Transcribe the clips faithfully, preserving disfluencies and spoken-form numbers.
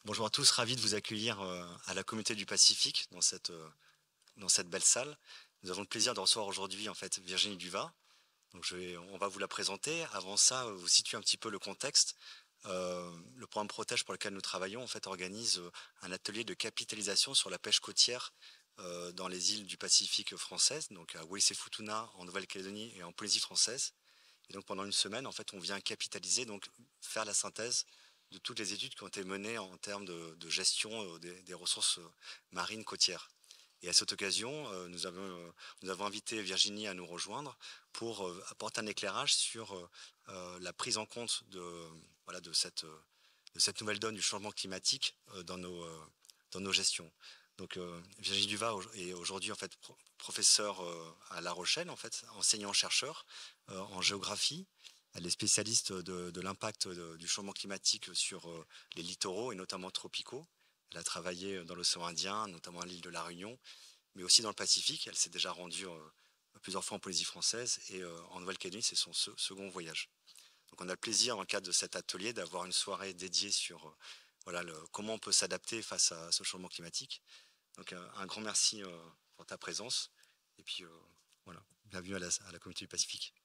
Bonjour à tous, ravi de vous accueillir euh, à la Communauté du Pacifique dans cette, euh, dans cette belle salle. Nous avons le plaisir de recevoir aujourd'hui en fait Virginie Duvat. Donc je vais, on va vous la présenter. Avant ça, vous situer un petit peu le contexte. Euh, le programme Protège pour lequel nous travaillons en fait organise euh, un atelier de capitalisation sur la pêche côtière euh, dans les îles du Pacifique françaises, donc à Wallis et Futuna en Nouvelle-Calédonie et en Polynésie française. Et donc pendant une semaine, en fait, on vient capitaliser, donc faire la synthèse de toutes les études qui ont été menées en termes de, de gestion euh, des, des ressources euh, marines côtières. Et à cette occasion, euh, nous, avons, euh, nous avons invité Virginie à nous rejoindre pour euh, apporter un éclairage sur euh, euh, la prise en compte de, voilà, de, cette, euh, de cette nouvelle donne du changement climatique euh, dans, nos, euh, dans nos gestions. Donc euh, Virginie Duvat est aujourd'hui en fait pro professeure euh, à La Rochelle, en fait, enseignant-chercheur euh, en géographie. Elle est spécialiste de, de l'impact du changement climatique sur euh, les littoraux et notamment tropicaux. Elle a travaillé dans l'océan Indien, notamment à l'île de la Réunion, mais aussi dans le Pacifique. Elle s'est déjà rendue euh, plusieurs fois en Polynésie française et euh, en Nouvelle-Calédonie, c'est son se second voyage. Donc on a le plaisir, dans le cadre de cet atelier, d'avoir une soirée dédiée sur euh, voilà, le, comment on peut s'adapter face à ce changement climatique. Donc euh, un grand merci euh, pour ta présence. Et puis euh, voilà, bienvenue à la, à la Communauté du Pacifique.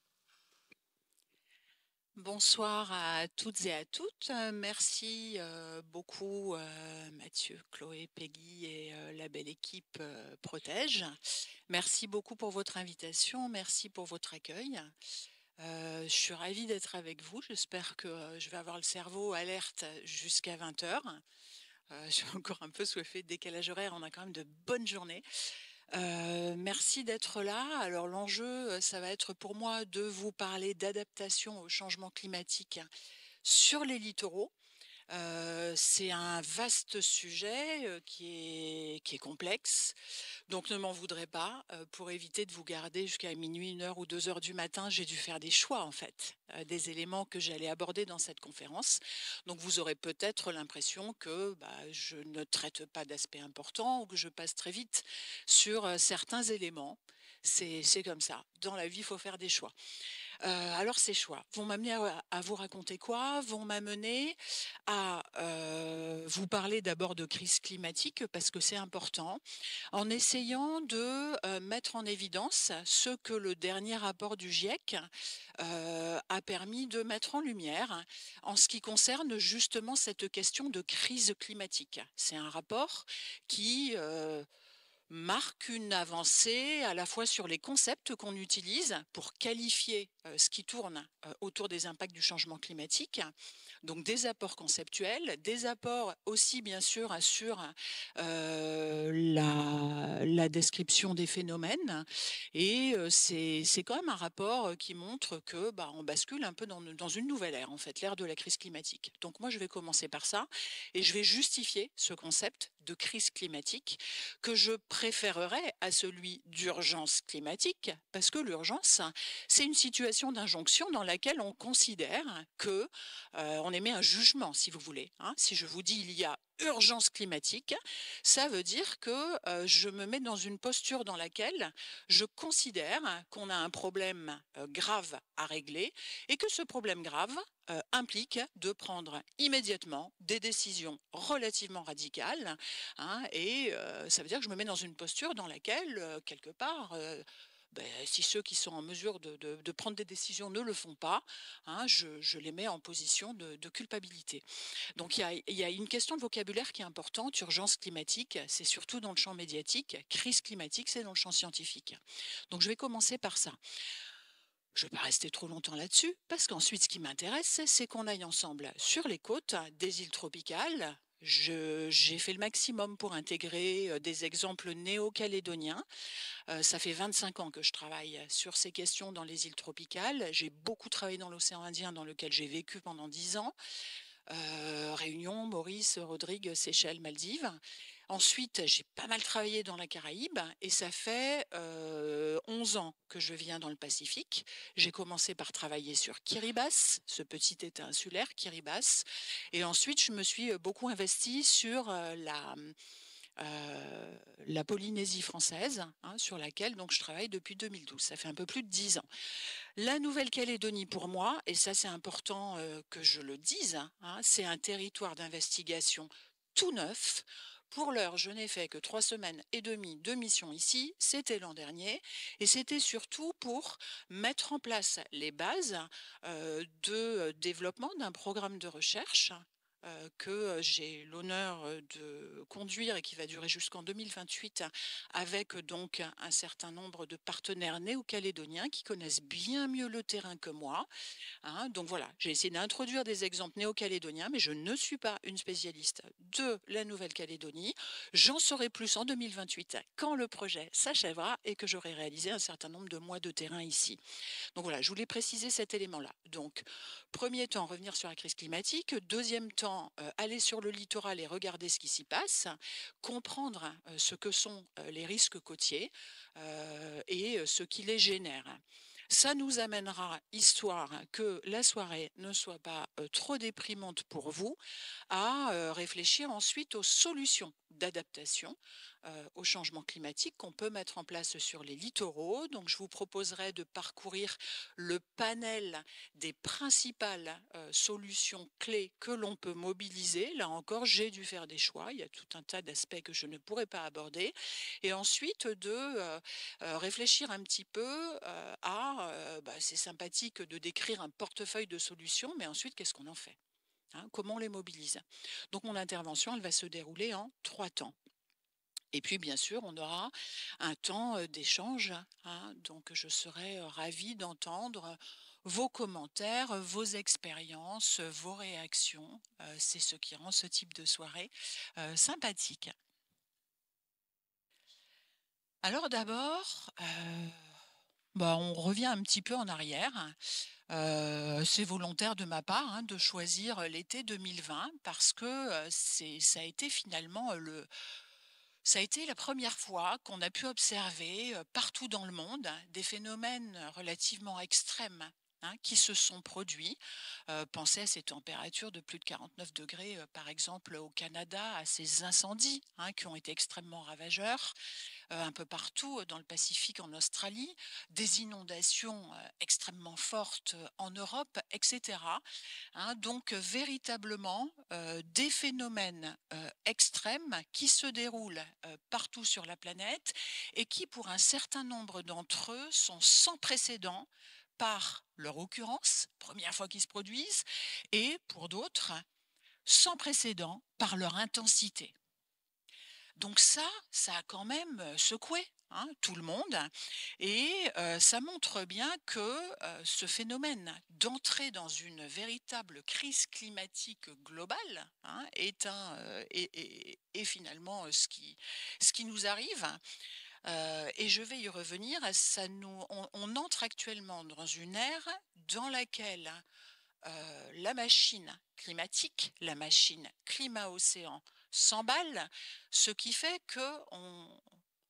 Bonsoir à toutes et à toutes. Euh, Merci euh, beaucoup euh, Mathieu, Chloé, Peggy et euh, la belle équipe euh, Protège. Merci beaucoup pour votre invitation, merci pour votre accueil. Euh, je suis ravie d'être avec vous. J'espère que euh, je vais avoir le cerveau alerte jusqu'à vingt heures. Euh, je suis encore un peu soifée de décalage horaire. On a quand même de bonnes journées. Euh, merci d'être là. Alors l'enjeu, ça va être pour moi de vous parler d'adaptation au changement climatique sur les littoraux. Euh, c'est un vaste sujet euh, qui est, qui est complexe, donc ne m'en voudrez pas. Euh, pour éviter de vous garder jusqu'à minuit, une heure ou deux heures du matin, j'ai dû faire des choix en fait, euh, des éléments que j'allais aborder dans cette conférence. Donc vous aurez peut-être l'impression que bah, je ne traite pas d'aspects importants ou que je passe très vite sur euh, certains éléments. C'est, c'est comme ça. Dans la vie, il faut faire des choix. Euh, alors ces choix vont m'amener à, à vous raconter quoi? Vont m'amener à euh, vous parler d'abord de crise climatique parce que c'est important, en essayant de euh, mettre en évidence ce que le dernier rapport du GIEC euh, a permis de mettre en lumière en ce qui concerne justement cette question de crise climatique. C'est un rapport qui euh, marque une avancée à la fois sur les concepts qu'on utilise pour qualifier euh, ce qui tourne euh, autour des impacts du changement climatique, donc des apports conceptuels, des apports aussi bien sûr sur euh, la, la description des phénomènes, et euh, c'est c'est quand même un rapport qui montre que bah, on bascule un peu dans, dans une nouvelle ère, en fait, l'ère de la crise climatique. Donc moi je vais commencer par ça et je vais justifier ce concept de crise climatique que je préférerais à celui d'urgence climatique, parce que l'urgence, c'est une situation d'injonction dans laquelle on considère que euh, on émet un jugement, si vous voulez. Hein. Si je vous dis il y a urgence climatique, ça veut dire que euh, je me mets dans une posture dans laquelle je considère qu'on a un problème euh, grave à régler et que ce problème grave euh, implique de prendre immédiatement des décisions relativement radicales. Hein, et euh, ça veut dire que je me mets dans une posture dans laquelle, euh, quelque part, euh, ben, si ceux qui sont en mesure de, de, de prendre des décisions ne le font pas, hein, je, je les mets en position de, de culpabilité. Donc il y a, il y a une question de vocabulaire qui est importante. Urgence climatique, c'est surtout dans le champ médiatique. Crise climatique, c'est dans le champ scientifique. Donc je vais commencer par ça. Je ne vais pas rester trop longtemps là-dessus, parce qu'ensuite, ce qui m'intéresse, c'est qu'on aille ensemble sur les côtes des îles tropicales. Je- J'ai fait le maximum pour intégrer euh, des exemples néo-calédoniens. Euh, ça fait vingt-cinq ans que je travaille sur ces questions dans les îles tropicales. J'ai beaucoup travaillé dans l'océan Indien, dans lequel j'ai vécu pendant dix ans. Euh, Réunion, Maurice, Rodrigue, Seychelles, Maldives. Ensuite, j'ai pas mal travaillé dans la Caraïbe et ça fait euh, onze ans que je viens dans le Pacifique. J'ai commencé par travailler sur Kiribati, ce petit État insulaire, Kiribati, et ensuite je me suis beaucoup investie sur euh, la euh, la Polynésie française, hein, sur laquelle donc je travaille depuis deux mille douze. Ça fait un peu plus de dix ans. La Nouvelle-Calédonie, pour moi, et ça c'est important euh, que je le dise, hein, c'est un territoire d'investigation tout neuf. Pour l'heure, je n'ai fait que trois semaines et demie de mission ici, c'était l'an dernier, et c'était surtout pour mettre en place les bases euh, de développement d'un programme de recherche euh, que j'ai l'honneur de conduire et qui va durer jusqu'en deux mille vingt-huit, avec donc un certain nombre de partenaires néo-calédoniens qui connaissent bien mieux le terrain que moi. Hein, donc voilà, j'ai essayé d'introduire des exemples néo-calédoniens, mais je ne suis pas une spécialiste de la Nouvelle-Calédonie. J'en saurai plus en deux mille vingt-huit, quand le projet s'achèvera et que j'aurai réalisé un certain nombre de mois de terrain ici. Donc voilà, je voulais préciser cet élément-là. Donc, premier temps, revenir sur la crise climatique. Deuxième temps, euh, aller sur le littoral et regarder ce qui s'y passe, comprendre euh, ce que sont euh, les risques côtiers euh, et euh, ce qui les génère. Ça nous amènera, histoire que la soirée ne soit pas euh, trop déprimante pour vous, à euh, réfléchir ensuite aux solutions d'adaptation euh, au changement climatique qu'on peut mettre en place sur les littoraux. Donc, je vous proposerai de parcourir le panel des principales euh, solutions clés que l'on peut mobiliser. Là encore, j'ai dû faire des choix. Il y a tout un tas d'aspects que je ne pourrais pas aborder. Et ensuite, de euh, euh, réfléchir un petit peu euh, à, euh, bah, c'est sympathique de décrire un portefeuille de solutions, mais ensuite, qu'est-ce qu'on en fait? Hein, comment on les mobilise? Donc, mon intervention, elle va se dérouler en trois temps. Et puis, bien sûr, on aura un temps euh, d'échange. Hein, donc, je serai euh, ravie d'entendre vos commentaires, vos expériences, vos réactions. Euh, c'est ce qui rend ce type de soirée euh, sympathique. Alors d'abord, euh, bah, on revient un petit peu en arrière. Euh, c'est volontaire de ma part hein, de choisir l'été deux mille vingt parce que euh, c'est, ça a été finalement le, ça a été la première fois qu'on a pu observer euh, partout dans le monde des phénomènes relativement extrêmes hein, qui se sont produits. Euh, pensez à ces températures de plus de quarante-neuf degrés, euh, par exemple au Canada, à ces incendies hein, qui ont été extrêmement ravageurs euh, un peu partout dans le Pacifique, en Australie, des inondations euh, extrêmement fortes euh, en Europe, et cetera. Hein, donc euh, véritablement euh, des phénomènes euh, extrêmes qui se déroulent euh, partout sur la planète et qui, pour un certain nombre d'entre eux, sont sans précédent par leur occurrence, première fois qu'ils se produisent, et pour d'autres, sans précédent par leur intensité. Donc ça, ça a quand même euh, secoué hein, tout le monde et euh, ça montre bien que euh, ce phénomène d'entrer dans une véritable crise climatique globale hein, est, un, euh, est, est, est finalement euh, ce qui, ce qui nous arrive. Euh, et je vais y revenir. Ça nous, on, on entre actuellement dans une ère dans laquelle euh, la machine climatique, la machine climat-océan s'emballe, ce qui fait que on,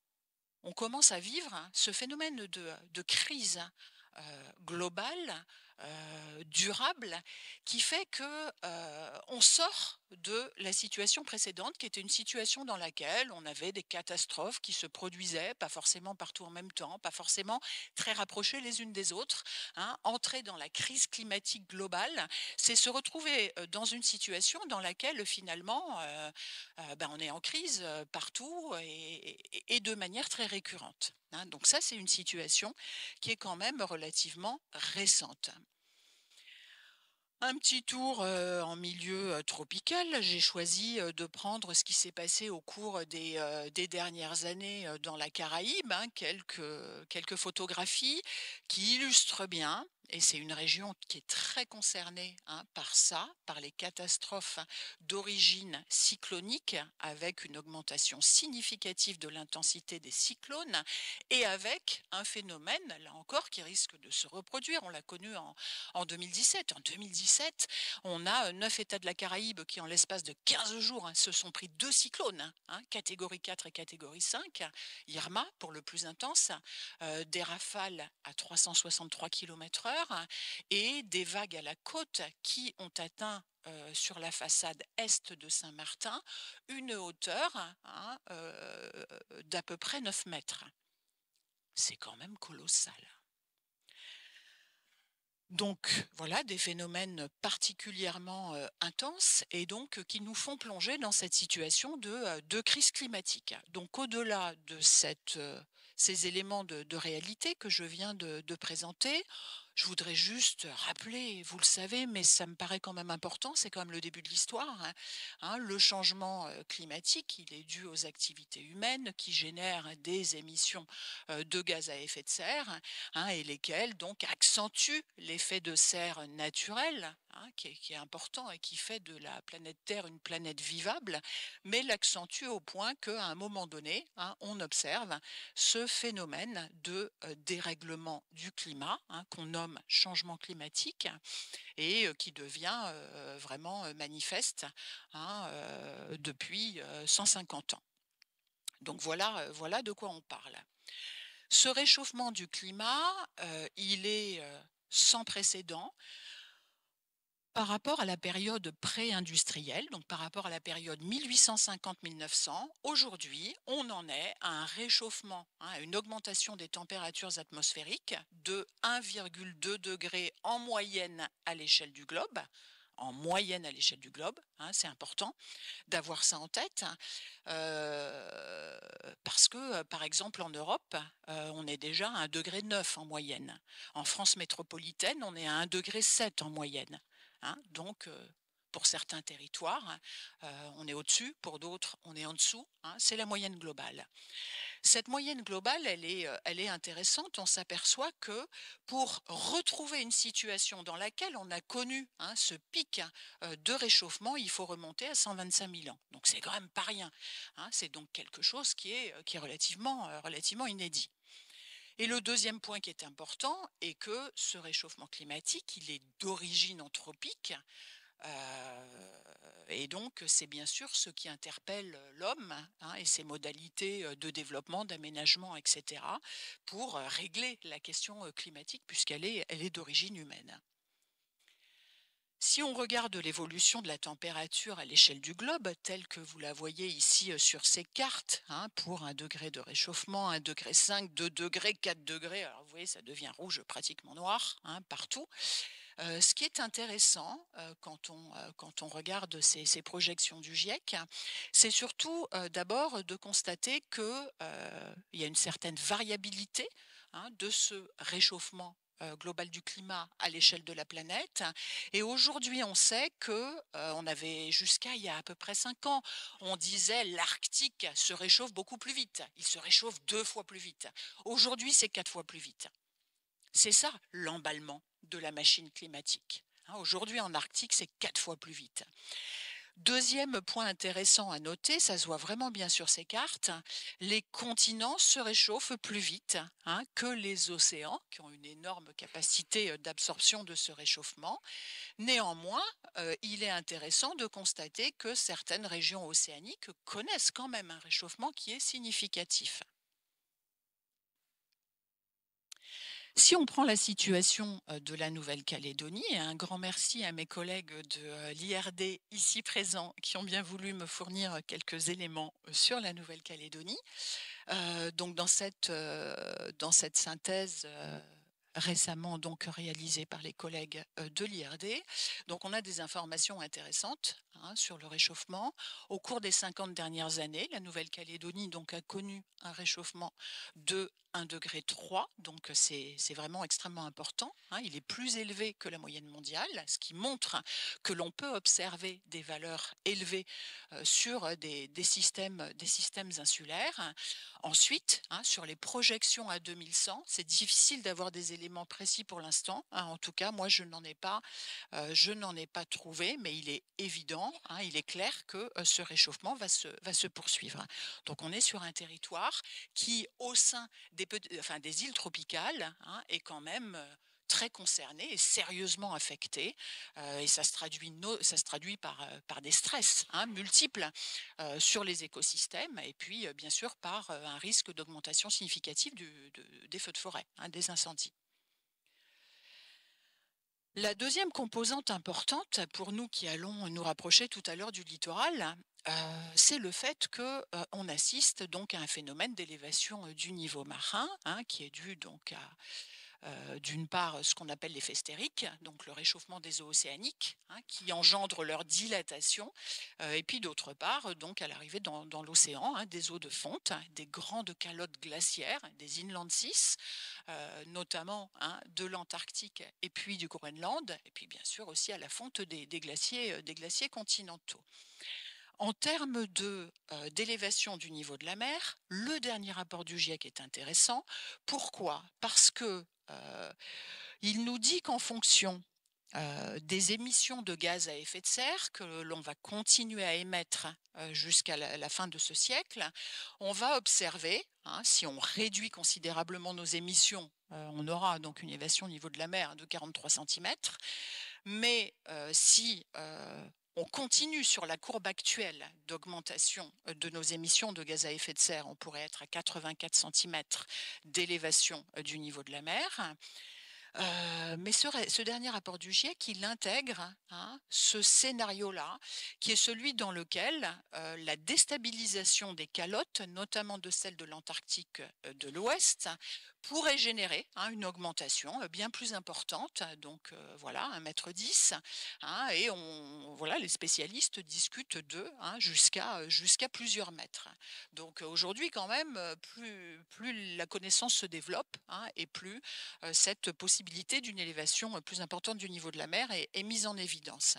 on commence à vivre ce phénomène de, de crise euh, globale, euh, durable, qui fait que euh, on sort de la situation précédente, qui était une situation dans laquelle on avait des catastrophes qui se produisaient, pas forcément partout en même temps, pas forcément très rapprochées les unes des autres. Hein. Entrer dans la crise climatique globale, c'est se retrouver dans une situation dans laquelle finalement, euh, euh, ben, on est en crise partout et, et, et de manière très récurrente. Hein. Donc ça, c'est une situation qui est quand même relativement récente. Un petit tour euh, en milieu euh, tropical. J'ai choisi euh, de prendre ce qui s'est passé au cours des, euh, des dernières années euh, dans la Caraïbe, hein, quelques, quelques photographies qui illustrent bien. Et c'est une région qui est très concernée hein, par ça, par les catastrophes d'origine cyclonique, avec une augmentation significative de l'intensité des cyclones et avec un phénomène, là encore, qui risque de se reproduire. On l'a connu en, en deux mille dix-sept. En deux mille dix-sept, on a neuf États de la Caraïbe qui, en l'espace de quinze jours, hein, se sont pris deux cyclones, hein, catégorie quatre et catégorie cinq. Irma, pour le plus intense, euh, des rafales à trois cent soixante-trois kilomètres heure et des vagues à la côte qui ont atteint euh, sur la façade est de Saint-Martin une hauteur hein, euh, d'à peu près neuf mètres. C'est quand même colossal. Donc voilà, des phénomènes particulièrement euh, intenses et donc euh, qui nous font plonger dans cette situation de, euh, de crise climatique. Donc au-delà de cette, euh, ces éléments de, de réalité que je viens de, de présenter, je voudrais juste rappeler, vous le savez, mais ça me paraît quand même important, c'est quand même le début de l'histoire. Hein. Hein, le changement euh, climatique, il est dû aux activités humaines qui génèrent des émissions euh, de gaz à effet de serre, hein, et lesquelles donc accentuent l'effet de serre naturel, hein, qui, est, qui est important et qui fait de la planète Terre une planète vivable, mais l'accentue au point qu'à un moment donné, hein, on observe ce phénomène de euh, dérèglement du climat, hein, qu'on nomme changement climatique, et euh, qui devient euh, vraiment euh, manifeste, hein, euh, depuis euh, cent cinquante ans. Donc voilà, euh, voilà de quoi on parle. Ce réchauffement du climat, euh, il est euh, sans précédent par rapport à la période pré-industrielle, donc par rapport à la période mille huit cent cinquante à mille neuf cents. Aujourd'hui, on en est à un réchauffement, hein, à une augmentation des températures atmosphériques de un virgule deux degrés en moyenne à l'échelle du globe. En moyenne à l'échelle du globe, hein, c'est important d'avoir ça en tête, euh, parce que, par exemple, en Europe, euh, on est déjà à un degré neuf en moyenne. En France métropolitaine, on est à un degré sept en moyenne. Hein, donc, euh, pour certains territoires, euh, on est au-dessus, pour d'autres, on est en dessous. Hein, c'est la moyenne globale. Cette moyenne globale, elle est, elle est intéressante. On s'aperçoit que pour retrouver une situation dans laquelle on a connu, hein, ce pic euh, de réchauffement, il faut remonter à cent vingt-cinq mille ans. Donc c'est quand même pas rien. Hein, c'est donc quelque chose qui est, qui est relativement, euh, relativement inédit. Et le deuxième point qui est important est que ce réchauffement climatique, il est d'origine anthropique. Euh, et donc, c'est bien sûr ce qui interpelle l'homme, hein, et ses modalités de développement, d'aménagement, et cetera, pour régler la question climatique, puisqu'elle est, elle est d'origine humaine. Si on regarde l'évolution de la température à l'échelle du globe, telle que vous la voyez ici sur ces cartes, hein, pour un degré de réchauffement, un degré cinq, deux degrés, quatre degrés, alors vous voyez, ça devient rouge, pratiquement noir, hein, partout. Euh, ce qui est intéressant euh, quand, on, euh, quand on regarde ces, ces projections du GIEC, c'est surtout euh, d'abord de constater qu'il euh, y a une certaine variabilité, hein, de ce réchauffement euh, global du climat à l'échelle de la planète. Et aujourd'hui, on sait que euh, on avait jusqu'à il y a à peu près cinq ans, on disait l'Arctique se réchauffe beaucoup plus vite. Il se réchauffe deux fois plus vite. Aujourd'hui, c'est quatre fois plus vite. C'est ça l'emballement de la machine climatique. Hein, aujourd'hui, en Arctique, c'est quatre fois plus vite. Deuxième point intéressant à noter, ça se voit vraiment bien sur ces cartes, les continents se réchauffent plus vite, hein, que les océans, qui ont une énorme capacité d'absorption de ce réchauffement. Néanmoins, euh, il est intéressant de constater que certaines régions océaniques connaissent quand même un réchauffement qui est significatif. Si on prend la situation de la Nouvelle-Calédonie, et un grand merci à mes collègues de l'I R D ici présents qui ont bien voulu me fournir quelques éléments sur la Nouvelle-Calédonie. Euh, donc dans cette, euh, dans cette synthèse euh, récemment donc réalisée par les collègues de l'I R D, donc on a des informations intéressantes, hein, sur le réchauffement. Au cours des cinquante dernières années, la Nouvelle-Calédonie donc a connu un réchauffement de un degré trois, donc c'est vraiment extrêmement important, hein, il est plus élevé que la moyenne mondiale, ce qui montre que l'on peut observer des valeurs élevées euh, sur des, des, systèmes, des systèmes insulaires. Ensuite, hein, sur les projections à deux mille cent, c'est difficile d'avoir des éléments précis pour l'instant, hein, en tout cas moi je n'en ai pas, euh, je n'en ai pas trouvé, mais il est évident, hein, il est clair que euh, ce réchauffement va se, va se poursuivre. Donc on est sur un territoire qui, au sein des, enfin, des îles tropicales, hein, est quand même euh, très concerné et sérieusement affecté, euh, et ça se traduit, no, ça se traduit par, euh, par des stress, hein, multiples euh, sur les écosystèmes, et puis euh, bien sûr par euh, un risque d'augmentation significative du, de, des feux de forêt, hein, des incendies. La deuxième composante importante pour nous qui allons nous rapprocher tout à l'heure du littoral, euh, c'est le fait que euh, on assiste donc à un phénomène d'élévation du niveau marin, hein, qui est dû donc à euh, d'une part ce qu'on appelle l'effet stérique, donc le réchauffement des eaux océaniques, hein, qui engendre leur dilatation, euh, et puis d'autre part, donc à l'arrivée dans, dans l'océan, hein, des eaux de fonte, des grandes calottes glaciaires, des inland seas, euh, notamment hein, de l'Antarctique et puis du Groenland, et puis bien sûr aussi à la fonte des, des glaciers, des glaciers continentaux. En termes de, euh, d'élévation du niveau de la mer, le dernier rapport du GIEC est intéressant. Pourquoi? Parce que euh, il nous dit qu'en fonction euh, des émissions de gaz à effet de serre que l'on va continuer à émettre euh, jusqu'à la, la fin de ce siècle, on va observer, hein, si on réduit considérablement nos émissions, euh, on aura donc une élévation au niveau de la mer de quarante-trois centimètres, mais euh, si euh, on continue sur la courbe actuelle d'augmentation de nos émissions de gaz à effet de serre, on pourrait être à quatre-vingt-quatre centimètres d'élévation du niveau de la mer. Euh, mais ce, ce dernier rapport du GIEC, il intègre hein, ce scénario-là, qui est celui dans lequel euh, la déstabilisation des calottes, notamment de celle de l'Antarctique euh, de l'Ouest, pourrait générer hein, une augmentation bien plus importante, donc euh, voilà, un mètre dix, hein, et on, voilà, les spécialistes discutent de hein, jusqu'à jusqu'à plusieurs mètres. Donc aujourd'hui, quand même, plus, plus la connaissance se développe hein, et plus euh, cette possibilité d'une élévation plus importante du niveau de la mer est, est mise en évidence.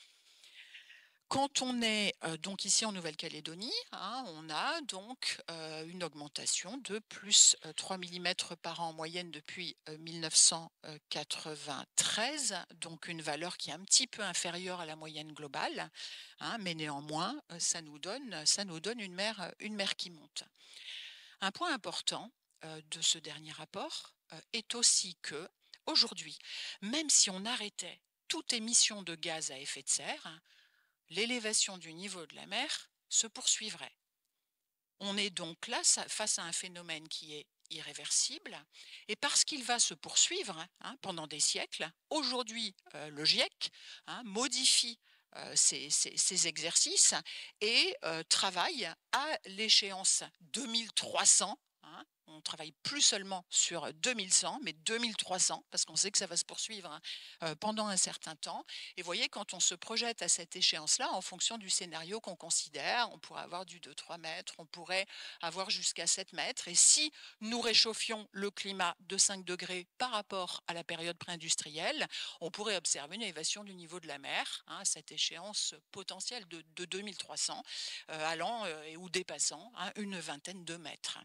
Quand on est euh, donc ici en Nouvelle-Calédonie, hein, on a donc euh, une augmentation de plus euh, trois millimètres par an en moyenne depuis euh, mille neuf cent quatre-vingt-treize, donc une valeur qui est un petit peu inférieure à la moyenne globale, hein, mais néanmoins, euh, ça nous donne, ça nous donne une mer, une mer qui monte. Un point important euh, de ce dernier rapport euh, est aussi que, aujourd'hui, même si on arrêtait toute émission de gaz à effet de serre, l'élévation du niveau de la mer se poursuivrait. On est donc là face à un phénomène qui est irréversible, et parce qu'il va se poursuivre hein, pendant des siècles, aujourd'hui euh, le GIEC hein, modifie euh, ces, ces, ces exercices et euh, travaille à l'échéance deux mille trois cents. Hein, on travaille plus seulement sur deux mille cent, mais deux mille trois cents, parce qu'on sait que ça va se poursuivre hein, euh, pendant un certain temps. Et vous voyez, quand on se projette à cette échéance-là, en fonction du scénario qu'on considère, on pourrait avoir du deux à trois mètres, on pourrait avoir jusqu'à sept mètres. Et si nous réchauffions le climat de cinq degrés par rapport à la période pré-industrielle, on pourrait observer une élévation du niveau de la mer hein, à cette échéance potentielle de, de deux mille trois cents, euh, allant euh, ou dépassant hein, une vingtaine de mètres.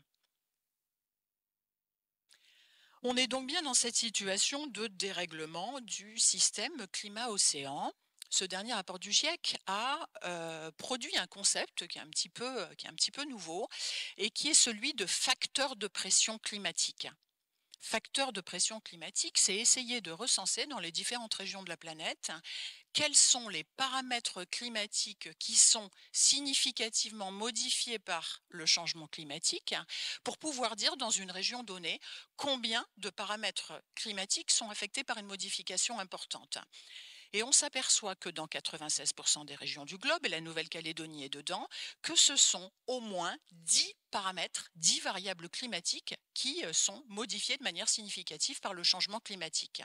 On est donc bien dans cette situation de dérèglement du système climat-océan. Ce dernier rapport du GIEC a euh, produit un concept qui est un petit peu, qui est un petit peu nouveau et qui est celui de facteur de pression climatique. Facteur de pression climatique, c'est essayer de recenser dans les différentes régions de la planète quels sont les paramètres climatiques qui sont significativement modifiés par le changement climatique pour pouvoir dire dans une région donnée combien de paramètres climatiques sont affectés par une modification importante. Et on s'aperçoit que dans quatre-vingt-seize pour cent des régions du globe, et la Nouvelle-Calédonie est dedans, que ce sont au moins dix paramètres, dix variables climatiques qui sont modifiées de manière significative par le changement climatique.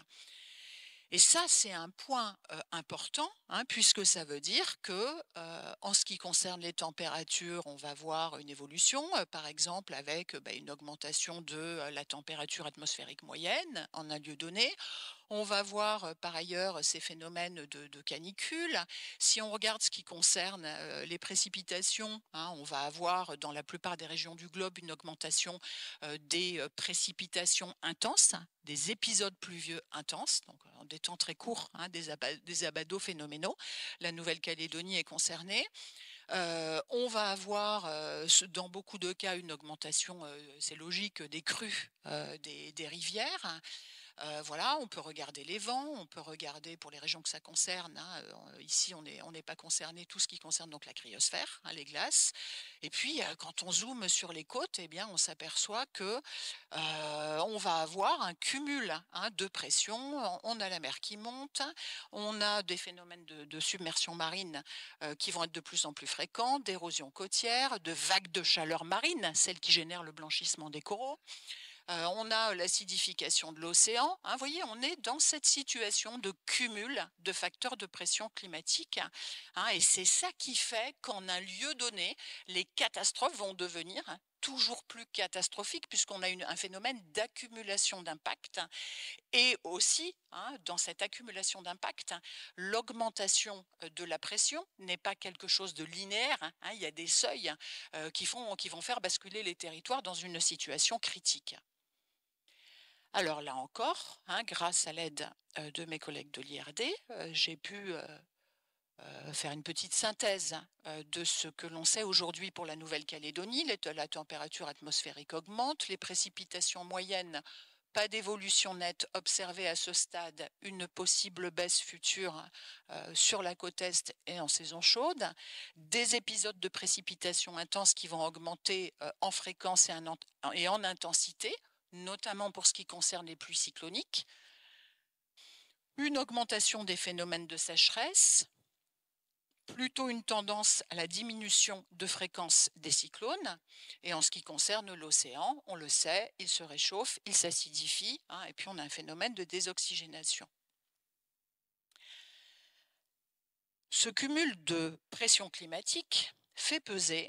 Et ça, c'est un point euh, important, hein, puisque ça veut dire que, euh, en ce qui concerne les températures, on va voir une évolution, euh, par exemple avec euh, bah, une augmentation de euh, la température atmosphérique moyenne en un lieu donné. On va voir euh, par ailleurs ces phénomènes de, de canicule. Si on regarde ce qui concerne euh, les précipitations, hein, on va avoir dans la plupart des régions du globe une augmentation euh, des euh, précipitations intenses, des épisodes pluvieux intenses, donc en des temps très courts, hein, des, ab des abados phénoménaux. La Nouvelle-Calédonie est concernée. Euh, on va avoir, euh, dans beaucoup de cas, une augmentation, euh, c'est logique, des crues euh, des, des rivières. Euh, voilà, on peut regarder les vents, on peut regarder pour les régions que ça concerne. Hein, euh, ici, on n'est on n'est pas concerné tout ce qui concerne donc la cryosphère, hein, les glaces. Et puis, euh, quand on zoome sur les côtes, eh bien, on s'aperçoit que euh, on va avoir un cumul hein, de pression. On a la mer qui monte, on a des phénomènes de, de submersion marine euh, qui vont être de plus en plus fréquents, d'érosion côtière, de vagues de chaleur marine, celles qui génèrent le blanchissement des coraux. Euh, on a l'acidification de l'océan. Hein, vous voyez, on est dans cette situation de cumul de facteurs de pression climatique. Hein, et c'est ça qui fait qu'en un lieu donné, les catastrophes vont devenir toujours plus catastrophiques puisqu'on a une, un phénomène d'accumulation d'impact. Et aussi, hein, dans cette accumulation d'impact, l'augmentation de la pression n'est pas quelque chose de linéaire. Hein, il y a des seuils euh, qui, font, qui vont faire basculer les territoires dans une situation critique. Alors là encore, hein, grâce à l'aide euh, de mes collègues de l'I R D, euh, j'ai pu euh, euh, faire une petite synthèse euh, de ce que l'on sait aujourd'hui pour la Nouvelle-Calédonie. La température atmosphérique augmente, les précipitations moyennes, pas d'évolution nette observée à ce stade, une possible baisse future euh, sur la côte est et en saison chaude, des épisodes de précipitations intenses qui vont augmenter euh, en fréquence et en, et en intensité, notamment pour ce qui concerne les pluies cycloniques, une augmentation des phénomènes de sécheresse, plutôt une tendance à la diminution de fréquence des cyclones. Et en ce qui concerne l'océan, on le sait, il se réchauffe, il s'acidifie, hein, et puis on a un phénomène de désoxygénation. Ce cumul de pression climatique fait peser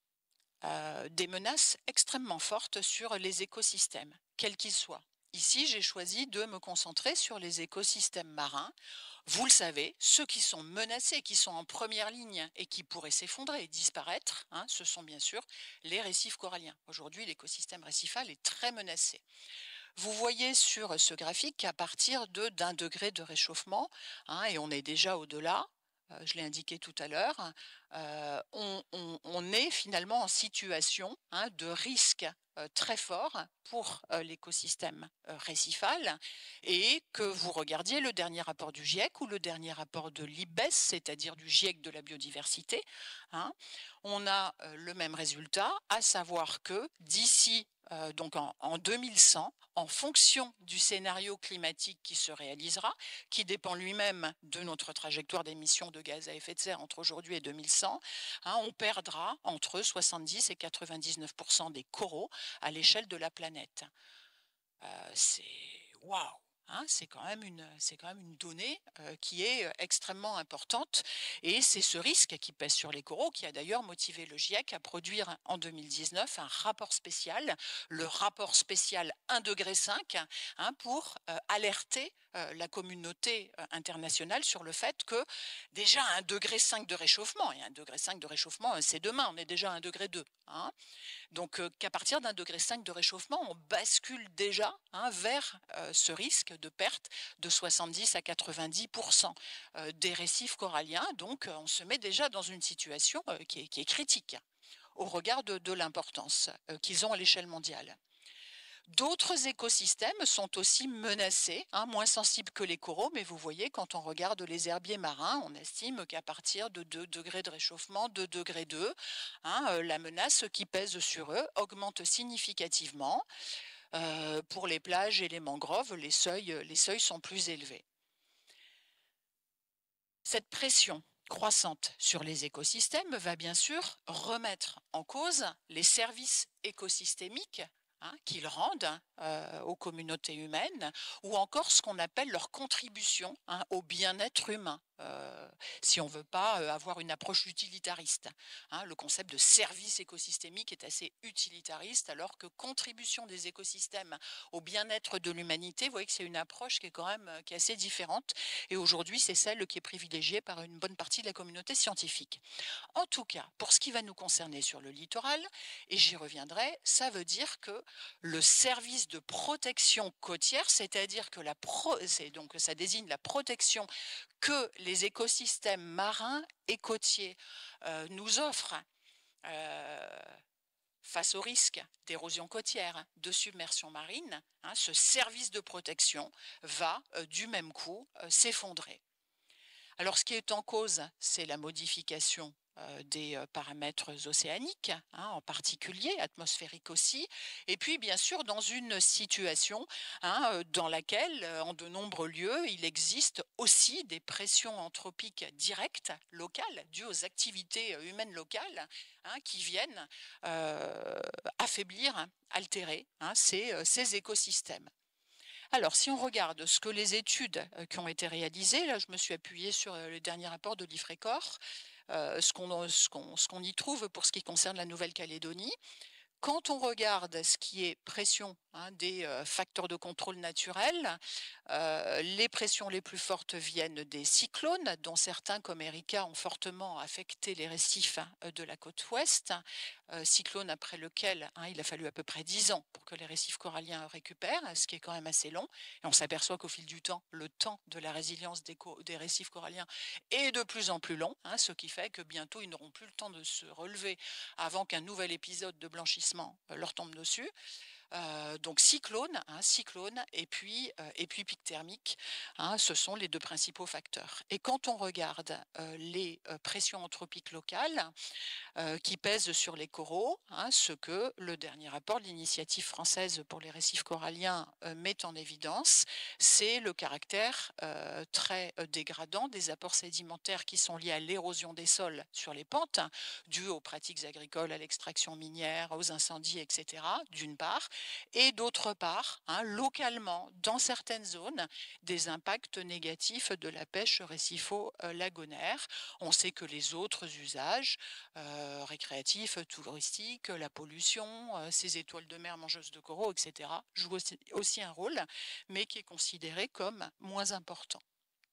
euh, des menaces extrêmement fortes sur les écosystèmes, quels qu'ils soient. Ici, j'ai choisi de me concentrer sur les écosystèmes marins. Vous le savez, ceux qui sont menacés, qui sont en première ligne et qui pourraient s'effondrer et disparaître, hein, ce sont bien sûr les récifs coralliens. Aujourd'hui, l'écosystème récifal est très menacé. Vous voyez sur ce graphique qu'à partir de d'un degré de réchauffement, hein, et on est déjà au-delà, euh, je l'ai indiqué tout à l'heure, euh, on, on, on est finalement en situation hein, de risque euh, très fort pour euh, l'écosystème euh, récifal, et que vous regardiez le dernier rapport du GIEC ou le dernier rapport de l'I B E S, c'est-à-dire du GIEC de la biodiversité, hein, on a euh, le même résultat, à savoir que d'ici euh, donc en, en deux mille cent, en fonction du scénario climatique qui se réalisera, qui dépend lui-même de notre trajectoire d'émissions de gaz à effet de serre entre aujourd'hui et deux mille cent, hein, on perdra entre soixante-dix et quatre-vingt-dix-neuf pour cent des coraux à l'échelle de la planète. Euh, c'est waouh! Hein, c'est quand même une, c'est quand même une donnée euh, qui est extrêmement importante, et c'est ce risque qui pèse sur les coraux qui a d'ailleurs motivé le GIEC à produire en deux mille dix-neuf un rapport spécial, le rapport spécial un degré cinq, hein, pour euh, alerter euh, la communauté euh, internationale sur le fait que déjà un degré cinq de réchauffement, et un degré cinq de réchauffement, c'est demain, on est déjà à un degré deux. Hein, donc euh, qu'à partir d'un degré cinq de réchauffement, on bascule déjà hein, vers euh, ce risque de perte de soixante-dix à quatre-vingt-dix pour cent euh, des récifs coralliens. Donc euh, on se met déjà dans une situation euh, qui, est, qui est critique au regard de, de l'importance euh, qu'ils ont à l'échelle mondiale. D'autres écosystèmes sont aussi menacés, hein, moins sensibles que les coraux, mais vous voyez, quand on regarde les herbiers marins, on estime qu'à partir de deux degrés de réchauffement, deux degrés deux, hein, euh, la menace qui pèse sur eux augmente significativement. Euh, pour les plages et les mangroves, les seuils, les seuils sont plus élevés. Cette pression croissante sur les écosystèmes va bien sûr remettre en cause les services écosystémiques Hein, qu'ils rendent euh, aux communautés humaines, ou encore ce qu'on appelle leur contribution hein, au bien-être humain, euh, si on ne veut pas euh, avoir une approche utilitariste. Hein, le concept de service écosystémique est assez utilitariste, alors que contribution des écosystèmes au bien-être de l'humanité, vous voyez que c'est une approche qui est quand même qui est assez différente, et aujourd'hui c'est celle qui est privilégiée par une bonne partie de la communauté scientifique. En tout cas, pour ce qui va nous concerner sur le littoral, et j'y reviendrai, ça veut dire que le service de protection côtière, c'est-à-dire que la pro, c'est donc ça désigne la protection que les écosystèmes marins et côtiers euh, nous offrent euh, face au risque d'érosion côtière, de submersion marine, hein, ce service de protection va euh, du même coup euh, s'effondrer. Alors, ce qui est en cause, c'est la modification euh, des euh, paramètres océaniques, hein, en particulier, atmosphériques aussi, et puis bien sûr dans une situation, hein, euh, dans laquelle, euh, en de nombreux lieux, il existe aussi des pressions anthropiques directes, locales, dues aux activités euh, humaines locales, hein, qui viennent euh, affaiblir, altérer, hein, ces, euh, ces écosystèmes. Alors, si on regarde ce que les études euh, qui ont été réalisées, là je me suis appuyée sur euh, le dernier rapport de l'IFRECOR, euh, ce qu'on ce qu'on- ce qu'on y trouve pour ce qui concerne la Nouvelle-Calédonie. Quand on regarde ce qui est pression, hein, des euh, facteurs de contrôle naturels, euh, les pressions les plus fortes viennent des cyclones, dont certains, comme Erika, ont fortement affecté les récifs, hein, de la côte ouest. Euh, cyclone après lequel, hein, il a fallu à peu près dix ans pour que les récifs coralliens récupèrent, ce qui est quand même assez long. Et on s'aperçoit qu'au fil du temps, le temps de la résilience des, des récifs coralliens est de plus en plus long, hein, ce qui fait que bientôt ils n'auront plus le temps de se relever avant qu'un nouvel épisode de blanchissement euh, leur tombe dessus. Euh, donc cyclone, hein, cyclone et puis, euh, et puis pic thermique, hein, ce sont les deux principaux facteurs. Et quand on regarde euh, les euh, pressions anthropiques locales, euh, qui pèsent sur les coraux, hein, ce que le dernier rapport de l'initiative française pour les récifs coralliens euh, met en évidence, c'est le caractère euh, très euh, dégradant des apports sédimentaires qui sont liés à l'érosion des sols sur les pentes, hein, dues aux pratiques agricoles, à l'extraction minière, aux incendies, et cetera, d'une part, et d'autre part, hein, localement, dans certaines zones, des impacts négatifs de la pêche récifo-lagonaire. On sait que les autres usages, euh, récréatifs, touristiques, la pollution, euh, ces étoiles de mer mangeuses de coraux, et cetera, jouent aussi, aussi un rôle, mais qui est considéré comme moins important.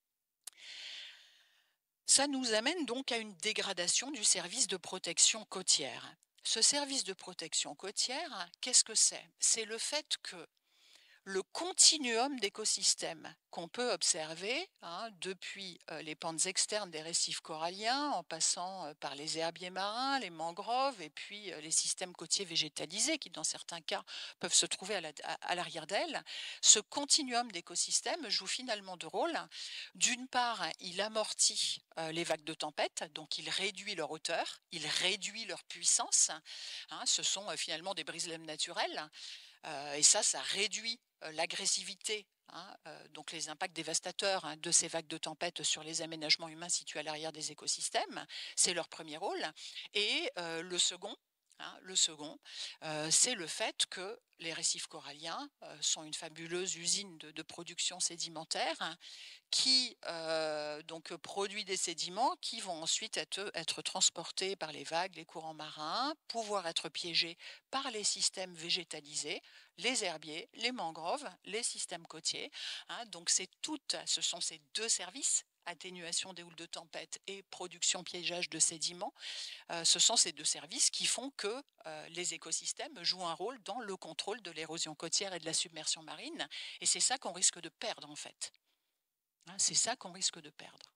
Ça nous amène donc à une dégradation du service de protection côtière. Ce service de protection côtière, qu'est-ce que c'est? C'est le fait que le continuum d'écosystèmes qu'on peut observer, hein, depuis euh, les pentes externes des récifs coralliens, en passant euh, par les herbiers marins, les mangroves et puis euh, les systèmes côtiers végétalisés qui, dans certains cas, peuvent se trouver à, la, à, à l'arrière d'elles. Ce continuum d'écosystèmes joue finalement deux rôles. D'une part, il amortit euh, les vagues de tempête, donc il réduit leur hauteur, il réduit leur puissance. Hein, ce sont euh, finalement des brise-lames naturels. Euh, et ça, ça réduit euh, l'agressivité, hein, euh, donc les impacts dévastateurs, hein, de ces vagues de tempête sur les aménagements humains situés à l'arrière des écosystèmes. C'est leur premier rôle. Et euh, le second, hein, le second, euh, c'est le fait que les récifs coralliens euh, sont une fabuleuse usine de, de production sédimentaire, hein, qui euh, donc produit des sédiments qui vont ensuite être, être transportés par les vagues, les courants marins, pouvoir être piégés par les systèmes végétalisés, les herbiers, les mangroves, les systèmes côtiers. Hein, donc c'est toutes, ce sont ces deux services, atténuation des houles de tempête et production piégeage de sédiments, euh, ce sont ces deux services qui font que euh, les écosystèmes jouent un rôle dans le contrôle de l'érosion côtière et de la submersion marine. Et c'est ça qu'on risque de perdre en fait. Hein, c'est ça qu'on risque de perdre.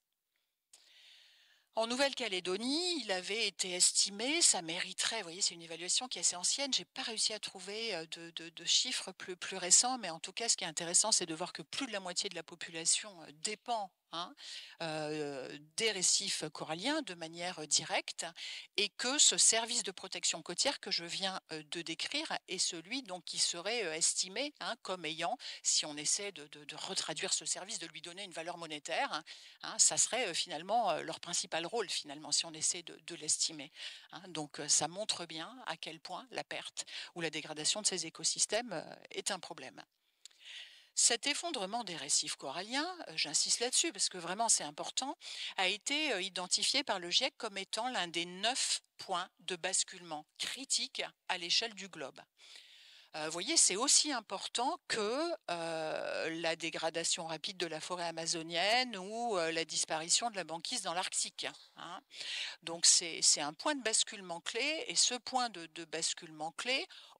En Nouvelle-Calédonie, il avait été estimé, ça mériterait, vous voyez, c'est une évaluation qui est assez ancienne, j'ai pas réussi à trouver euh, de, de, de chiffres plus, plus récents, mais en tout cas, ce qui est intéressant, c'est de voir que plus de la moitié de la population euh, dépend, hein, euh, des récifs coralliens de manière directe, et que ce service de protection côtière que je viens euh, de décrire est celui donc qui serait euh, estimé, hein, comme ayant, si on essaie de, de, de retraduire ce service, de lui donner une valeur monétaire, hein, ça serait euh, finalement euh, leur principal rôle, finalement, si on essaie de, de l'estimer. Hein. Donc euh, ça montre bien à quel point la perte ou la dégradation de ces écosystèmes euh, est un problème. Cet effondrement des récifs coralliens, euh, j'insiste là-dessus parce que vraiment c'est important, a été euh, identifié par le GIEC comme étant l'un des neuf points de basculement critiques à l'échelle du globe. Euh, vous voyez, c'est aussi important que euh, la dégradation rapide de la forêt amazonienne ou euh, la disparition de la banquise dans l'Arctique. Hein. Donc c'est un point de basculement clé, et ce point de, de basculement clé,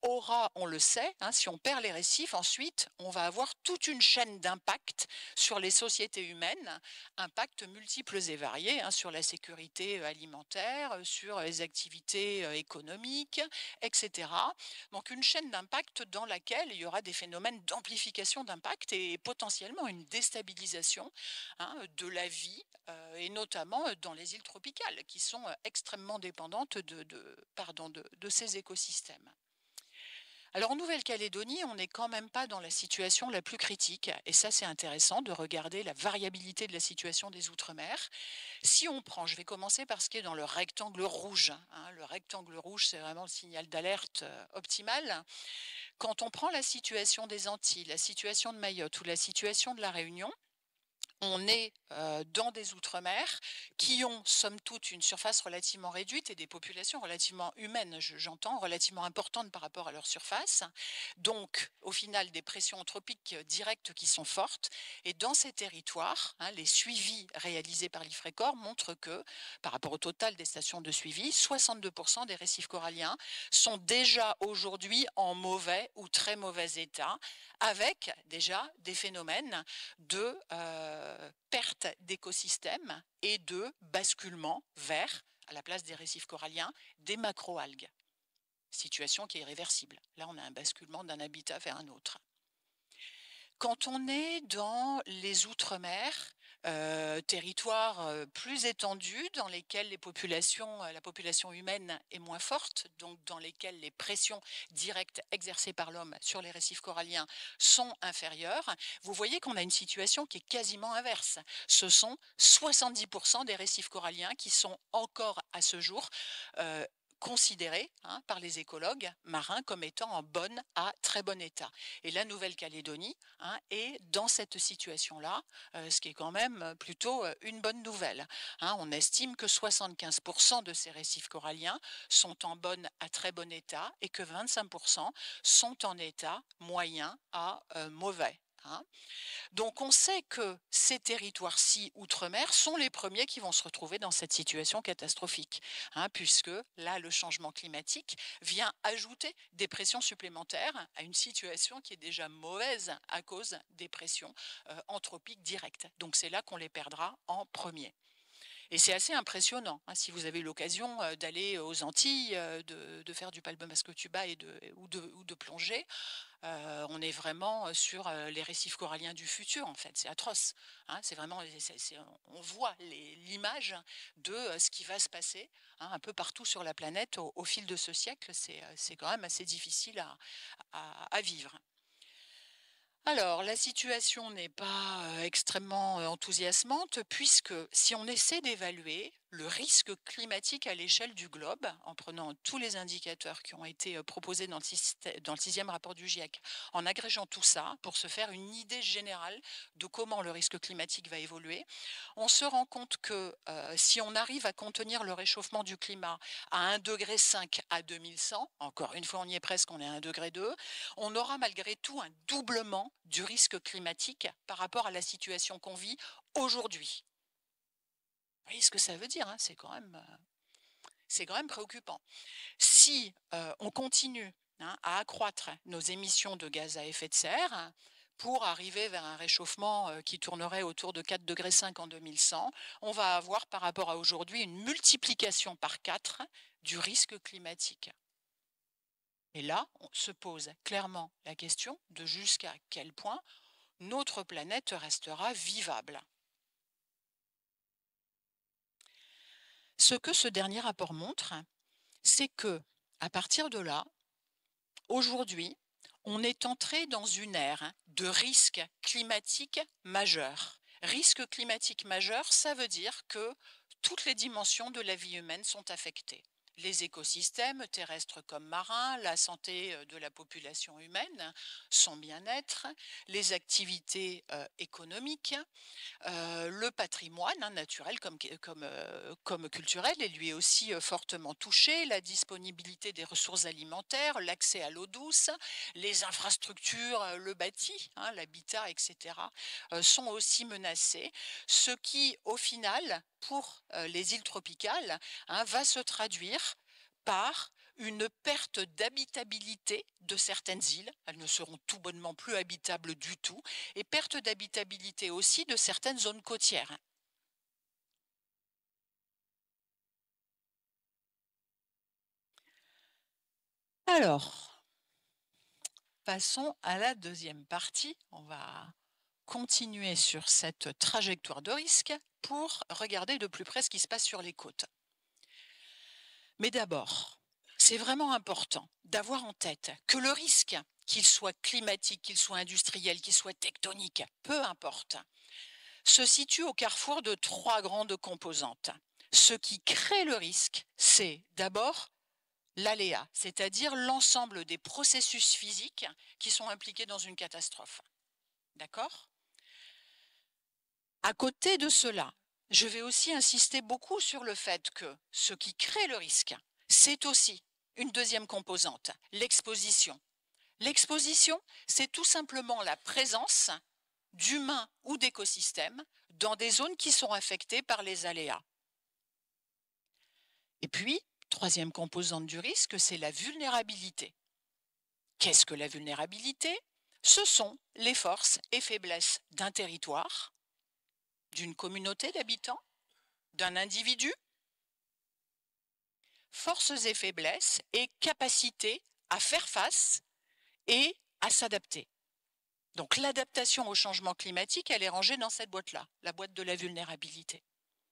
aura, on le sait, hein, si on perd les récifs, ensuite, on va avoir toute une chaîne d'impact sur les sociétés humaines, impacts multiples et variés, hein, sur la sécurité alimentaire, sur les activités économiques, et cetera. Donc une chaîne d'impact dans laquelle il y aura des phénomènes d'amplification d'impact et potentiellement une déstabilisation, hein, de la vie, euh, et notamment dans les îles tropicales, qui sont extrêmement dépendantes de, de, pardon, de, de ces écosystèmes. Alors en Nouvelle-Calédonie, on n'est quand même pas dans la situation la plus critique. Et ça, c'est intéressant de regarder la variabilité de la situation des Outre-mer. Si on prend, je vais commencer par ce qui est dans le rectangle rouge. Hein, le rectangle rouge, c'est vraiment le signal d'alerte euh, optimal. Quand on prend la situation des Antilles, la situation de Mayotte ou la situation de la Réunion, on est euh, dans des outre-mer qui ont, somme toute, une surface relativement réduite et des populations relativement humaines, j'entends, relativement importantes par rapport à leur surface. Donc, au final, des pressions anthropiques directes qui sont fortes. Et dans ces territoires, hein, les suivis réalisés par l'IFRECOR montrent que, par rapport au total des stations de suivi, soixante-deux pour cent des récifs coralliens sont déjà aujourd'hui en mauvais ou très mauvais état, avec déjà des phénomènes de euh, perte d'écosystèmes et de basculement vers, à la place des récifs coralliens, des macroalgues. Situation qui est irréversible. Là, on a un basculement d'un habitat vers un autre. Quand on est dans les outre-mer, euh, territoires euh, plus étendus dans lesquels les populations, euh, la population humaine est moins forte, donc dans lesquels les pressions directes exercées par l'homme sur les récifs coralliens sont inférieures, vous voyez qu'on a une situation qui est quasiment inverse. Ce sont soixante-dix pour cent des récifs coralliens qui sont encore à ce jour euh, considérés, hein, par les écologues marins comme étant en bon à très bon état. Et la Nouvelle-Calédonie, hein, est dans cette situation-là, euh, ce qui est quand même plutôt une bonne nouvelle. Hein, on estime que soixante-quinze pour cent de ces récifs coralliens sont en bon à très bon état et que vingt-cinq pour cent sont en état moyen à euh, mauvais. Hein. Donc on sait que ces territoires-ci outre-mer sont les premiers qui vont se retrouver dans cette situation catastrophique, hein, puisque là le changement climatique vient ajouter des pressions supplémentaires à une situation qui est déjà mauvaise à cause des pressions euh, anthropiques directes. Donc c'est là qu'on les perdra en premier. Et c'est assez impressionnant, hein, si vous avez l'occasion euh, d'aller aux Antilles, euh, de, de faire du palme-masque tuba et de, ou, de, ou de plonger. Euh, on est vraiment sur euh, les récifs coralliens du futur, en fait. C'est atroce. Hein, c'est vraiment, c'est, c'est, on voit les, l'image de euh, ce qui va se passer, hein, un peu partout sur la planète au, au fil de ce siècle. C'est, c'est quand même assez difficile à, à, à vivre. Alors, la situation n'est pas euh, extrêmement euh, enthousiasmante puisque si on essaie d'évaluer le risque climatique à l'échelle du globe, en prenant tous les indicateurs qui ont été euh, proposés dans le, système, dans le sixième rapport du GIEC, en agrégeant tout ça pour se faire une idée générale de comment le risque climatique va évoluer, on se rend compte que euh, si on arrive à contenir le réchauffement du climat à un degré cinq à deux mille cent, encore une fois on y est presque, on est à un degré deux, on aura malgré tout un doublement du risque climatique par rapport à la situation qu'on vit aujourd'hui. Vous voyez ce que ça veut dire, hein, c'est quand même, euh, c'est quand même préoccupant. Si euh, on continue, hein, à accroître nos émissions de gaz à effet de serre pour arriver vers un réchauffement euh, qui tournerait autour de quatre degrés cinq en deux mille cent, on va avoir par rapport à aujourd'hui une multiplication par quatre du risque climatique. Et là, on se pose clairement la question de jusqu'à quel point notre planète restera vivable. Ce que ce dernier rapport montre, c'est que, à partir de là, aujourd'hui, on est entré dans une ère de risque climatique majeur. Risque climatique majeur, ça veut dire que toutes les dimensions de la vie humaine sont affectées. Les écosystèmes terrestres comme marins, la santé de la population humaine, son bien-être, les activités euh, économiques, euh, le patrimoine, hein, naturel comme, comme, euh, comme culturel est lui aussi euh, fortement touché, la disponibilité des ressources alimentaires, l'accès à l'eau douce, les infrastructures, euh, le bâti, hein, l'habitat, et cetera, euh, sont aussi menacés, ce qui, au final, pour euh, les îles tropicales, hein, va se traduire par une perte d'habitabilité de certaines îles, elles ne seront tout bonnement plus habitables du tout, et perte d'habitabilité aussi de certaines zones côtières. Alors, passons à la deuxième partie. On va continuer sur cette trajectoire de risque pour regarder de plus près ce qui se passe sur les côtes. Mais d'abord, c'est vraiment important d'avoir en tête que le risque, qu'il soit climatique, qu'il soit industriel, qu'il soit tectonique, peu importe, se situe au carrefour de trois grandes composantes. Ce qui crée le risque, c'est d'abord l'aléa, c'est-à-dire l'ensemble des processus physiques qui sont impliqués dans une catastrophe. D'accord ? À côté de cela, je vais aussi insister beaucoup sur le fait que ce qui crée le risque, c'est aussi une deuxième composante, l'exposition. L'exposition, c'est tout simplement la présence d'humains ou d'écosystèmes dans des zones qui sont affectées par les aléas. Et puis, troisième composante du risque, c'est la vulnérabilité. Qu'est-ce que la vulnérabilité ? Ce sont les forces et faiblesses d'un territoire, d'une communauté d'habitants, d'un individu. Forces et faiblesses et capacité à faire face et à s'adapter. Donc l'adaptation au changement climatique, elle est rangée dans cette boîte-là, la boîte de la vulnérabilité.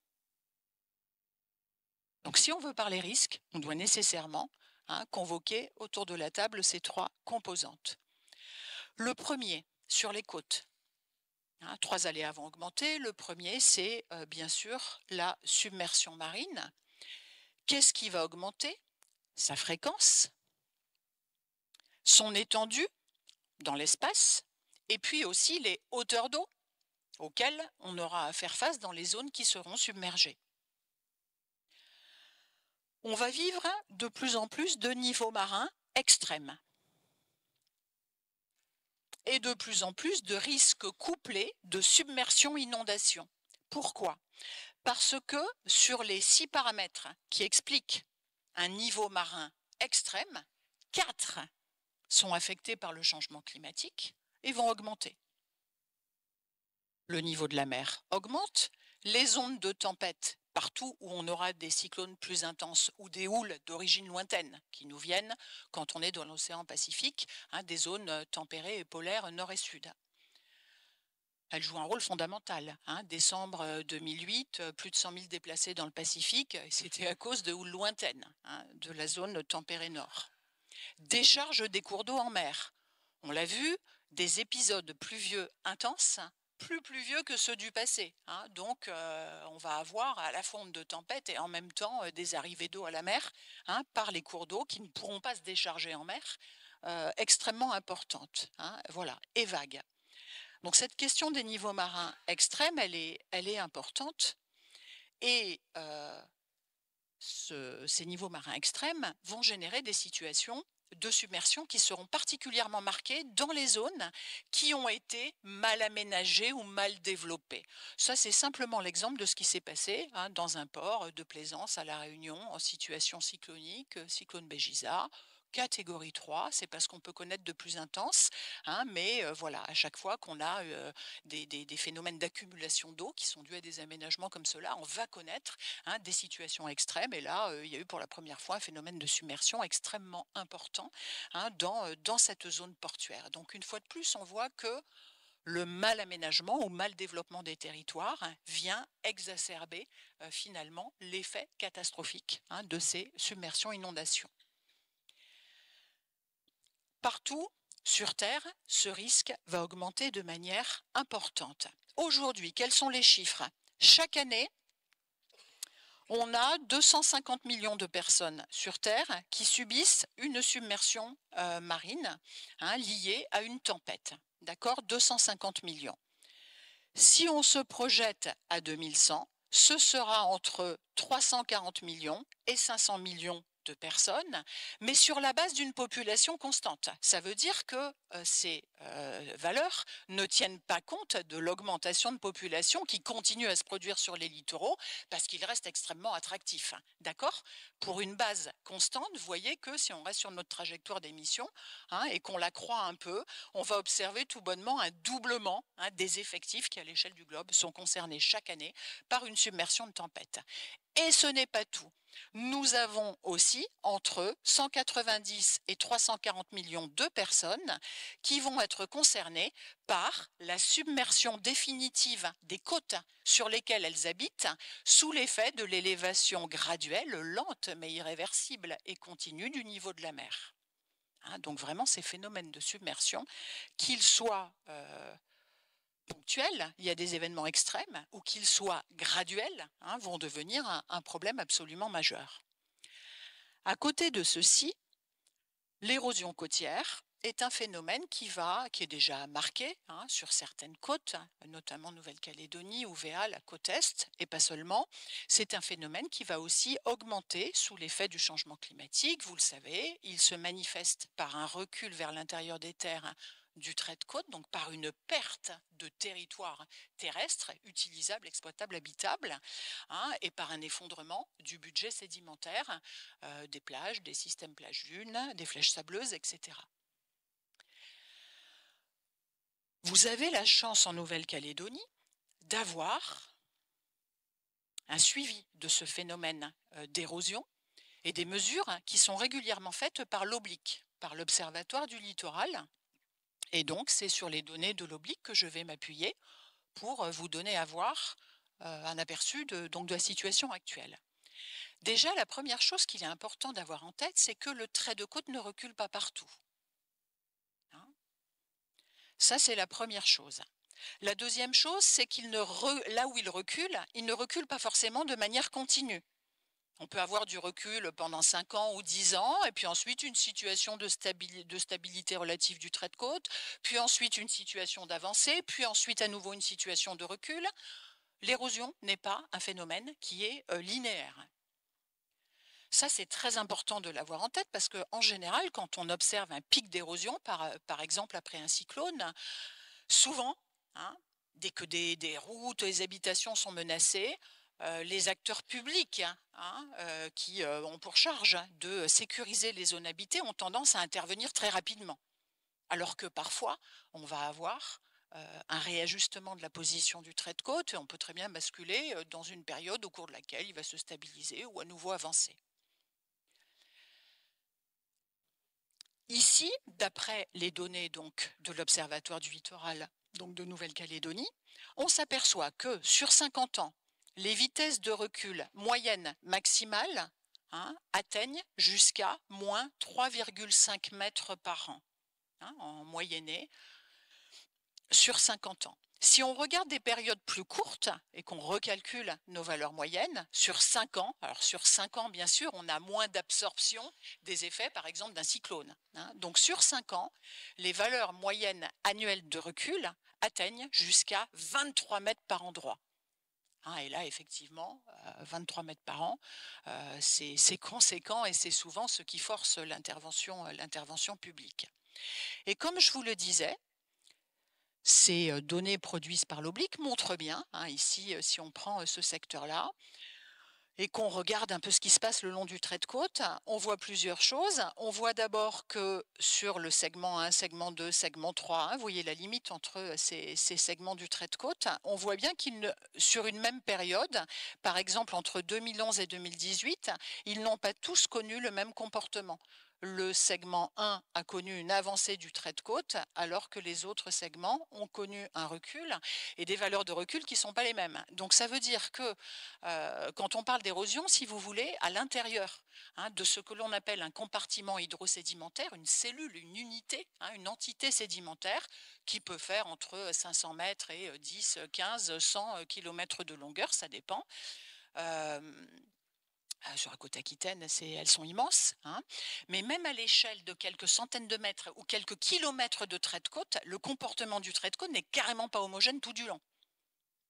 Donc si on veut parler risque, on doit nécessairement hein, convoquer autour de la table ces trois composantes. Le premier, sur les côtes. Hein, trois aléas vont augmenter. Le premier, c'est euh, bien sûr la submersion marine. Qu'est-ce qui va augmenter ? Sa fréquence, son étendue dans l'espace, et puis aussi les hauteurs d'eau auxquelles on aura à faire face dans les zones qui seront submergées. On va vivre de plus en plus de niveaux marins extrêmes et de plus en plus de risques couplés de submersion-inondation. Pourquoi ? Parce que sur les six paramètres qui expliquent un niveau marin extrême, quatre sont affectés par le changement climatique et vont augmenter. Le niveau de la mer augmente, les ondes de tempête, partout où on aura des cyclones plus intenses ou des houles d'origine lointaine qui nous viennent quand on est dans l'océan Pacifique, hein, des zones tempérées et polaires nord et sud. Elle joue un rôle fondamental. Hein. Décembre deux mille huit, plus de cent mille déplacés dans le Pacifique, et c'était à cause de houles lointaines, hein, de la zone tempérée nord. Décharge des cours d'eau en mer. On l'a vu, des épisodes pluvieux intenses, plus pluvieux que ceux du passé. Hein. Donc, euh, on va avoir à la fois onde de tempête et en même temps euh, des arrivées d'eau à la mer hein, par les cours d'eau qui ne pourront pas se décharger en mer, euh, extrêmement importantes. Hein. Voilà, et vagues. Donc cette question des niveaux marins extrêmes, elle est, elle est importante et euh, ce, ces niveaux marins extrêmes vont générer des situations de submersion qui seront particulièrement marquées dans les zones qui ont été mal aménagées ou mal développées. Ça, c'est simplement l'exemple de ce qui s'est passé hein, dans un port de plaisance à La Réunion en situation cyclonique, cyclone Béjiza. Catégorie trois, c'est parce qu'on peut connaître de plus intense, hein, mais euh, voilà, à chaque fois qu'on a euh, des, des, des phénomènes d'accumulation d'eau qui sont dus à des aménagements comme cela, on va connaître hein, des situations extrêmes. Et là, euh, il y a eu pour la première fois un phénomène de submersion extrêmement important hein, dans, euh, dans cette zone portuaire. Donc une fois de plus, on voit que le mal aménagement ou mal développement des territoires hein, vient exacerber euh, finalement l'effet catastrophique hein, de ces submersions-inondations. Partout sur Terre, ce risque va augmenter de manière importante. Aujourd'hui, quels sont les chiffres ? Chaque année, on a deux cent cinquante millions de personnes sur Terre qui subissent une submersion euh, marine hein, liée à une tempête. D'accord ? deux cent cinquante millions. Si on se projette à deux mille cent, ce sera entre trois cent quarante millions et cinq cents millions de personnes, mais sur la base d'une population constante. Ça veut dire que euh, ces euh, valeurs ne tiennent pas compte de l'augmentation de population qui continue à se produire sur les littoraux parce qu'ils restent extrêmement attractifs. D'accord? Pour une base constante, vous voyez que si on reste sur notre trajectoire d'émission hein, et qu'on la croît un peu, on va observer tout bonnement un doublement hein, des effectifs qui, à l'échelle du globe, sont concernés chaque année par une submersion de tempête. Et ce n'est pas tout. Nous avons aussi entre cent quatre-vingt-dix et trois cent quarante millions de personnes qui vont être concernées par la submersion définitive des côtes sur lesquelles elles habitent sous l'effet de l'élévation graduelle, lente mais irréversible et continue du niveau de la mer. Hein, donc vraiment ces phénomènes de submersion, qu'ils soient euh, ponctuels, il y a des événements extrêmes, ou qu'ils soient graduels, hein, vont devenir un, un problème absolument majeur. À côté de ceci, l'érosion côtière est un phénomène qui, va, qui est déjà marqué hein, sur certaines côtes, notamment Nouvelle-Calédonie, Ouvéa, la côte Est, et pas seulement. C'est un phénomène qui va aussi augmenter sous l'effet du changement climatique. Vous le savez, il se manifeste par un recul vers l'intérieur des terres du trait de côte, donc par une perte de territoire terrestre utilisable, exploitable, habitable, hein, et par un effondrement du budget sédimentaire euh, des plages, des systèmes plage-dunes, des flèches sableuses, et cetera. Vous avez la chance en Nouvelle-Calédonie d'avoir un suivi de ce phénomène euh, d'érosion et des mesures qui sont régulièrement faites par l'Oblic, par l'Observatoire du littoral. Et donc, c'est sur les données de l'Oblic que je vais m'appuyer pour vous donner à voir euh, un aperçu de, donc, de la situation actuelle. Déjà, la première chose qu'il est important d'avoir en tête, c'est que le trait de côte ne recule pas partout. Hein? Ça, c'est la première chose. La deuxième chose, c'est qu'il ne re... là où il recule, il ne recule pas forcément de manière continue. On peut avoir du recul pendant cinq ans ou dix ans, et puis ensuite une situation de, stabi- de stabilité relative du trait de côte, puis ensuite une situation d'avancée, puis ensuite à nouveau une situation de recul. L'érosion n'est pas un phénomène qui est euh, linéaire. Ça, c'est très important de l'avoir en tête parce qu'en général, quand on observe un pic d'érosion, par, par exemple après un cyclone, souvent, hein, dès que des, des routes, des habitations sont menacées, Euh, les acteurs publics hein, euh, qui euh, ont pour charge de sécuriser les zones habitées ont tendance à intervenir très rapidement. Alors que parfois, on va avoir euh, un réajustement de la position du trait de côte et on peut très bien basculer dans une période au cours de laquelle il va se stabiliser ou à nouveau avancer. Ici, d'après les données donc, de l'Observatoire du littoral donc de Nouvelle-Calédonie, on s'aperçoit que sur cinquante ans, les vitesses de recul moyennes maximales hein, atteignent jusqu'à moins trois virgule cinq mètres par an, hein, en moyenné, sur cinquante ans. Si on regarde des périodes plus courtes et qu'on recalcule nos valeurs moyennes, sur cinq ans, alors sur cinq ans, bien sûr, on a moins d'absorption des effets, par exemple, d'un cyclone. Hein. Donc sur cinq ans, les valeurs moyennes annuelles de recul atteignent jusqu'à vingt-trois mètres par endroit. Hein, et là, effectivement, euh, vingt-trois mètres par an, euh, c'est conséquent et c'est souvent ce qui force l'intervention l'intervention publique. Et comme je vous le disais, ces données produites par l'Oblic montrent bien, hein, ici, si on prend ce secteur-là, et qu'on regarde un peu ce qui se passe le long du trait de côte, on voit plusieurs choses. On voit d'abord que sur le segment un, segment deux, segment trois, hein, vous voyez la limite entre ces, ces segments du trait de côte, on voit bien qu'ils, sur une même période, par exemple entre deux mille onze et deux mille dix-huit, ils n'ont pas tous connu le même comportement. Le segment un a connu une avancée du trait de côte, alors que les autres segments ont connu un recul et des valeurs de recul qui ne sont pas les mêmes. Donc ça veut dire que euh, quand on parle d'érosion, si vous voulez, à l'intérieur hein, de ce que l'on appelle un compartiment hydrosédimentaire, une cellule, une unité, hein, une entité sédimentaire qui peut faire entre cinq cents mètres et dix, quinze, cent kilomètres de longueur, ça dépend. Euh, Sur la côte aquitaine, elles sont immenses, hein. Mais même à l'échelle de quelques centaines de mètres ou quelques kilomètres de trait de côte, le comportement du trait de côte n'est carrément pas homogène tout du long.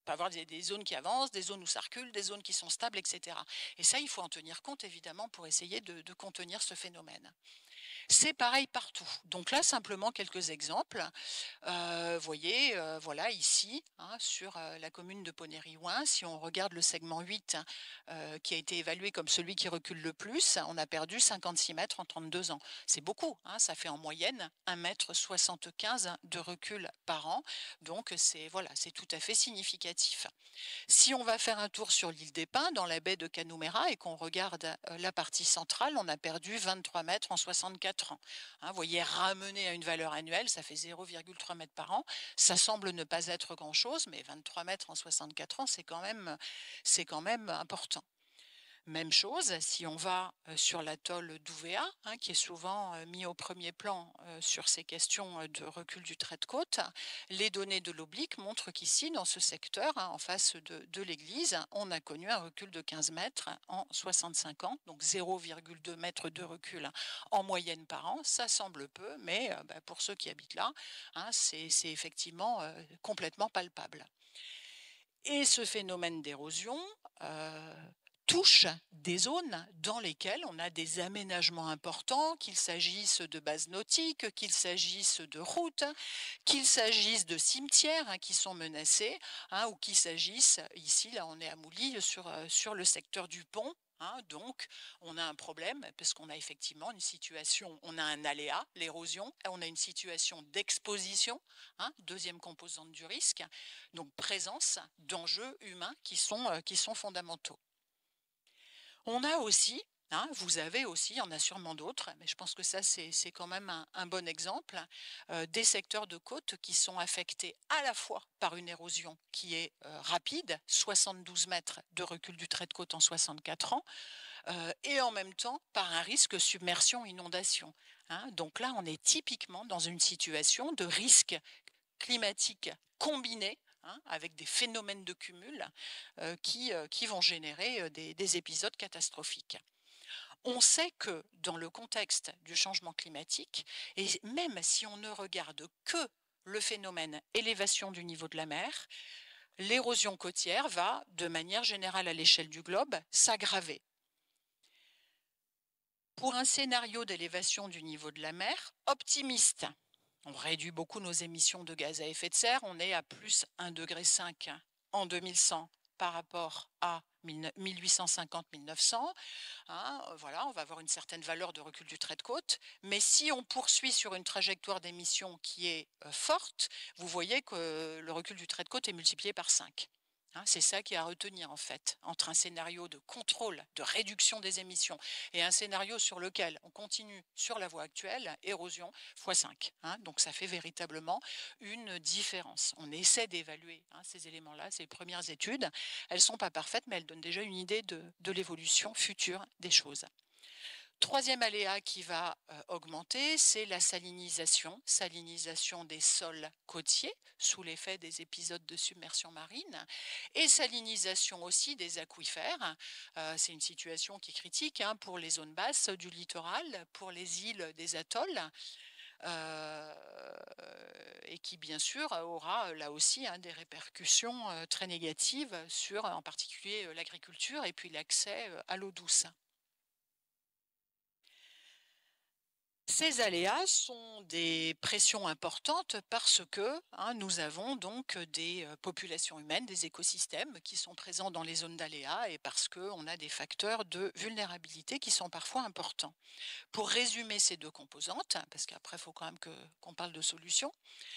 peut avoir des, des zones qui avancent, des zones où ça recule, des zones qui sont stables, et cetera. Et ça, il faut en tenir compte, évidemment, pour essayer de, de contenir ce phénomène. C'est pareil partout. Donc là, simplement quelques exemples. Euh, vous voyez, euh, voilà, ici, hein, sur euh, la commune de Poney-Riouin, si on regarde le segment huit, euh, qui a été évalué comme celui qui recule le plus, on a perdu cinquante-six mètres en trente-deux ans. C'est beaucoup, hein, ça fait en moyenne un mètre soixante-quinze de recul par an. Donc c'est voilà, c'est tout à fait significatif. Si on va faire un tour sur l'île des Pins, dans la baie de Canouméra, et qu'on regarde euh, la partie centrale, on a perdu vingt-trois mètres en soixante-quatre ans. Hein, vous voyez, ramené à une valeur annuelle, ça fait zéro virgule trois mètres par an. Ça semble ne pas être grand-chose, mais vingt-trois mètres en soixante-quatre ans, c'est quand même, c'est quand même important. Même chose, si on va euh, sur l'atoll d'Ouvéa, hein, qui est souvent euh, mis au premier plan euh, sur ces questions euh, de recul du trait de côte, les données de l'oblique montrent qu'ici, dans ce secteur, hein, en face de, de l'église, on a connu un recul de quinze mètres en soixante-cinq ans, donc zéro virgule deux mètres de recul en moyenne par an. Ça semble peu, mais euh, bah, pour ceux qui habitent là, hein, c'est effectivement euh, complètement palpable. Et ce phénomène d'érosion euh, touche des zones dans lesquelles on a des aménagements importants, qu'il s'agisse de bases nautiques, qu'il s'agisse de routes, qu'il s'agisse de cimetières hein, qui sont menacés, hein, ou qu'il s'agisse, ici, là on est à Mouly, sur, sur le secteur du pont. Hein, donc, on a un problème parce qu'on a effectivement une situation, on a un aléa, l'érosion, on a une situation d'exposition, hein, deuxième composante du risque, donc présence d'enjeux humains qui sont, euh, qui sont fondamentaux. On a aussi, hein, vous avez aussi, il y en a sûrement d'autres, mais je pense que ça c'est quand même un, un bon exemple, euh, des secteurs de côte qui sont affectés à la fois par une érosion qui est euh, rapide, soixante-douze mètres de recul du trait de côte en soixante-quatre ans, euh, et en même temps par un risque submersion-inondation. Hein. Donc là, on est typiquement dans une situation de risque climatique combiné, hein, avec des phénomènes de cumul euh, qui, euh, qui vont générer euh, des, des épisodes catastrophiques. On sait que dans le contexte du changement climatique, et même si on ne regarde que le phénomène élévation du niveau de la mer, l'érosion côtière va, de manière générale à l'échelle du globe, s'aggraver. Pour un scénario d'élévation du niveau de la mer optimiste, on réduit beaucoup nos émissions de gaz à effet de serre, on est à plus un virgule cinq degré en deux mille cent par rapport à mille huit cent cinquante à mille neuf cents. Hein, voilà, on va avoir une certaine valeur de recul du trait de côte, mais si on poursuit sur une trajectoire d'émissions qui est euh, forte, vous voyez que le recul du trait de côte est multiplié par cinq. Hein, c'est ça qui est à retenir en fait, entre un scénario de contrôle, de réduction des émissions et un scénario sur lequel on continue sur la voie actuelle, érosion fois cinq. Hein, donc ça fait véritablement une différence. On essaie d'évaluer hein, ces éléments-là, ces premières études. Elles ne sont pas parfaites, mais elles donnent déjà une idée de, de l'évolution future des choses. Troisième aléa qui va euh, augmenter, c'est la salinisation, salinisation des sols côtiers sous l'effet des épisodes de submersion marine et salinisation aussi des aquifères. Euh, c'est une situation qui est critique hein, pour les zones basses du littoral, pour les îles des atolls. Euh, et qui bien sûr aura là aussi hein, des répercussions euh, très négatives sur en particulier euh, l'agriculture et puis l'accès euh, à l'eau douce. Ces aléas sont des pressions importantes parce que hein, nous avons donc des populations humaines, des écosystèmes qui sont présents dans les zones d'aléas et parce qu'on a des facteurs de vulnérabilité qui sont parfois importants. Pour résumer ces deux composantes, parce qu'après il faut quand même que, qu'on parle de solutions,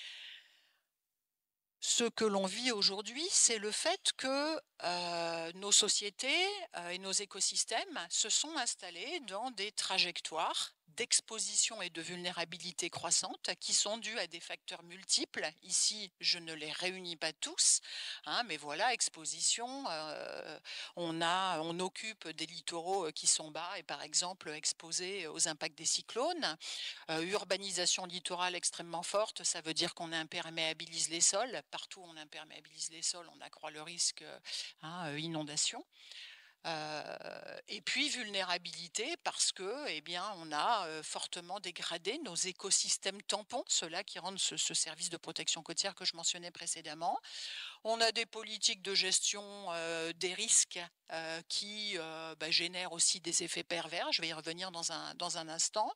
ce que l'on vit aujourd'hui, c'est le fait que euh, nos sociétés euh, et nos écosystèmes se sont installés dans des trajectoires d'exposition et de vulnérabilité croissante qui sont dues à des facteurs multiples. Ici, je ne les réunis pas tous, hein, mais voilà, exposition, euh, on, a, on occupe des littoraux qui sont bas et par exemple exposés aux impacts des cyclones. Euh, urbanisation littorale extrêmement forte, ça veut dire qu'on imperméabilise les sols. Partout où on imperméabilise les sols, on accroît le risque hein, inondation. Euh, et puis vulnérabilité parce que, eh bien, on a euh, fortement dégradé nos écosystèmes tampons, ceux-là qui rendent ce, ce service de protection côtière que je mentionnais précédemment. On a des politiques de gestion euh, des risques euh, qui euh, bah, génèrent aussi des effets pervers. Je vais y revenir dans un, dans un instant.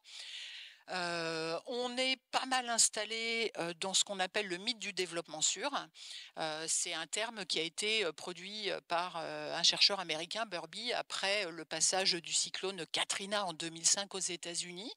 Euh, on est pas mal installé euh, dans ce qu'on appelle le mythe du développement sûr. Euh, c'est un terme qui a été euh, produit par euh, un chercheur américain, Burby, après le passage du cyclone Katrina en deux mille cinq aux États-Unis.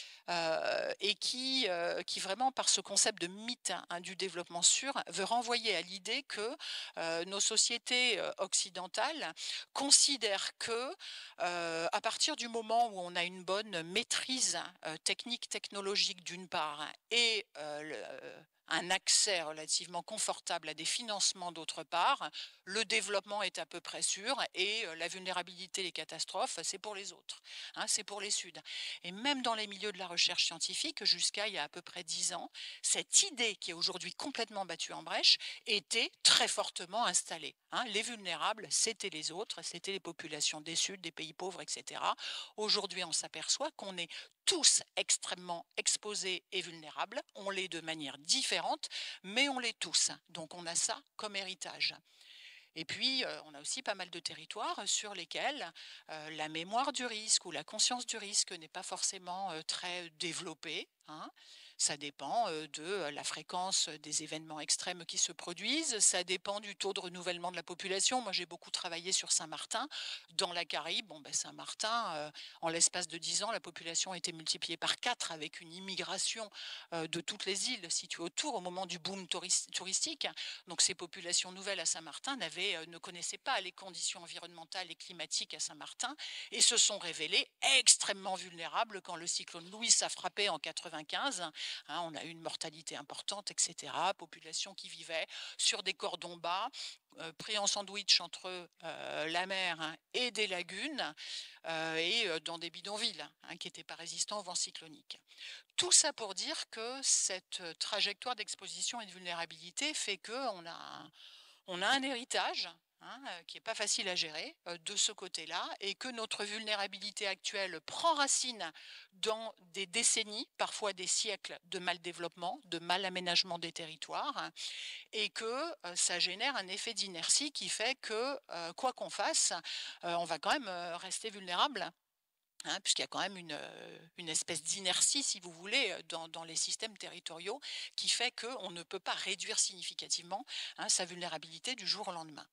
Euh, et qui, euh, qui vraiment, par ce concept de mythe hein, du développement sûr, veut renvoyer à l'idée que euh, nos sociétés euh, occidentales considèrent que, euh, à partir du moment où on a une bonne maîtrise euh, technique, technologique d'une part, et euh, le, un accès relativement confortable à des financements d'autre part, le développement est à peu près sûr et la vulnérabilité, les catastrophes, c'est pour les autres, hein, c'est pour les Suds. Et même dans les milieux de la recherche scientifique, jusqu'à il y a à peu près dix ans, cette idée qui est aujourd'hui complètement battue en brèche était très fortement installée. Hein. Les vulnérables, c'était les autres, c'était les populations des Suds, des pays pauvres, et cetera. Aujourd'hui, on s'aperçoit qu'on est tous extrêmement exposés et vulnérables. On l'est de manière différente, mais on l'est tous. Donc on a ça comme héritage. Et puis, euh, on a aussi pas mal de territoires sur lesquels euh, la mémoire du risque ou la conscience du risque n'est pas forcément euh, très développée. Hein. Ça dépend euh, de la fréquence des événements extrêmes qui se produisent, ça dépend du taux de renouvellement de la population. Moi, j'ai beaucoup travaillé sur Saint-Martin. Dans la Caraïbe, bon, ben, Saint-Martin, euh, en l'espace de dix ans, la population a été multipliée par quatre avec une immigration euh, de toutes les îles situées autour au moment du boom touristique. Donc, ces populations nouvelles à Saint-Martin n'avaient, euh, ne connaissaient pas les conditions environnementales et climatiques à Saint-Martin et se sont révélées extrêmement vulnérables quand le cyclone Louis a frappé en quatre-vingt-quinze. Hein, on a eu une mortalité importante, et cetera. Population qui vivait sur des cordons bas, euh, pris en sandwich entre euh, la mer hein, et des lagunes, euh, et euh, dans des bidonvilles hein, qui n'étaient pas résistants au vent cyclonique. Tout ça pour dire que cette trajectoire d'exposition et de vulnérabilité fait qu'on a un, on a un héritage hein, qui n'est pas facile à gérer euh, de ce côté-là et que notre vulnérabilité actuelle prend racine dans des décennies, parfois des siècles de mal développement, de mal aménagement des territoires et que euh, ça génère un effet d'inertie qui fait que euh, quoi qu'on fasse, euh, on va quand même euh, rester vulnérable. Hein, puisqu'il y a quand même une, une espèce d'inertie, si vous voulez, dans, dans les systèmes territoriaux, qui fait qu'on ne peut pas réduire significativement hein, sa vulnérabilité du jour au lendemain.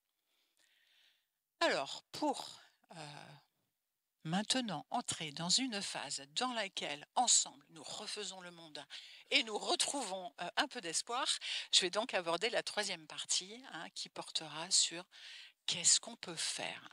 Alors, pour euh, maintenant entrer dans une phase dans laquelle, ensemble, nous refaisons le monde et nous retrouvons euh, un peu d'espoir, je vais donc aborder la troisième partie hein, qui portera sur qu'est-ce qu'on peut faire.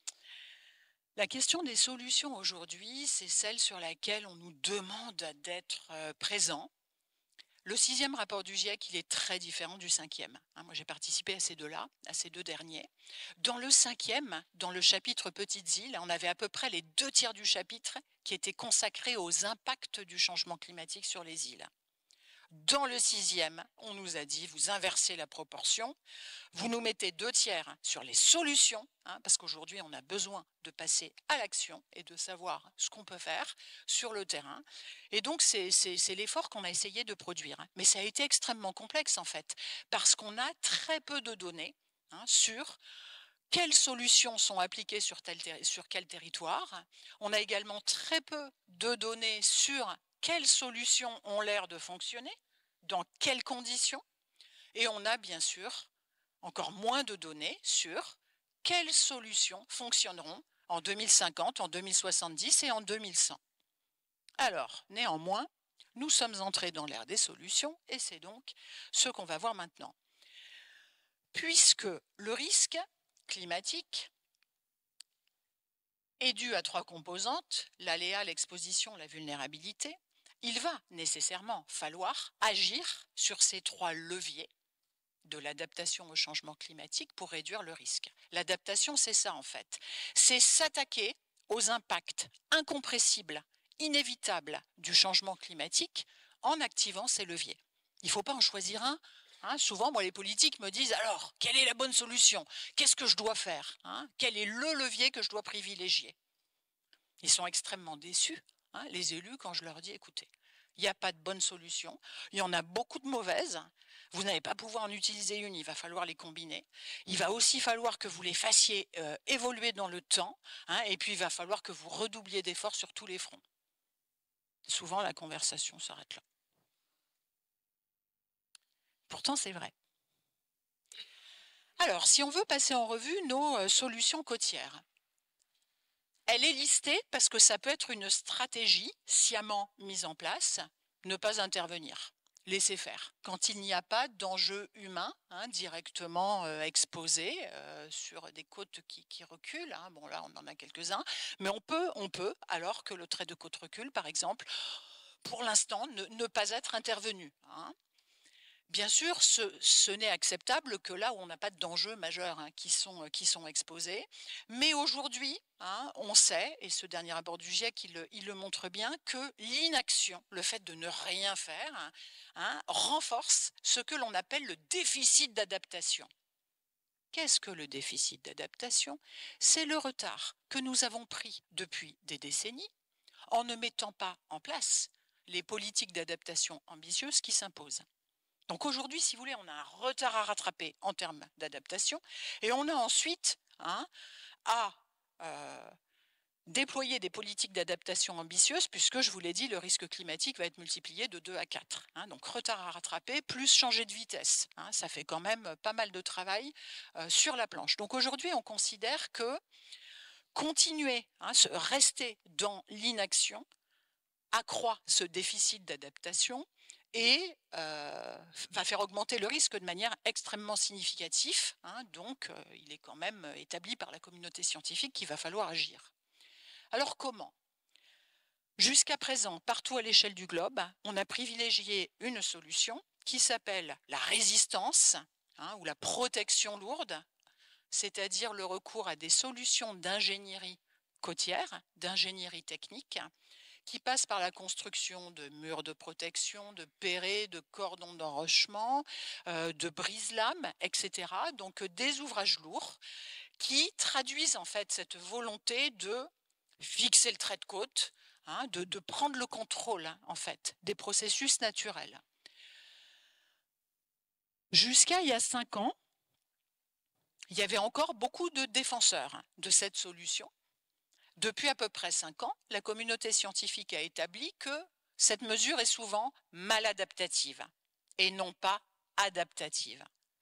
La question des solutions aujourd'hui, c'est celle sur laquelle on nous demande d'être euh, présent. Le sixième rapport du GIEC, il est très différent du cinquième. Hein, moi, j'ai participé à ces deux-là, à ces deux derniers. Dans le cinquième, dans le chapitre Petites îles, on avait à peu près les deux tiers du chapitre qui étaient consacrés aux impacts du changement climatique sur les îles. Dans le sixième, on nous a dit, vous inversez la proportion, vous nous mettez deux tiers sur les solutions, hein, parce qu'aujourd'hui, on a besoin de passer à l'action et de savoir ce qu'on peut faire sur le terrain. Et donc, c'est l'effort qu'on a essayé de produire. Mais ça a été extrêmement complexe, en fait, parce qu'on a très peu de données hein, sur quelles solutions sont appliquées sur, tel sur quel territoire. On a également très peu de données sur quelles solutions ont l'air de fonctionner, dans quelles conditions, et on a bien sûr encore moins de données sur quelles solutions fonctionneront en deux mille cinquante, en deux mille soixante-dix et en deux mille cent. Alors, néanmoins, nous sommes entrés dans l'ère des solutions et c'est donc ce qu'on va voir maintenant. Puisque le risque climatique est dû à trois composantes, l'aléa, l'exposition, la vulnérabilité, il va nécessairement falloir agir sur ces trois leviers de l'adaptation au changement climatique pour réduire le risque. L'adaptation, c'est ça en fait. C'est s'attaquer aux impacts incompressibles, inévitables du changement climatique en activant ces leviers. Il ne faut pas en choisir un Hein, souvent, moi, les politiques me disent, alors, quelle est la bonne solution? Qu'est-ce que je dois faire? Hein? Quel est le levier que je dois privilégier? Ils sont extrêmement déçus, hein, les élus, quand je leur dis, écoutez, il n'y a pas de bonne solution, il y en a beaucoup de mauvaises, vous n'allez pas pouvoir en utiliser une, il va falloir les combiner, il va aussi falloir que vous les fassiez euh, évoluer dans le temps, hein, et puis il va falloir que vous redoubliez d'efforts sur tous les fronts. Souvent, la conversation s'arrête là. Pourtant, c'est vrai. Alors, si on veut passer en revue nos euh, solutions côtières, elle est listée parce que ça peut être une stratégie sciemment mise en place, ne pas intervenir, laisser faire. Quand il n'y a pas d'enjeu humain hein, directement euh, exposé euh, sur des côtes qui, qui reculent, hein, bon là on en a quelques-uns, mais on peut, on peut, alors que le trait de côte recule par exemple, pour l'instant ne, ne pas être intervenu. Hein. Bien sûr, ce, ce n'est acceptable que là où on n'a pas d'enjeux majeurs hein, qui, sont, qui sont exposés. Mais aujourd'hui, hein, on sait, et ce dernier rapport du GIEC, il, il le montre bien, que l'inaction, le fait de ne rien faire, hein, renforce ce que l'on appelle le déficit d'adaptation. Qu'est-ce que le déficit d'adaptation? C'est le retard que nous avons pris depuis des décennies en ne mettant pas en place les politiques d'adaptation ambitieuses qui s'imposent. Donc aujourd'hui, si vous voulez, on a un retard à rattraper en termes d'adaptation et on a ensuite hein, à euh, déployer des politiques d'adaptation ambitieuses puisque, je vous l'ai dit, le risque climatique va être multiplié de deux à quatre. Hein, donc retard à rattraper plus changer de vitesse. Hein, ça fait quand même pas mal de travail euh, sur la planche. Donc aujourd'hui, on considère que continuer, hein, rester dans l'inaction accroît ce déficit d'adaptation et euh, va faire augmenter le risque de manière extrêmement significative. Hein, donc, euh, il est quand même établi par la communauté scientifique qu'il va falloir agir. Alors, comment? Jusqu'à présent, partout à l'échelle du globe, on a privilégié une solution qui s'appelle la résistance hein, ou la protection lourde, c'est-à-dire le recours à des solutions d'ingénierie côtière, d'ingénierie technique, qui passe par la construction de murs de protection, de pérets, de cordons d'enrochement, euh, de brise-lames, et cetera. Donc des ouvrages lourds qui traduisent en fait cette volonté de fixer le trait de côte, hein, de, de prendre le contrôle en fait des processus naturels. Jusqu'à il y a cinq ans, il y avait encore beaucoup de défenseurs de cette solution. Depuis à peu près cinq ans, la communauté scientifique a établi que cette mesure est souvent mal adaptative et non pas adaptative.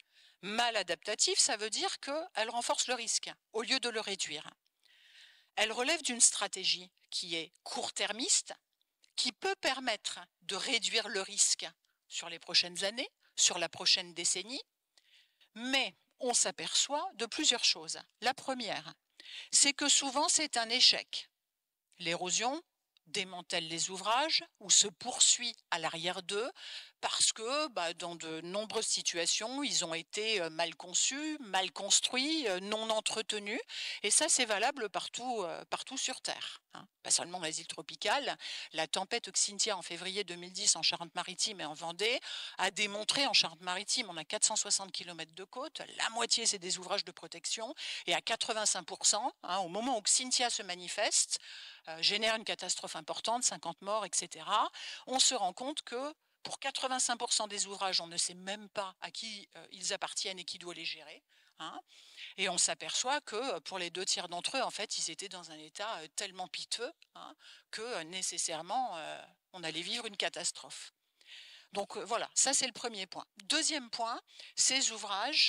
Mal adaptative, ça veut dire qu'elle renforce le risque au lieu de le réduire. Elle relève d'une stratégie qui est court-termiste, qui peut permettre de réduire le risque sur les prochaines années, sur la prochaine décennie, mais on s'aperçoit de plusieurs choses. La première, c'est que souvent c'est un échec. L'érosion démantèle les ouvrages ou se poursuit à l'arrière d'eux parce que bah, dans de nombreuses situations, ils ont été mal conçus, mal construits, non entretenus. Et ça, c'est valable partout, euh, partout sur Terre. Hein. Pas seulement dans les îles tropicales. La tempête Xynthia en février deux mille dix en Charente-Maritime et en Vendée a démontré, en Charente-Maritime, on a quatre cent soixante kilomètres de côte, la moitié c'est des ouvrages de protection, et à quatre-vingt-cinq pour cent, hein, au moment où Xynthia se manifeste, euh, génère une catastrophe importante, cinquante morts, et cetera, on se rend compte que pour quatre-vingt-cinq pour cent des ouvrages, on ne sait même pas à qui euh, ils appartiennent et qui doit les gérer. Hein, et on s'aperçoit que pour les deux tiers d'entre eux, en fait, ils étaient dans un état euh, tellement piteux hein, que euh, nécessairement, euh, on allait vivre une catastrophe. Donc euh, voilà, ça c'est le premier point. Deuxième point, ces ouvrages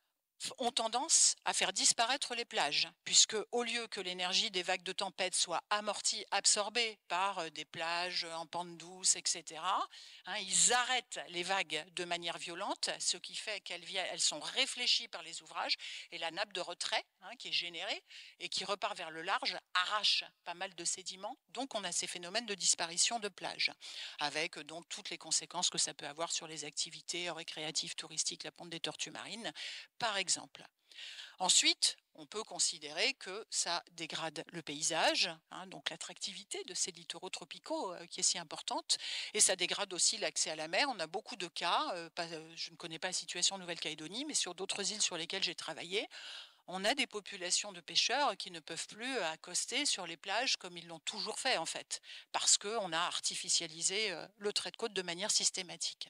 ont tendance à faire disparaître les plages, puisque au lieu que l'énergie des vagues de tempête soit amortie, absorbée par des plages en pente douce, et cetera, hein, ils arrêtent les vagues de manière violente, ce qui fait qu'elles elles sont réfléchies par les ouvrages, et la nappe de retrait hein, qui est générée et qui repart vers le large arrache pas mal de sédiments, donc on a ces phénomènes de disparition de plages, avec donc toutes les conséquences que ça peut avoir sur les activités récréatives, touristiques, la ponte des tortues marines, par exemple. Exemple. Ensuite, on peut considérer que ça dégrade le paysage, hein, donc l'attractivité de ces littoraux tropicaux euh, qui est si importante, et ça dégrade aussi l'accès à la mer. On a beaucoup de cas, euh, pas, euh, je ne connais pas la situation en Nouvelle-Calédonie, mais sur d'autres îles sur lesquelles j'ai travaillé, on a des populations de pêcheurs qui ne peuvent plus accoster sur les plages comme ils l'ont toujours fait en fait, parce qu'on a artificialisé euh, le trait de côte de manière systématique.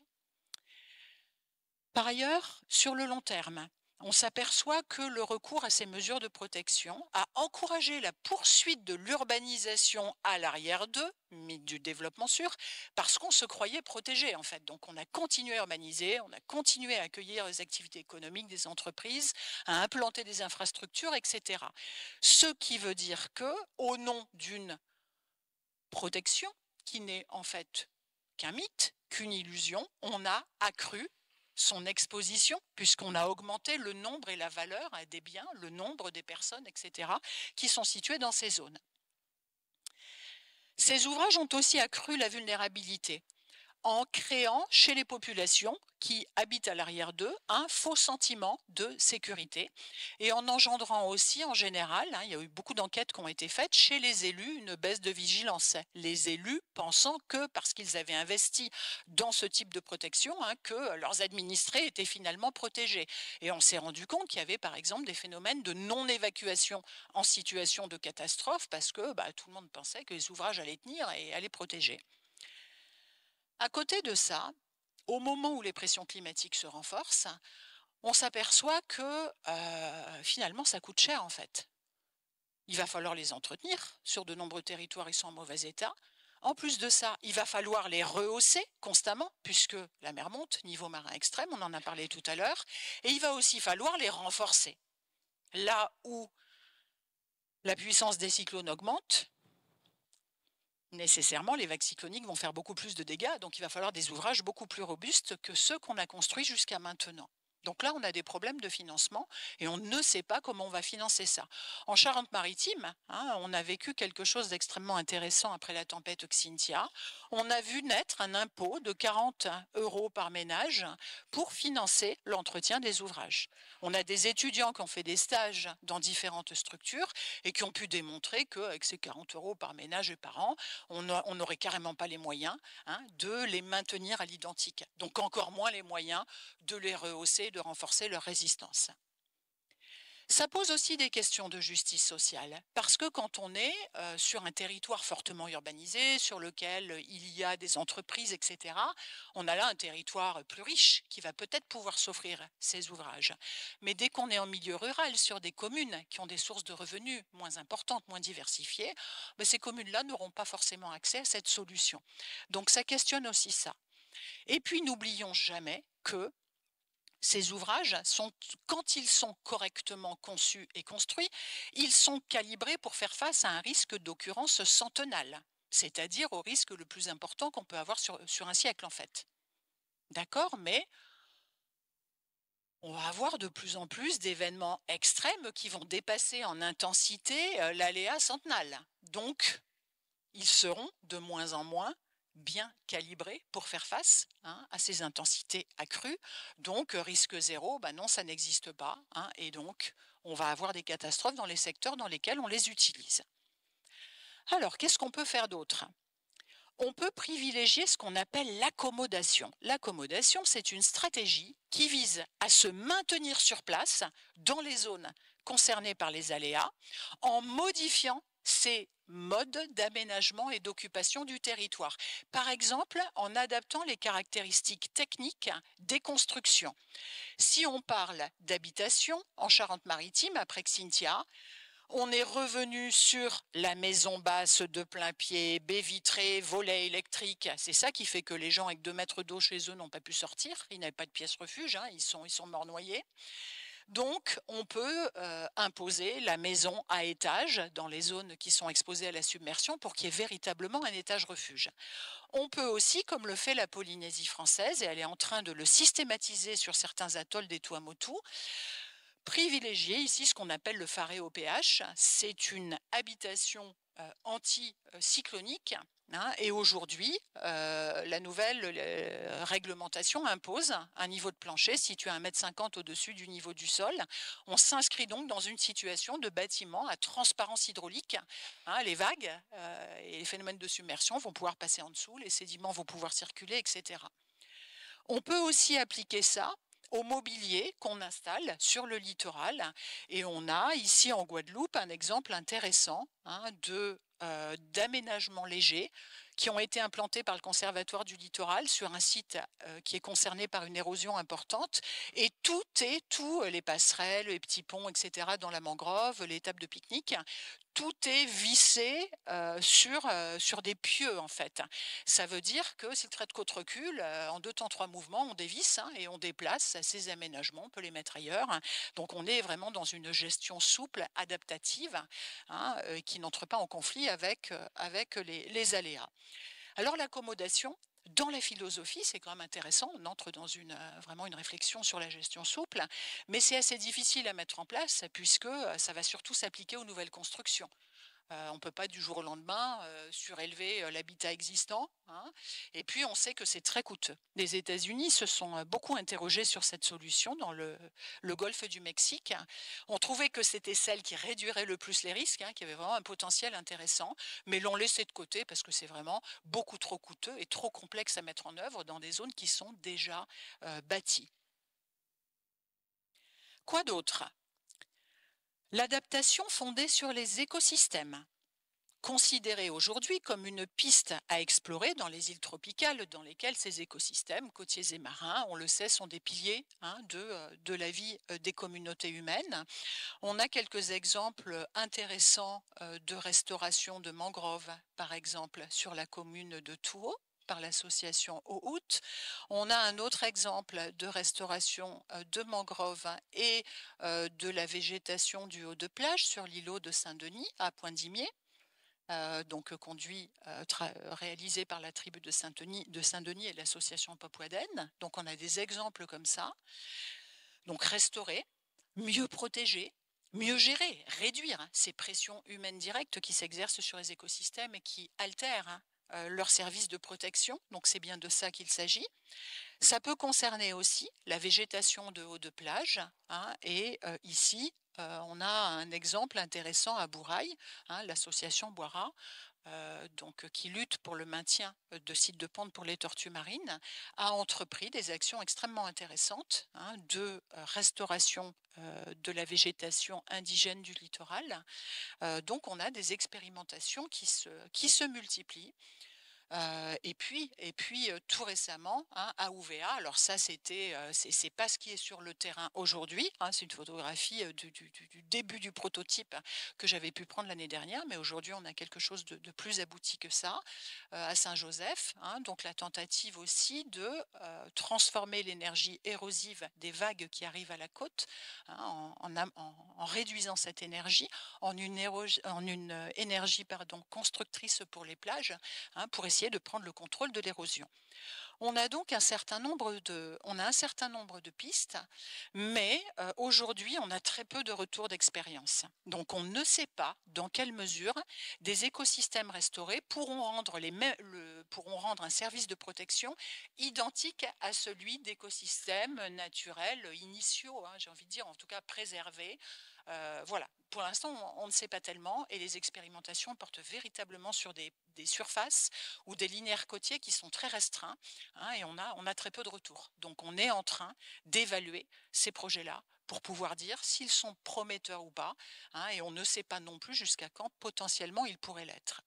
Par ailleurs, sur le long terme, on s'aperçoit que le recours à ces mesures de protection a encouragé la poursuite de l'urbanisation à l'arrière d'eux, mais du développement sûr, parce qu'on se croyait protégé en fait. Donc on a continué à urbaniser, on a continué à accueillir les activités économiques des entreprises, à implanter des infrastructures, et cetera. Ce qui veut dire que, au nom d'une protection qui n'est en fait qu'un mythe, qu'une illusion, on a accru son exposition, puisqu'on a augmenté le nombre et la valeur des biens, le nombre des personnes, et cetera, qui sont situées dans ces zones. Ces ouvrages ont aussi accru la vulnérabilité, en créant chez les populations qui habitent à l'arrière d'eux un faux sentiment de sécurité et en engendrant aussi en général, hein, il y a eu beaucoup d'enquêtes qui ont été faites chez les élus, une baisse de vigilance. Les élus pensant que parce qu'ils avaient investi dans ce type de protection, hein, que leurs administrés étaient finalement protégés. Et on s'est rendu compte qu'il y avait par exemple des phénomènes de non-évacuation en situation de catastrophe parce que bah, tout le monde pensait que les ouvrages allaient tenir et allaient protéger. À côté de ça, au moment où les pressions climatiques se renforcent, on s'aperçoit que euh, finalement ça coûte cher en fait. Il va falloir les entretenir, sur de nombreux territoires ils sont en mauvais état. En plus de ça, il va falloir les rehausser constamment, puisque la mer monte, niveau marin extrême, on en a parlé tout à l'heure, et il va aussi falloir les renforcer. Là où la puissance des cyclones augmente, nécessairement, les vagues cycloniques vont faire beaucoup plus de dégâts, donc il va falloir des ouvrages beaucoup plus robustes que ceux qu'on a construits jusqu'à maintenant. Donc là, on a des problèmes de financement et on ne sait pas comment on va financer ça. En Charente-Maritime, hein, on a vécu quelque chose d'extrêmement intéressant après la tempête Xynthia. On a vu naître un impôt de quarante euros par ménage pour financer l'entretien des ouvrages. On a des étudiants qui ont fait des stages dans différentes structures et qui ont pu démontrer qu'avec ces quarante euros par ménage et par an, on n'aurait carrément pas les moyens hein, de les maintenir à l'identique. Donc encore moins les moyens de les rehausser, de renforcer leur résistance. Ça pose aussi des questions de justice sociale, parce que quand on est euh, sur un territoire fortement urbanisé, sur lequel il y a des entreprises, et cetera, on a là un territoire plus riche qui va peut-être pouvoir s'offrir ces ouvrages. Mais dès qu'on est en milieu rural, sur des communes qui ont des sources de revenus moins importantes, moins diversifiées, ben ces communes-là n'auront pas forcément accès à cette solution. Donc ça questionne aussi ça. Et puis n'oublions jamais que ces ouvrages, sont, quand ils sont correctement conçus et construits, ils sont calibrés pour faire face à un risque d'occurrence centennale, c'est-à-dire au risque le plus important qu'on peut avoir sur, sur un siècle en fait. D'accord, mais on va avoir de plus en plus d'événements extrêmes qui vont dépasser en intensité l'aléa centennal. Donc, ils seront de moins en moins bien calibrés pour faire face hein, à ces intensités accrues. Donc, risque zéro, ben non, ça n'existe pas. Hein, et donc, on va avoir des catastrophes dans les secteurs dans lesquels on les utilise. Alors, qu'est-ce qu'on peut faire d'autre ? On peut privilégier ce qu'on appelle l'accommodation. L'accommodation, c'est une stratégie qui vise à se maintenir sur place dans les zones concernées par les aléas en modifiant ces modes d'aménagement et d'occupation du territoire. Par exemple, en adaptant les caractéristiques techniques des constructions. Si on parle d'habitation en Charente-Maritime, après Xynthia, on est revenu sur la maison basse de plein pied, baies vitrées, volets électriques. C'est ça qui fait que les gens avec deux mètres d'eau chez eux n'ont pas pu sortir. Ils n'avaient pas de pièce refuge, hein, ils sont, ils sont morts noyés. Donc, on peut euh, imposer la maison à étage dans les zones qui sont exposées à la submersion pour qu'il y ait véritablement un étage refuge. On peut aussi, comme le fait la Polynésie française, et elle est en train de le systématiser sur certains atolls des Tuamotu, privilégier ici ce qu'on appelle le Faré O P H. C'est une habitation euh, anticyclonique. Hein, et aujourd'hui, euh, la nouvelle euh, réglementation impose un niveau de plancher situé à un mètre cinquante au-dessus du niveau du sol. On s'inscrit donc dans une situation de bâtiment à transparence hydraulique. Hein, les vagues euh, et les phénomènes de submersion vont pouvoir passer en dessous, les sédiments vont pouvoir circuler, et cetera. On peut aussi appliquer ça au mobilier qu'on installe sur le littoral. Et on a ici en Guadeloupe un exemple intéressant hein, de euh, d'aménagements légers qui ont été implantés par le Conservatoire du littoral sur un site euh, qui est concerné par une érosion importante. Et tout est, tout, les passerelles, les petits ponts, et cetera, dans la mangrove, les tables de pique-nique, tout est vissé euh, sur, euh, sur des pieux, en fait. Ça veut dire que si le trait de côte recule, euh, en deux temps, trois mouvements, on dévisse hein, et on déplace ces aménagements, on peut les mettre ailleurs. Donc on est vraiment dans une gestion souple, adaptative, hein, euh, qui n'entre pas en conflit avec, euh, avec les, les aléas. Alors l'accommodation, dans la philosophie, c'est quand même intéressant, on entre dans une, euh, vraiment une réflexion sur la gestion souple, mais c'est assez difficile à mettre en place puisque euh, ça va surtout s'appliquer aux nouvelles constructions. Euh, on ne peut pas du jour au lendemain euh, surélever euh, l'habitat existant. Hein. Et puis, on sait que c'est très coûteux. Les États-Unis se sont euh, beaucoup interrogés sur cette solution dans le, le golfe du Mexique. On trouvait que c'était celle qui réduirait le plus les risques, hein, qui avait vraiment un potentiel intéressant, mais l'ont laissé de côté parce que c'est vraiment beaucoup trop coûteux et trop complexe à mettre en œuvre dans des zones qui sont déjà euh, bâties. Quoi d'autre ? L'adaptation fondée sur les écosystèmes, considérée aujourd'hui comme une piste à explorer dans les îles tropicales dans lesquelles ces écosystèmes côtiers et marins, on le sait, sont des piliers hein, de, de la vie des communautés humaines. On a quelques exemples intéressants de restauration de mangroves, par exemple, sur la commune de Touault, par l'association Eau-Août. On a un autre exemple de restauration de mangroves et de la végétation du haut de plage sur l'îlot de Saint-Denis à Point-d'Imier. Euh, donc conduit, euh, réalisé par la tribu de Saint-Denis, de Saint-Denis et l'association Papouadaine. Donc on a des exemples comme ça. Donc restaurer, mieux protéger, mieux gérer, réduire hein, ces pressions humaines directes qui s'exercent sur les écosystèmes et qui altèrent hein, euh, leur service de protection. Donc c'est bien de ça qu'il s'agit. Ça peut concerner aussi la végétation de haut de plage hein, et euh, ici euh, on a un exemple intéressant à Bourail, hein, l'association Boira, euh, donc, qui lutte pour le maintien de sites de ponte pour les tortues marines, a entrepris des actions extrêmement intéressantes hein, de euh, restauration euh, de la végétation indigène du littoral. Euh, donc on a des expérimentations qui se, qui se multiplient. Euh, et puis, et puis euh, tout récemment, hein, à U V A, alors ça c'était, euh, c'est, c'est pas ce qui est sur le terrain aujourd'hui, hein, c'est une photographie euh, du, du, du début du prototype que j'avais pu prendre l'année dernière, mais aujourd'hui on a quelque chose de, de plus abouti que ça, euh, à Saint-Joseph, hein, donc la tentative aussi de euh, transformer l'énergie érosive des vagues qui arrivent à la côte, hein, en, en, en, en réduisant cette énergie en une, en une énergie pardon, constructrice pour les plages, hein, pour essayer de prendre le contrôle de l'érosion. On a donc un certain nombre de, on a un certain nombre de pistes, mais euh, aujourd'hui, on a très peu de retours d'expérience. Donc, on ne sait pas dans quelle mesure des écosystèmes restaurés pourront rendre, les mêmes, le, pourront rendre un service de protection identique à celui d'écosystèmes naturels initiaux, hein, j'ai envie de dire, en tout cas préservés. Euh, voilà, pour l'instant, on, on ne sait pas tellement et les expérimentations portent véritablement sur des, des surfaces ou des linéaires côtiers qui sont très restreints hein, et on a, on a très peu de retours. Donc, on est en train d'évaluer ces projets-là pour pouvoir dire s'ils sont prometteurs ou pas hein, et on ne sait pas non plus jusqu'à quand potentiellement ils pourraient l'être.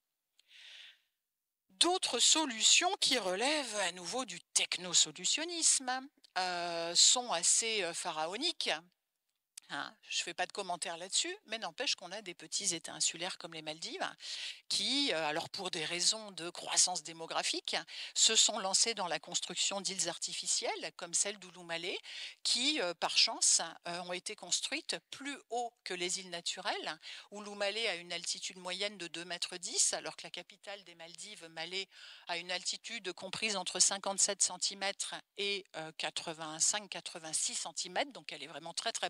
D'autres solutions qui relèvent à nouveau du technosolutionnisme euh, sont assez euh, pharaoniques. Hein, je ne fais pas de commentaires là-dessus, mais n'empêche qu'on a des petits États insulaires comme les Maldives qui, alors pour des raisons de croissance démographique, se sont lancés dans la construction d'îles artificielles comme celle d'Ouloumalé, qui, par chance, ont été construites plus haut que les îles naturelles. Ouloumalé a une altitude moyenne de deux mètres dix, alors que la capitale des Maldives, Malé, a une altitude comprise entre cinquante-sept centimètres et quatre-vingt-cinq à quatre-vingt-six centimètres, donc elle est vraiment très très basse.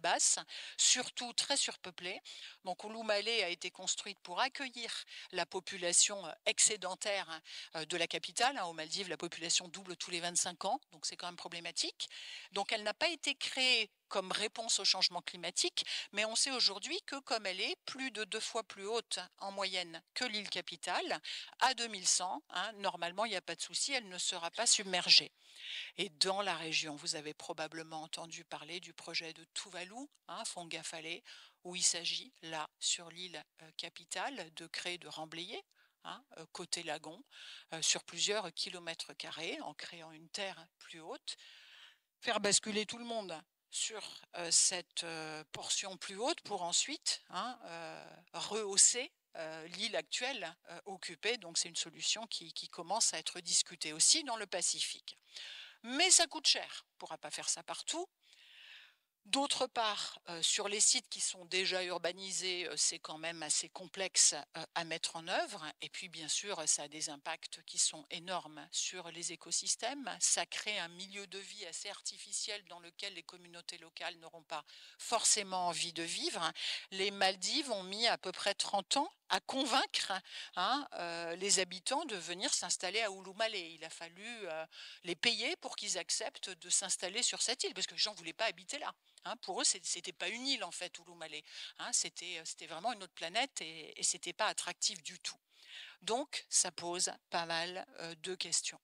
surtout très surpeuplée. Donc Ouloumalé a été construite pour accueillir la population excédentaire de la capitale. Aux Maldives, la population double tous les vingt-cinq ans, donc c'est quand même problématique. Donc elle n'a pas été créée comme réponse au changement climatique, mais on sait aujourd'hui que comme elle est plus de deux fois plus haute en moyenne que l'île capitale, à deux mille cent, hein, normalement il n'y a pas de souci, elle ne sera pas submergée. Et dans la région, vous avez probablement entendu parler du projet de Tuvalu, hein, Fongafale, où il s'agit là, sur l'île euh, capitale, de créer, de remblayer, hein, euh, côté lagon, euh, sur plusieurs kilomètres carrés, en créant une terre plus haute, faire basculer tout le monde sur euh, cette euh, portion plus haute pour ensuite hein, euh, rehausser euh, l'île actuelle euh, occupée. Donc c'est une solution qui, qui commence à être discutée aussi dans le Pacifique. Mais ça coûte cher, on ne pourra pas faire ça partout. D'autre part, euh, sur les sites qui sont déjà urbanisés, euh, c'est quand même assez complexe euh, à mettre en œuvre. Et puis, bien sûr, ça a des impacts qui sont énormes sur les écosystèmes. Ça crée un milieu de vie assez artificiel dans lequel les communautés locales n'auront pas forcément envie de vivre. Les Maldives ont mis à peu près trente ans à convaincre hein, euh, les habitants de venir s'installer à Ouloumalé. Il a fallu euh, les payer pour qu'ils acceptent de s'installer sur cette île, parce que les gens ne voulaient pas habiter là. Hein, pour eux, ce n'était pas une île, en fait, Ouloumalé. Hein, c'était vraiment une autre planète et, et ce n'était pas attractif du tout. Donc, ça pose pas mal euh, de questions.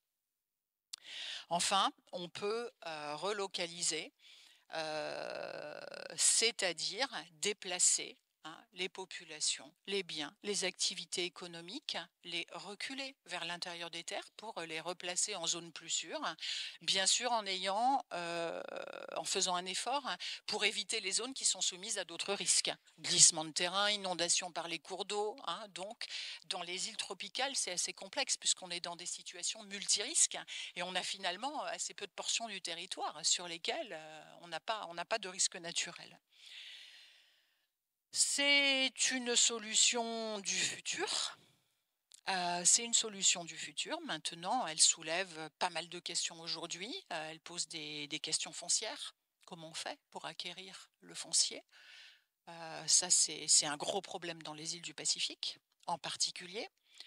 Enfin, on peut euh, relocaliser, euh, c'est-à-dire déplacer Hein, les populations, les biens, les activités économiques, les reculer vers l'intérieur des terres pour les replacer en zone plus sûre, bien sûr en ayant, euh, en faisant un effort pour éviter les zones qui sont soumises à d'autres risques, glissement de terrain, inondation par les cours d'eau. Hein, donc, dans les îles tropicales, c'est assez complexe puisqu'on est dans des situations multirisques et on a finalement assez peu de portions du territoire sur lesquelles on n'a pas, on n'a pas de risque naturel. C'est une solution du futur. Euh, c'est une solution du futur. Maintenant, elle soulève pas mal de questions aujourd'hui. Euh, elle pose des, des questions foncières. Comment on fait pour acquérir le foncier? euh, Ça, c'est un gros problème dans les îles du Pacifique, en particulier.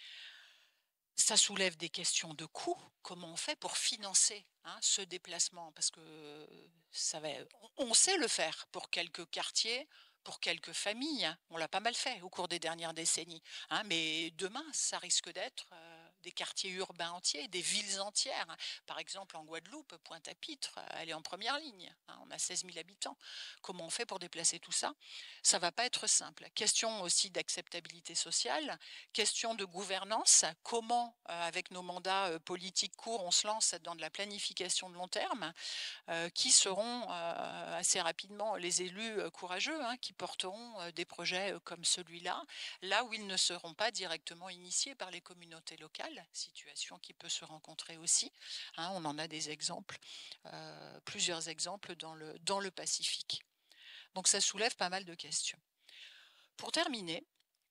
Ça soulève des questions de coûts. Comment on fait pour financer hein, ce déplacement? Parce que ça va, on sait le faire pour quelques quartiers, pour quelques familles. On l'a pas mal fait au cours des dernières décennies. Hein, mais demain, ça risque d'être euh, des quartiers urbains entiers, des villes entières. Par exemple, en Guadeloupe, Pointe-à-Pitre, elle est en première ligne. Hein, on a seize mille habitants. Comment on fait pour déplacer tout ça? Ça va pas être simple. Question aussi d'acceptabilité sociale, question de gouvernance. Comment, euh, avec nos mandats euh, politiques courts, on se lance dans de la planification de long terme? Euh, qui seront euh, assez rapidement les élus euh, courageux hein, qui porteront euh, des projets euh, comme celui-là, là où ils ne seront pas directement initiés par les communautés locales, situation qui peut se rencontrer aussi. Hein, on en a des exemples, euh, plusieurs exemples dans le, dans le Pacifique. Donc ça soulève pas mal de questions. Pour terminer,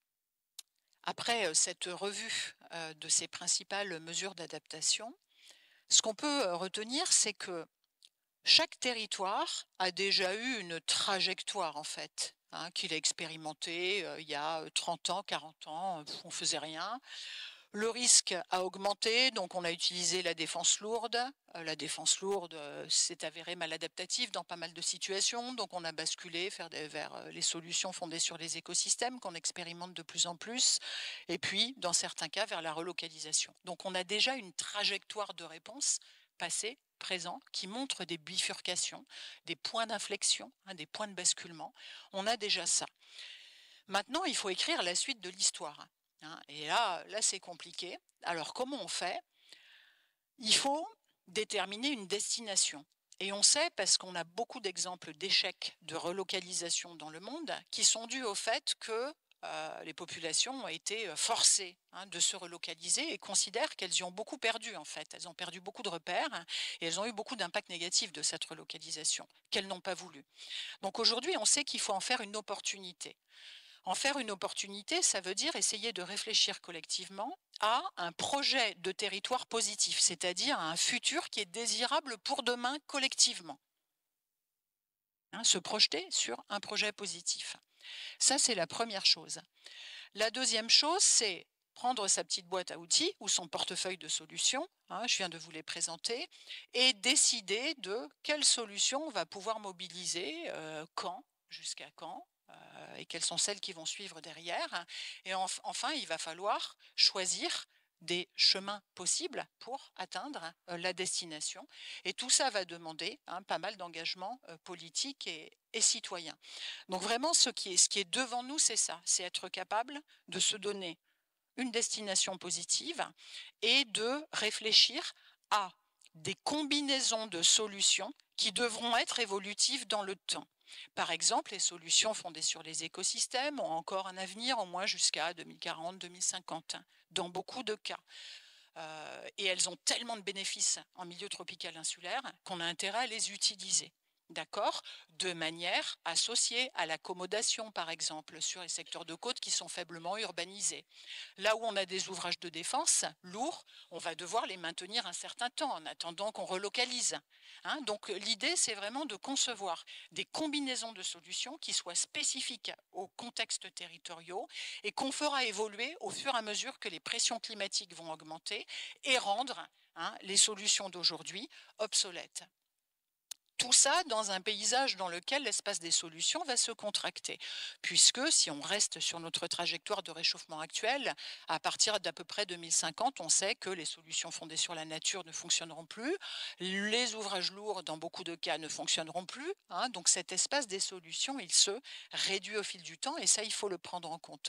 après euh, cette revue euh, de ces principales mesures d'adaptation, ce qu'on peut euh, retenir, c'est que chaque territoire a déjà eu une trajectoire, en fait, hein, qu'il a expérimenté euh, il y a trente ans, quarante ans, euh, on ne faisait rien. Le risque a augmenté, donc on a utilisé la défense lourde. Euh, la défense lourde euh, s'est avérée mal adaptative dans pas mal de situations, donc on a basculé vers, des, vers euh, les solutions fondées sur les écosystèmes qu'on expérimente de plus en plus, et puis, dans certains cas, vers la relocalisation. Donc on a déjà une trajectoire de réponse passé, présent, qui montre des bifurcations, des points d'inflexion, hein, des points de basculement. On a déjà ça. Maintenant, il faut écrire la suite de l'histoire. Hein, et là, là c'est compliqué. Alors, comment on fait? Il faut déterminer une destination. Et on sait, parce qu'on a beaucoup d'exemples d'échecs de relocalisation dans le monde, qui sont dus au fait que Euh, les populations ont été forcées hein, de se relocaliser et considèrent qu'elles y ont beaucoup perdu en fait. Elles ont perdu beaucoup de repères et elles ont eu beaucoup d'impacts négatifs de cette relocalisation qu'elles n'ont pas voulu. Donc aujourd'hui, on sait qu'il faut en faire une opportunité. En faire une opportunité, ça veut dire essayer de réfléchir collectivement à un projet de territoire positif, c'est-à-dire à un futur qui est désirable pour demain collectivement. hein, se projeter sur un projet positif. Ça, c'est la première chose. La deuxième chose, c'est prendre sa petite boîte à outils ou son portefeuille de solutions, hein, je viens de vous les présenter, et décider de quelles solutions on va pouvoir mobiliser, euh, quand, jusqu'à quand, euh, et quelles sont celles qui vont suivre derrière. Et en, enfin, il va falloir choisir des chemins possibles pour atteindre euh, la destination. Et tout ça va demander hein, pas mal d'engagement euh, politique et, et citoyen. Donc vraiment, ce qui est, ce qui est devant nous, c'est ça, c'est être capable de se donner une destination positive et de réfléchir à des combinaisons de solutions qui devront être évolutives dans le temps. Par exemple, les solutions fondées sur les écosystèmes ont encore un avenir au moins jusqu'à deux mille quarante deux mille cinquante, dans beaucoup de cas. Euh, et elles ont tellement de bénéfices en milieu tropical insulaire qu'on a intérêt à les utiliser. D'accord, de manière associée à l'accommodation, par exemple, sur les secteurs de côte qui sont faiblement urbanisés. Là où on a des ouvrages de défense lourds, on va devoir les maintenir un certain temps en attendant qu'on relocalise. Hein, donc l'idée, c'est vraiment de concevoir des combinaisons de solutions qui soient spécifiques aux contextes territoriaux et qu'on fera évoluer au fur et à mesure que les pressions climatiques vont augmenter et rendre hein, les solutions d'aujourd'hui obsolètes. Tout ça dans un paysage dans lequel l'espace des solutions va se contracter. Puisque si on reste sur notre trajectoire de réchauffement actuel, à partir d'à peu près deux mille cinquante, on sait que les solutions fondées sur la nature ne fonctionneront plus, les ouvrages lourds dans beaucoup de cas ne fonctionneront plus, hein, donc cet espace des solutions, il se réduit au fil du temps et ça, il faut le prendre en compte.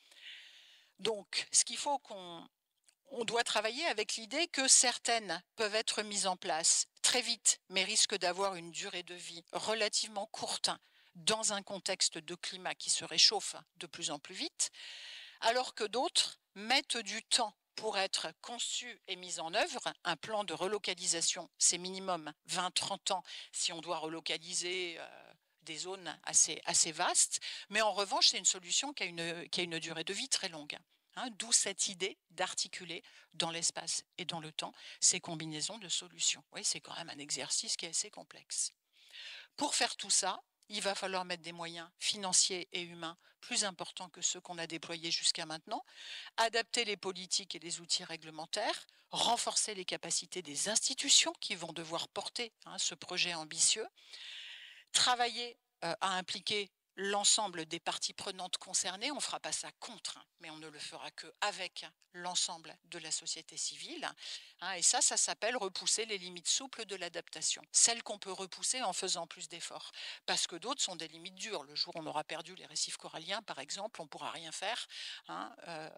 Donc, ce qu'il faut qu'on... On doit travailler avec l'idée que certaines peuvent être mises en place très vite, mais risquent d'avoir une durée de vie relativement courte dans un contexte de climat qui se réchauffe de plus en plus vite, alors que d'autres mettent du temps pour être conçues et mises en œuvre. Un plan de relocalisation, c'est minimum vingt à trente ans si on doit relocaliser euh, des zones assez, assez vastes, mais en revanche, c'est une solution qui a une, qui a une durée de vie très longue. Hein, d'où cette idée d'articuler dans l'espace et dans le temps ces combinaisons de solutions. Oui, c'est quand même un exercice qui est assez complexe. Pour faire tout ça, il va falloir mettre des moyens financiers et humains plus importants que ceux qu'on a déployés jusqu'à maintenant, adapter les politiques et les outils réglementaires, renforcer les capacités des institutions qui vont devoir porter hein, ce projet ambitieux, travailler euh, à impliquer l'ensemble des parties prenantes concernées. On ne fera pas ça contre, mais on ne le fera qu'avec l'ensemble de la société civile. Et ça, ça s'appelle repousser les limites souples de l'adaptation. Celles qu'on peut repousser en faisant plus d'efforts. Parce que d'autres sont des limites dures. Le jour où on aura perdu les récifs coralliens, par exemple, on ne pourra rien faire. Hein, euh,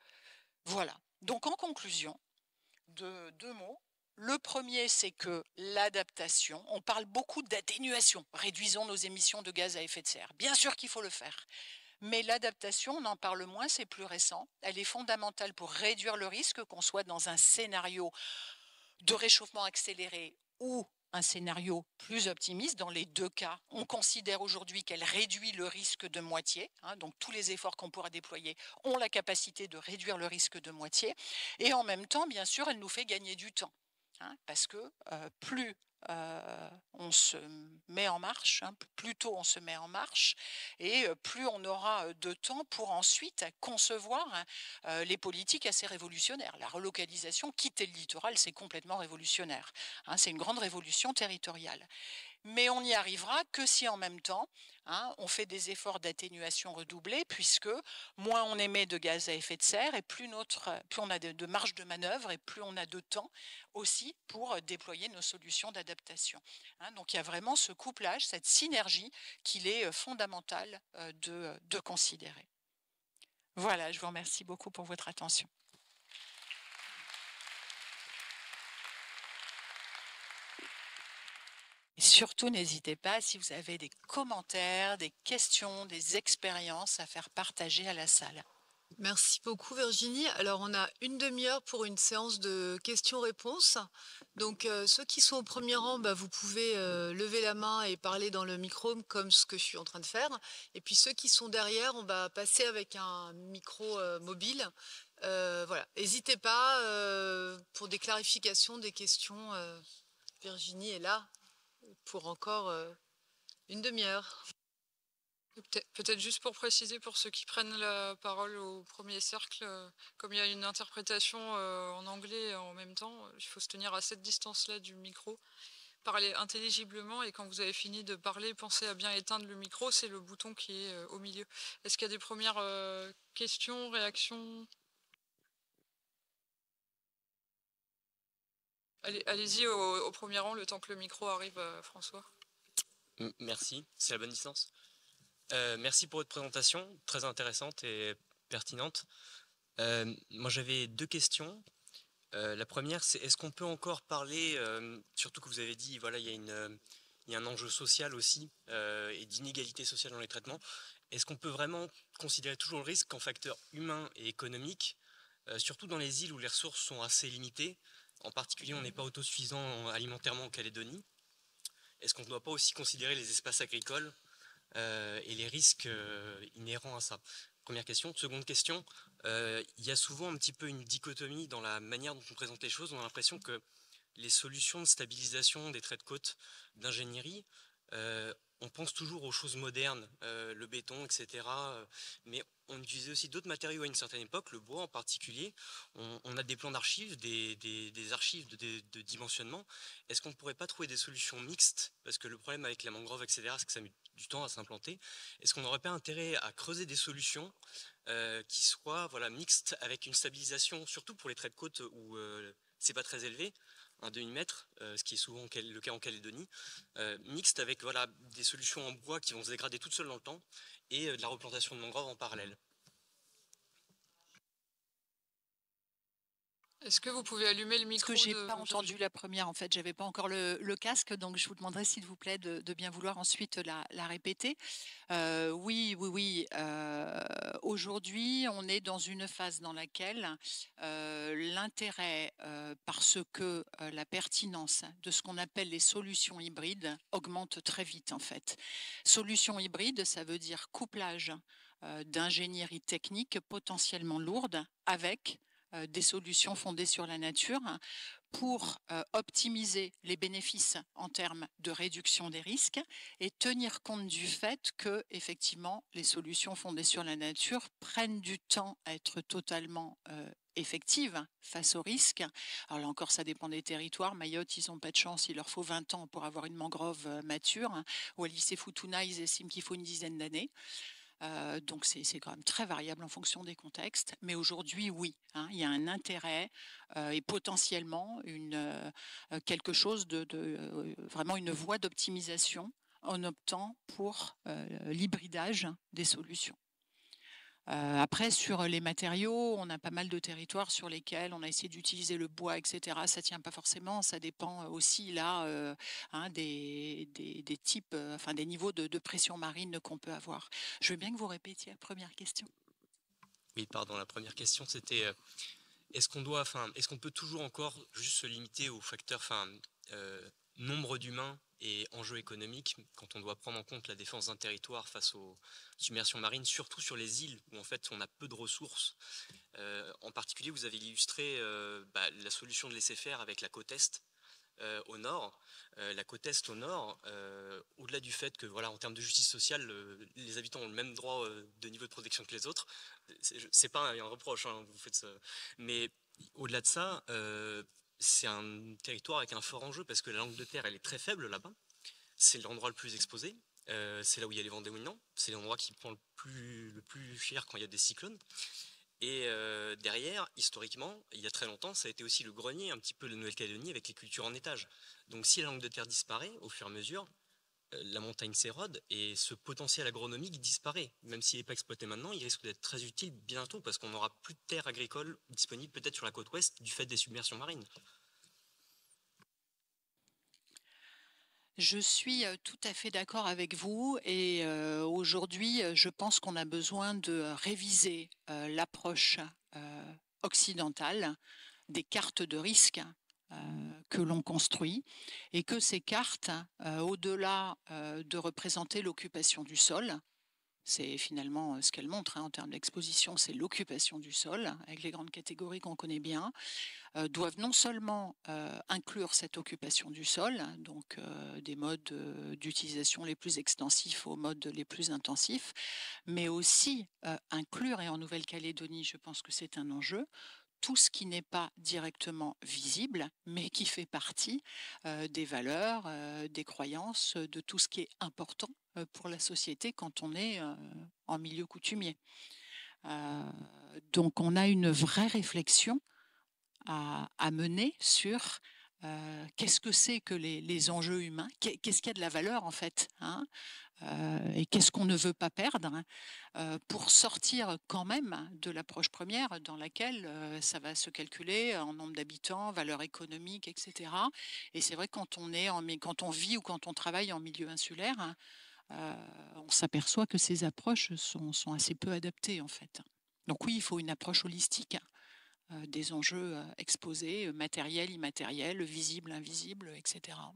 voilà. Donc, en conclusion, de deux mots. Le premier, c'est que l'adaptation, on parle beaucoup d'atténuation, réduisons nos émissions de gaz à effet de serre. Bien sûr qu'il faut le faire, mais l'adaptation, on en parle moins, c'est plus récent. Elle est fondamentale pour réduire le risque qu'on soit dans un scénario de réchauffement accéléré ou un scénario plus optimiste. Dans les deux cas, on considère aujourd'hui qu'elle réduit le risque de moitié. Hein, donc tous les efforts qu'on pourra déployer ont la capacité de réduire le risque de moitié. Et en même temps, bien sûr, elle nous fait gagner du temps. Hein, parce que euh, plus euh, on se met en marche, hein, plus tôt on se met en marche, et euh, plus on aura de temps pour ensuite concevoir hein, euh, les politiques assez révolutionnaires. La relocalisation, quitter le littoral, c'est complètement révolutionnaire. Hein, c'est une grande révolution territoriale. Mais on n'y arrivera que si en même temps, hein, on fait des efforts d'atténuation redoublés, puisque moins on émet de gaz à effet de serre, et plus, notre, plus on a de, de marge de manœuvre, et plus on a de temps aussi pour déployer nos solutions d'adaptation. Hein, donc il y a vraiment ce couplage, cette synergie qu'il est fondamental de, de considérer. Voilà, je vous remercie beaucoup pour votre attention. Et surtout, n'hésitez pas, si vous avez des commentaires, des questions, des expériences à faire partager à la salle. Merci beaucoup Virginie. Alors on a une demi-heure pour une séance de questions-réponses. Donc euh, ceux qui sont au premier rang, bah, vous pouvez euh, lever la main et parler dans le micro comme ce que je suis en train de faire. Et puis ceux qui sont derrière, on va passer avec un micro euh, mobile. Euh, voilà, n'hésitez pas euh, pour des clarifications, des questions. Euh, Virginie est là pour encore euh, Une demi-heure. Peut-être peut-être juste pour préciser, pour ceux qui prennent la parole au premier cercle, euh, comme il y a une interprétation euh, en anglais en même temps, il faut se tenir à cette distance-là du micro, parler intelligiblement, et quand vous avez fini de parler, pensez à bien éteindre le micro, c'est le bouton qui est euh, au milieu. Est-ce qu'il y a des premières euh, questions, réactions? Allez, allez-y au, au premier rang, le temps que le micro arrive à François. M- Merci, c'est la bonne distance. Euh, merci pour votre présentation, très intéressante et pertinente. Euh, moi j'avais deux questions. Euh, la première, c'est est-ce qu'on peut encore parler, euh, surtout que vous avez dit, voilà, il y a, une, euh, il y a un enjeu social aussi euh, et d'inégalité sociale dans les traitements. Est-ce qu'on peut vraiment considérer toujours le risque en facteur humain et économique, euh, surtout dans les îles où les ressources sont assez limitées? En particulier, on n'est pas autosuffisant alimentairement en Calédonie. Est-ce qu'on ne doit pas aussi considérer les espaces agricoles euh, et les risques euh, inhérents à ça? Première question. Seconde question, euh, il y a souvent un petit peu une dichotomie dans la manière dont on présente les choses. On a l'impression que les solutions de stabilisation des traits de côte d'ingénierie, euh, on pense toujours aux choses modernes, euh, le béton, et cetera. Mais on utilisait aussi d'autres matériaux à une certaine époque, le bois en particulier. On, on a des plans d'archives, des, des, des archives de, de, de dimensionnement. Est-ce qu'on ne pourrait pas trouver des solutions mixtes? Parce que le problème avec la mangrove, et cetera, c'est que ça met du temps à s'implanter. Est-ce qu'on n'aurait pas intérêt à creuser des solutions euh, qui soient voilà, mixtes avec une stabilisation, surtout pour les traits de côte où euh, c'est pas très élevé, un demi-mètre, euh, ce qui est souvent le cas en Calédonie, euh, mixte avec voilà, des solutions en bois qui vont se dégrader toutes seules dans le temps et euh, de la replantation de mangroves en parallèle. Est-ce que vous pouvez allumer le micro? Parce que j'ai de... pas entendu la première, en fait, j'avais pas encore le, le casque, donc je vous demanderai s'il vous plaît de, de bien vouloir ensuite la, la répéter. Euh, oui, oui, oui. Euh, Aujourd'hui, on est dans une phase dans laquelle euh, l'intérêt, euh, parce que euh, la pertinence de ce qu'on appelle les solutions hybrides augmente très vite, en fait. Solutions hybrides, ça veut dire couplage euh, d'ingénierie technique potentiellement lourde avec euh, des solutions fondées sur la nature pour euh, optimiser les bénéfices en termes de réduction des risques et tenir compte du fait que, effectivement, les solutions fondées sur la nature prennent du temps à être totalement euh, effectives face aux risques. Alors là encore, ça dépend des territoires. Mayotte, ils n'ont pas de chance, il leur faut vingt ans pour avoir une mangrove euh, mature. Wallis et Futuna, ils estiment qu'il faut une dizaine d'années. Euh, donc c'est quand même très variable en fonction des contextes. Mais aujourd'hui, oui, hein, il y a un intérêt euh, et potentiellement une, euh, quelque chose de, de euh, vraiment une voie d'optimisation en optant pour euh, l'hybridage des solutions. Euh, après, sur les matériaux, on a pas mal de territoires sur lesquels on a essayé d'utiliser le bois, et cetera. Ça ne tient pas forcément, ça dépend aussi là euh, hein, des, des, des types, euh, enfin des niveaux de, de pression marine qu'on peut avoir. Je veux bien que vous répétiez la première question. Oui, pardon, la première question c'était euh, est-ce qu'on doit, enfin, est-ce qu'on peut toujours encore juste se limiter au facteur, enfin, euh, nombre d'humains et enjeux économiques quand on doit prendre en compte la défense d'un territoire face aux submersions marines, surtout sur les îles où en fait on a peu de ressources. Euh, en particulier, vous avez illustré euh, bah, la solution de laisser faire avec la côte est euh, au nord. Euh, la côte est au nord, euh, au-delà du fait que voilà, en termes de justice sociale, euh, les habitants ont le même droit euh, de niveau de protection que les autres. C'est pas un, un reproche, hein, vous faites ça. Mais au-delà de ça, euh, c'est un territoire avec un fort enjeu parce que la langue de terre, elle est très faible là-bas. C'est l'endroit le plus exposé. Euh, c'est là où il y a les vents dominants. C'est l'endroit qui prend le plus, le plus cher quand il y a des cyclones. Et euh, derrière, historiquement, il y a très longtemps, ça a été aussi le grenier un petit peu de la Nouvelle-Calédonie avec les cultures en étage. Donc si la langue de terre disparaît, au fur et à mesure, euh, la montagne s'érode et ce potentiel agronomique disparaît. Même s'il n'est pas exploité maintenant, il risque d'être très utile bientôt parce qu'on n'aura plus de terres agricoles disponibles peut-être sur la côte ouest du fait des submersions marines. Je suis tout à fait d'accord avec vous et euh, aujourd'hui, je pense qu'on a besoin de réviser euh, l'approche euh, occidentale des cartes de risque euh, que l'on construit et que ces cartes, euh, au-delà euh, de représenter l'occupation du sol, c'est finalement ce qu'elle montre hein, en termes d'exposition, c'est l'occupation du sol, avec les grandes catégories qu'on connaît bien, euh, doivent non seulement euh, inclure cette occupation du sol, donc euh, des modes euh, d'utilisation les plus extensifs aux modes les plus intensifs, mais aussi euh, inclure, et en Nouvelle-Calédonie, je pense que c'est un enjeu, tout ce qui n'est pas directement visible, mais qui fait partie euh, des valeurs, euh, des croyances, de tout ce qui est important euh, pour la société quand on est euh, en milieu coutumier. Euh, donc on a une vraie réflexion à, à mener sur euh, qu'est-ce que c'est que les, les enjeux humains, qu'est-ce qu'il y a de la valeur en fait, hein, euh, et qu'est-ce qu'on ne veut pas perdre hein, euh, pour sortir quand même de l'approche première dans laquelle euh, ça va se calculer en nombre d'habitants, valeur économique, et cetera. Et c'est vrai que quand on, est en, quand on vit ou quand on travaille en milieu insulaire, hein, euh, on s'aperçoit que ces approches sont, sont assez peu adaptées en fait. Donc oui, il faut une approche holistique euh, des enjeux euh, exposés, matériels, immatériels, visibles, invisibles, et cetera.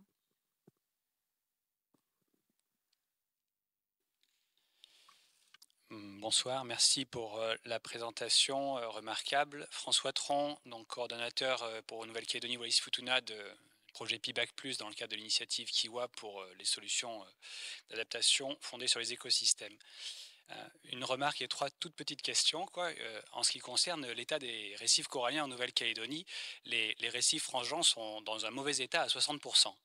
Bonsoir, merci pour euh, la présentation euh, remarquable. François Tron, donc coordonnateur euh, pour Nouvelle-Calédonie Wallis-Futuna de projet P I B A C plus, dans le cadre de l'initiative Kiwa pour euh, les solutions euh, d'adaptation fondées sur les écosystèmes. Euh, une remarque et trois toutes petites questions. Quoi. Euh, en ce qui concerne l'état des récifs coralliens en Nouvelle-Calédonie, les, les récifs frangeants sont dans un mauvais état à soixante pour cent.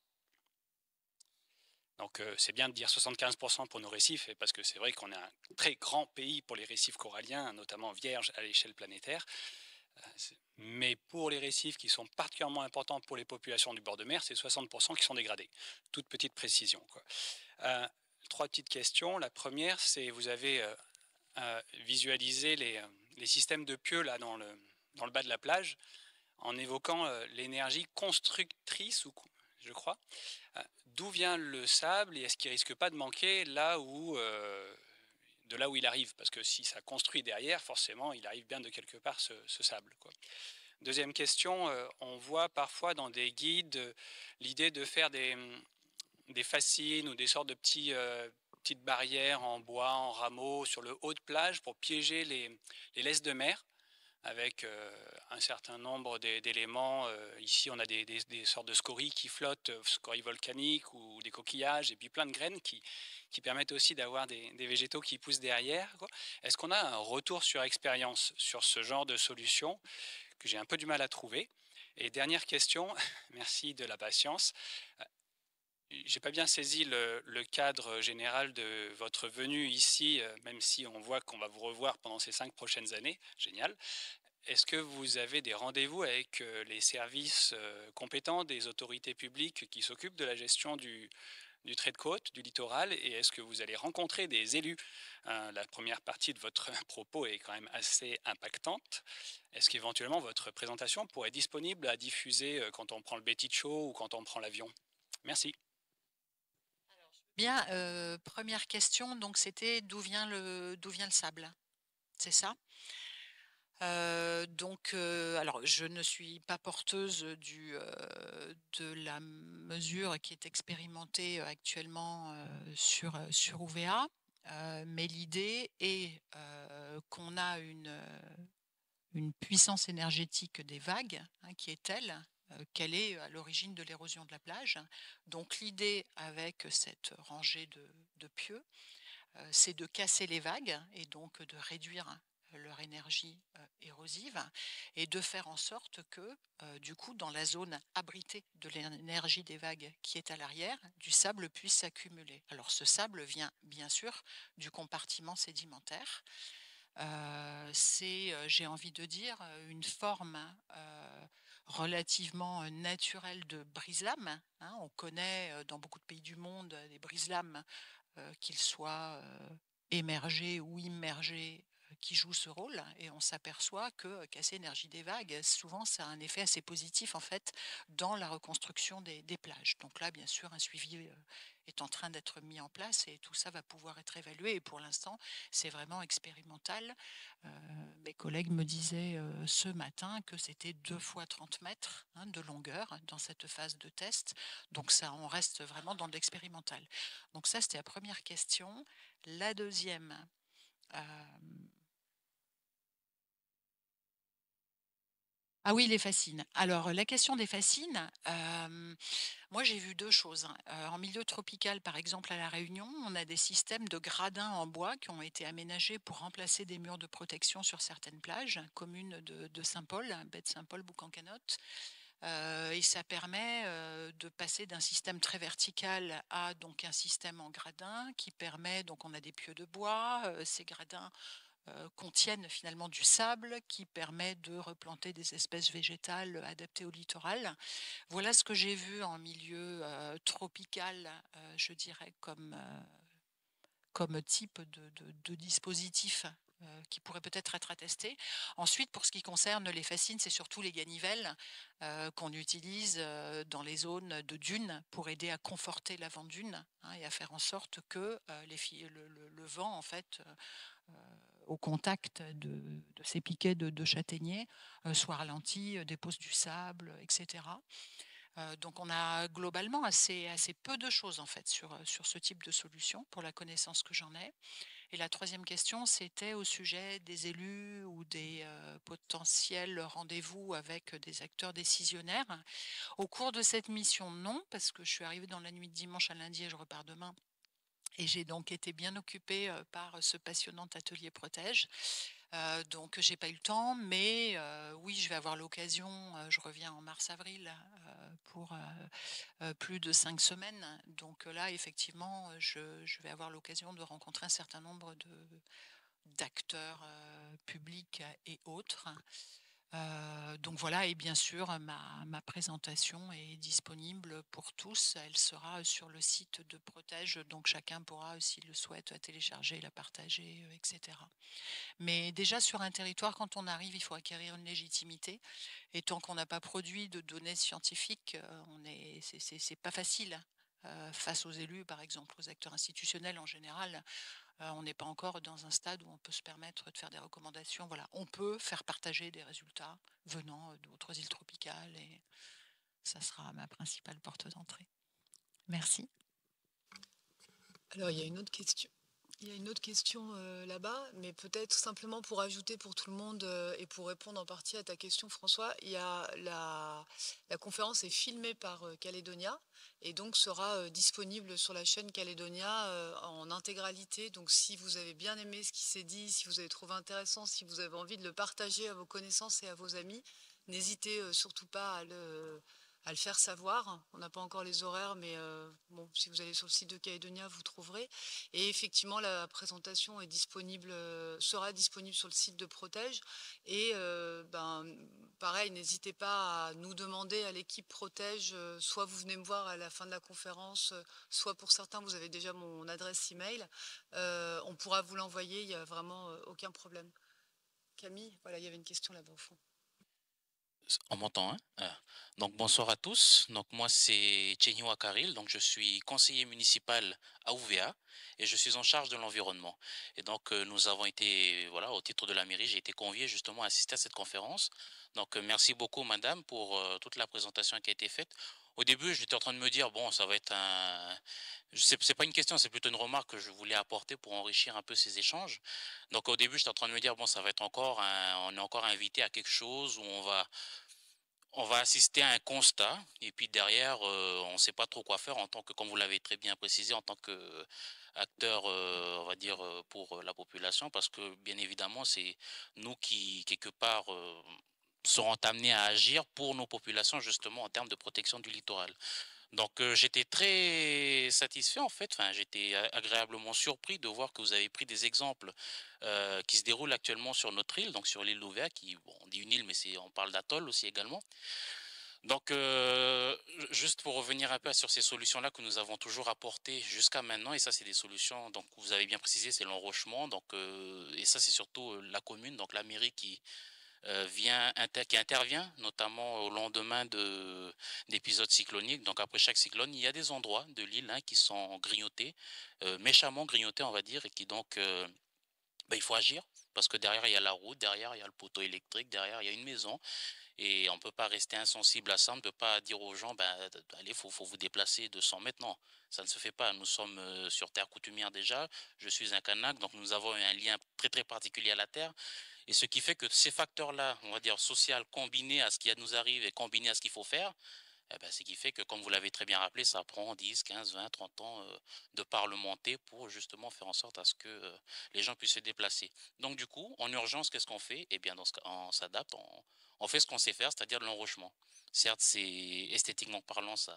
Donc euh, c'est bien de dire soixante-quinze pour cent pour nos récifs, parce que c'est vrai qu'on est un très grand pays pour les récifs coralliens, notamment vierges à l'échelle planétaire. Euh, mais pour les récifs qui sont particulièrement importants pour les populations du bord de mer, c'est soixante pour cent qui sont dégradés. Toute petite précision, quoi. Euh, trois petites questions. La première, c'est vous avez euh, euh, visualisé les, euh, les systèmes de pieux là, dans, le, dans le bas de la plage en évoquant euh, l'énergie constructrice, ou, je crois. Euh, D'où vient le sable et est-ce qu'il ne risque pas de manquer là où, euh, de là où il arrive? Parce que si ça construit derrière, forcément, il arrive bien de quelque part ce, ce sable, quoi. Deuxième question, euh, on voit parfois dans des guides euh, l'idée de faire des, des fascines ou des sortes de petits, euh, petites barrières en bois, en rameaux, sur le haut de plage pour piéger les, les laisses de mer, avec euh, un certain nombre d'éléments. Euh, ici, on a des, des, des sortes de scories qui flottent, scories volcaniques ou des coquillages, et puis plein de graines qui, qui permettent aussi d'avoir des, des végétaux qui poussent derrière. Est-ce qu'on a un retour sur expérience sur ce genre de solution que j'ai un peu du mal à trouver? Et dernière question, merci de la patience. J'ai pas bien saisi le, le cadre général de votre venue ici, même si on voit qu'on va vous revoir pendant ces cinq prochaines années. Génial. Est-ce que vous avez des rendez-vous avec les services compétents des autorités publiques qui s'occupent de la gestion du, du trait de côte, du littoral, et est-ce que vous allez rencontrer des élus? euh, La première partie de votre propos est quand même assez impactante. Est-ce qu'éventuellement votre présentation pourrait être disponible à diffuser quand on prend le Betty Show ou quand on prend l'avion? Merci. Bien, euh, première question, donc c'était d'où vient le d'où vient le sable, c'est ça? Euh, donc, euh, alors je ne suis pas porteuse du euh, de la mesure qui est expérimentée actuellement euh, sur sur U V A, euh, mais l'idée est euh, qu'on a une une puissance énergétique des vagues hein, qui est telle qu'elle est à l'origine de l'érosion de la plage. Donc l'idée avec cette rangée de, de pieux, euh, c'est de casser les vagues et donc de réduire leur énergie euh, érosive et de faire en sorte que, euh, du coup, dans la zone abritée de l'énergie des vagues qui est à l'arrière, du sable puisse s'accumuler. Alors ce sable vient bien sûr du compartiment sédimentaire. Euh, c'est, euh, j'ai envie de dire, une forme euh, relativement naturelle de brise-lames. Hein. On connaît euh, dans beaucoup de pays du monde des brise-lames, euh, qu'ils soient euh, émergés ou immergés, euh, qui jouent ce rôle. Et on s'aperçoit que casser l'énergie des vagues, souvent, ça a un effet assez positif en fait dans la reconstruction des, des plages. Donc là, bien sûr, un suivi euh, est en train d'être mis en place et tout ça va pouvoir être évalué. Et pour l'instant, c'est vraiment expérimental. Euh, mes collègues me disaient euh, ce matin que c'était deux fois trente mètres hein, de longueur dans cette phase de test. Donc ça, on reste vraiment dans l'expérimental. Donc ça, c'était la première question. La deuxième, Euh, Ah oui, les fascines. Alors, la question des fascines, euh, moi j'ai vu deux choses. Hein. Euh, en milieu tropical, par exemple à La Réunion, on a des systèmes de gradins en bois qui ont été aménagés pour remplacer des murs de protection sur certaines plages, communes de, de Saint-Paul, baie de Saint-Paul, Boucan-Canotte. Euh, et ça permet euh, de passer d'un système très vertical à donc un système en gradin qui permet, donc on a des pieux de bois, euh, ces gradins euh, contiennent finalement du sable qui permet de replanter des espèces végétales adaptées au littoral. Voilà ce que j'ai vu en milieu euh, tropical, euh, je dirais, comme, euh, comme type de, de, de dispositif euh, qui pourrait peut-être être attesté. Ensuite, pour ce qui concerne les fascines, c'est surtout les ganivelles euh, qu'on utilise euh, dans les zones de dunes pour aider à conforter l'avant-dune hein, et à faire en sorte que euh, les filles, le, le, le vent, en fait, euh, au contact de, de ces piquets de, de châtaigniers, euh, soit ralenti, euh, dépose du sable, et cetera. Euh, donc on a globalement assez, assez peu de choses en fait sur, sur ce type de solution pour la connaissance que j'en ai. Et la troisième question, c'était au sujet des élus ou des euh, potentiels rendez-vous avec des acteurs décisionnaires. Au cours de cette mission, non, parce que je suis arrivée dans la nuit de dimanche à lundi et je repars demain. Et j'ai donc été bien occupée euh, par ce passionnant atelier Protège. Euh, donc j'ai pas eu le temps, mais euh, oui, je vais avoir l'occasion. Euh, je reviens en mars-avril euh, pour euh, euh, plus de cinq semaines. Donc là, effectivement, je, je vais avoir l'occasion de rencontrer un certain nombre de d'acteurs euh, publics et autres. Euh, donc voilà, et bien sûr, ma, ma présentation est disponible pour tous. Elle sera sur le site de Protège, donc chacun pourra, s'il le souhaite, télécharger, la partager, et cetera. Mais déjà sur un territoire, quand on arrive, il faut acquérir une légitimité. Et tant qu'on n'a pas produit de données scientifiques, on est, c'est, c'est, c'est pas facile. Euh, face aux élus, par exemple, aux acteurs institutionnels en général, euh, on n'est pas encore dans un stade où on peut se permettre de faire des recommandations. Voilà, on peut faire partager des résultats venant d'autres îles tropicales et ça sera ma principale porte d'entrée. Merci. Alors, il y a une autre question. Il y a une autre question euh, là-bas, mais peut-être simplement pour ajouter pour tout le monde euh, et pour répondre en partie à ta question, François, il y a la, la conférence est filmée par euh, Calédonia et donc sera euh, disponible sur la chaîne Calédonia euh, en intégralité. Donc si vous avez bien aimé ce qui s'est dit, si vous avez trouvé intéressant, si vous avez envie de le partager à vos connaissances et à vos amis, n'hésitez euh, surtout pas à le... à le faire savoir. On n'a pas encore les horaires, mais euh, bon, si vous allez sur le site de Calédonia, vous trouverez. Et effectivement, la présentation est disponible, euh, sera disponible sur le site de Protège. Et euh, ben, pareil, n'hésitez pas à nous demander à l'équipe Protège, euh, soit vous venez me voir à la fin de la conférence, euh, soit pour certains, vous avez déjà mon adresse email. Euh, on pourra vous l'envoyer, il n'y a vraiment euh, aucun problème. Camille, voilà, il y avait une question là-bas au fond. On m'entend, hein? Donc bonsoir à tous. Donc moi c'est Chenyo Akaril, donc je suis conseiller municipal à Ouvéa et je suis en charge de l'environnement. Et donc euh, nous avons été, voilà, au titre de la mairie, j'ai été convié justement à assister à cette conférence. Donc euh, merci beaucoup madame pour euh, toute la présentation qui a été faite. Au début, j'étais en train de me dire, bon, ça va être un... C'est pas une question, c'est plutôt une remarque que je voulais apporter pour enrichir un peu ces échanges. Donc au début, j'étais en train de me dire, bon, ça va être encore un... On est encore invité à quelque chose où on va... On va assister à un constat et puis derrière, euh, on ne sait pas trop quoi faire en tant que, comme vous l'avez très bien précisé, en tant qu'acteur, euh, on va dire, euh, pour la population, parce que bien évidemment, c'est nous qui, quelque part, euh, seront amenés à agir pour nos populations, justement, en termes de protection du littoral. Donc euh, j'étais très satisfait en fait, enfin, j'étais agréablement surpris de voir que vous avez pris des exemples euh, qui se déroulent actuellement sur notre île, donc sur l'île d'Ouvéa, qui, bon, on dit une île mais c'est, on parle d'atoll aussi également. Donc euh, juste pour revenir un peu sur ces solutions-là que nous avons toujours apportées jusqu'à maintenant, et ça c'est des solutions, donc vous avez bien précisé, c'est l'enrochement, donc euh, et ça c'est surtout euh, la commune, donc la mairie qui Euh, vient, inter, qui intervient notamment au lendemain de, d'épisodes cycloniques. Donc après chaque cyclone, il y a des endroits de l'île hein, qui sont grignotés, euh, méchamment grignotés on va dire, et qui donc, euh, ben, il faut agir, parce que derrière, il y a la route, derrière, il y a le poteau électrique, derrière, il y a une maison. Et on ne peut pas rester insensible à ça, on ne peut pas dire aux gens, ben, allez, il faut, faut vous déplacer de cent mètres. Non, ça ne se fait pas. Nous sommes euh, sur terre coutumière déjà. Je suis un Kanak, donc nous avons un lien très très particulier à la terre. Et ce qui fait que ces facteurs-là, on va dire social, combinés à ce qui nous arrive et combinés à ce qu'il faut faire, eh ben, ce qui fait que, comme vous l'avez très bien rappelé, ça prend dix, quinze, vingt, trente ans euh, de parlementer pour justement faire en sorte à ce que euh, les gens puissent se déplacer. Donc du coup, en urgence, qu'est-ce qu'on fait? Eh bien, dans ce cas, on s'adapte, on, on fait ce qu'on sait faire, c'est-à-dire de l'enrochement. Certes, c'est esthétiquement parlant, ça,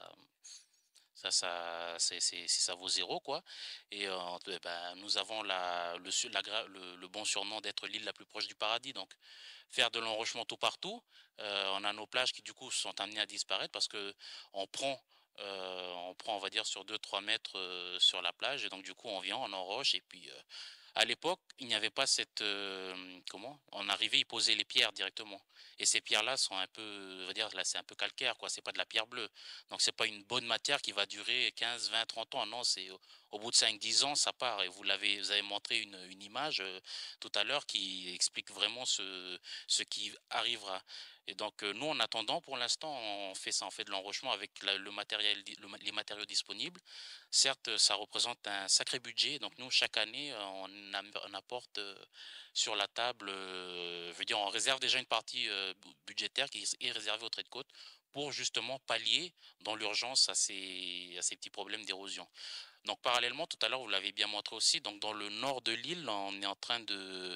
ça, ça, c'est, c'est, ça vaut zéro, quoi. Et euh, eh ben, nous avons la, le, la, le, le bon surnom d'être l'île la plus proche du paradis. Donc, faire de l'enrochement tout partout, euh, on a nos plages qui, du coup, sont amenées à disparaître parce que on prend, euh, on prend, on va dire, sur deux trois mètres euh, sur la plage. Et donc, du coup, on vient, on enroche. Et puis, euh, à l'époque, il n'y avait pas cette... Euh, comment? On arrivait, ils posaient les pierres directement. Et ces pierres-là sont un peu, on va dire, là, c'est un peu calcaire, quoi. C'est pas de la pierre bleue. Donc, c'est pas une bonne matière qui va durer quinze, vingt, trente ans. Non, c'est au, au bout de cinq, dix ans, ça part. Et vous l'avez, vous avez montré une, une image euh, tout à l'heure qui explique vraiment ce, ce qui arrivera. Et donc, euh, nous, en attendant, pour l'instant, on fait ça, on fait de l'enrochement avec la, le matériel, le, les matériaux disponibles. Certes, ça représente un sacré budget. Donc, nous, chaque année, on, on apporte euh, sur la table, euh, je veux dire, on réserve déjà une partie euh, budgétaire qui est réservée au trait de côte pour justement pallier dans l'urgence à ces, à ces petits problèmes d'érosion. Donc, parallèlement, tout à l'heure, vous l'avez bien montré aussi, donc dans le nord de l'île, on est en train de...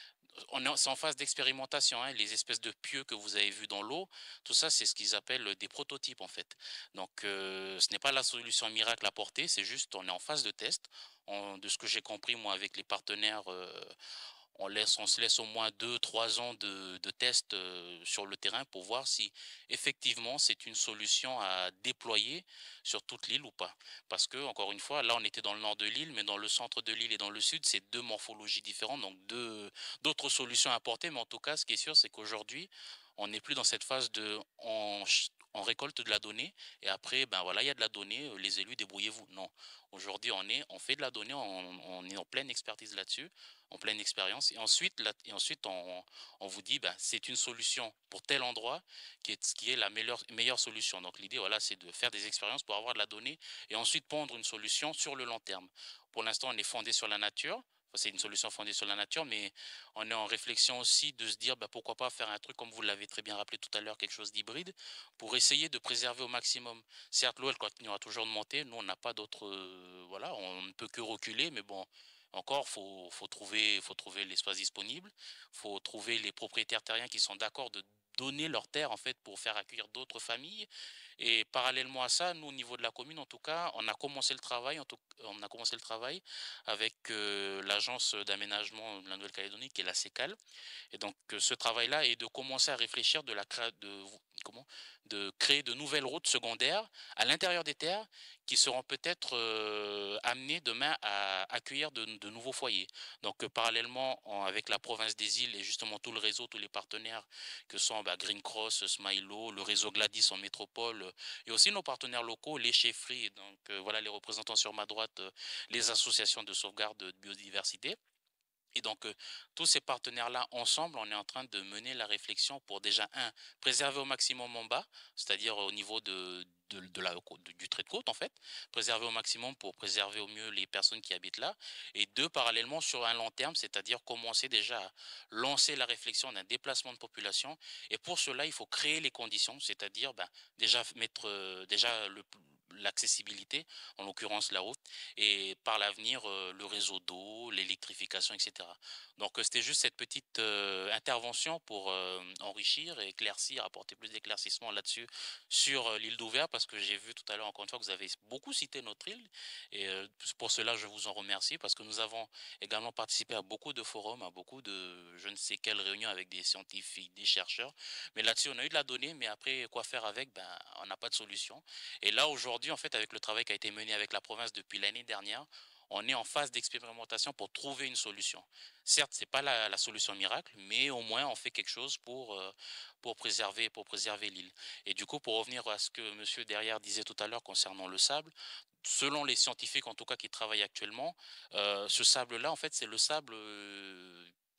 C'est en phase d'expérimentation, hein, les espèces de pieux que vous avez vus dans l'eau, tout ça c'est ce qu'ils appellent des prototypes en fait. Donc euh, ce n'est pas la solution miracle à porter, c'est juste on est en phase de test. On, de ce que j'ai compris moi avec les partenaires, euh, on, laisse, on se laisse au moins deux trois ans de, de tests euh, sur le terrain pour voir si effectivement c'est une solution à déployer sur toute l'île ou pas. Parce que, encore une fois, là on était dans le nord de l'île, mais dans le centre de l'île et dans le sud, c'est deux morphologies différentes, donc deux d'autres solutions à apporter. Mais en tout cas, ce qui est sûr, c'est qu'aujourd'hui, on n'est plus dans cette phase de on, on récolte de la donnée et après, ben voilà, il y a de la donnée, les élus, débrouillez-vous. Non. Aujourd'hui, on est, on fait de la donnée, on, on est en pleine expertise là-dessus, en pleine expérience. Et ensuite, là, et ensuite on, on vous dit, ben, c'est une solution pour tel endroit qui est, qui est la meilleure, meilleure solution. Donc l'idée, voilà, c'est de faire des expériences pour avoir de la donnée et ensuite pondre une solution sur le long terme. Pour l'instant, on est fondé sur la nature. C'est une solution fondée sur la nature, mais on est en réflexion aussi de se dire bah, pourquoi pas faire un truc, comme vous l'avez très bien rappelé tout à l'heure, quelque chose d'hybride, pour essayer de préserver au maximum. Certes, l'eau, elle continuera toujours de monter, nous, on n'a pas d'autre... Euh, voilà, on ne peut que reculer, mais bon, encore, il faut, faut trouver, faut trouver l'espace disponible, il faut trouver les propriétaires terriens qui sont d'accord de donner leur terre, en fait, pour faire accueillir d'autres familles. Et parallèlement à ça, nous, au niveau de la commune, en tout cas, on a commencé le travail, en tout, on a commencé le travail avec euh, l'agence d'aménagement de la Nouvelle-Calédonie, qui est la CECAL. Et donc, euh, ce travail-là est de commencer à réfléchir de la de comment de créer de nouvelles routes secondaires à l'intérieur des terres qui seront peut-être euh, amenées demain à accueillir de, de nouveaux foyers. Donc, euh, parallèlement en, avec la province des îles et justement tout le réseau, tous les partenaires que sont bah, Green Cross, Smilo, le réseau Gladys en métropole, euh, et aussi nos partenaires locaux, les chefferies, donc euh, voilà les représentants sur ma droite, euh, les associations de sauvegarde de biodiversité. Et donc, euh, tous ces partenaires-là, ensemble, on est en train de mener la réflexion pour déjà, un, préserver au maximum en bas, c'est-à-dire au niveau de, de, de la, de, du trait de côte, en fait, préserver au maximum pour préserver au mieux les personnes qui habitent là, et deux, parallèlement, sur un long terme, c'est-à-dire commencer déjà à lancer la réflexion d'un déplacement de population, et pour cela, il faut créer les conditions, c'est-à-dire ben, déjà mettre euh, déjà le l'accessibilité, en l'occurrence la route, et par l'avenir euh, le réseau d'eau, l'électrification, et cetera. Donc euh, c'était juste cette petite euh, intervention pour euh, enrichir et éclaircir, apporter plus d'éclaircissement là-dessus sur euh, l'île d'Ouvert, parce que j'ai vu tout à l'heure encore une fois que vous avez beaucoup cité notre île, et euh, pour cela je vous en remercie, parce que nous avons également participé à beaucoup de forums, à beaucoup de je ne sais quelles réunions avec des scientifiques, des chercheurs, mais là-dessus on a eu de la donnée, mais après quoi faire avec, ben on n'a pas de solution. Et là aujourd'hui, en fait, avec le travail qui a été mené avec la province depuis l'année dernière, on est en phase d'expérimentation pour trouver une solution. Certes, c'est pas la, la solution miracle, mais au moins on fait quelque chose pour euh, pour préserver pour préserver l'île. Et du coup, pour revenir à ce que Monsieur derrière disait tout à l'heure concernant le sable, selon les scientifiques en tout cas qui travaillent actuellement, euh, ce sable-là, en fait, c'est le sable euh,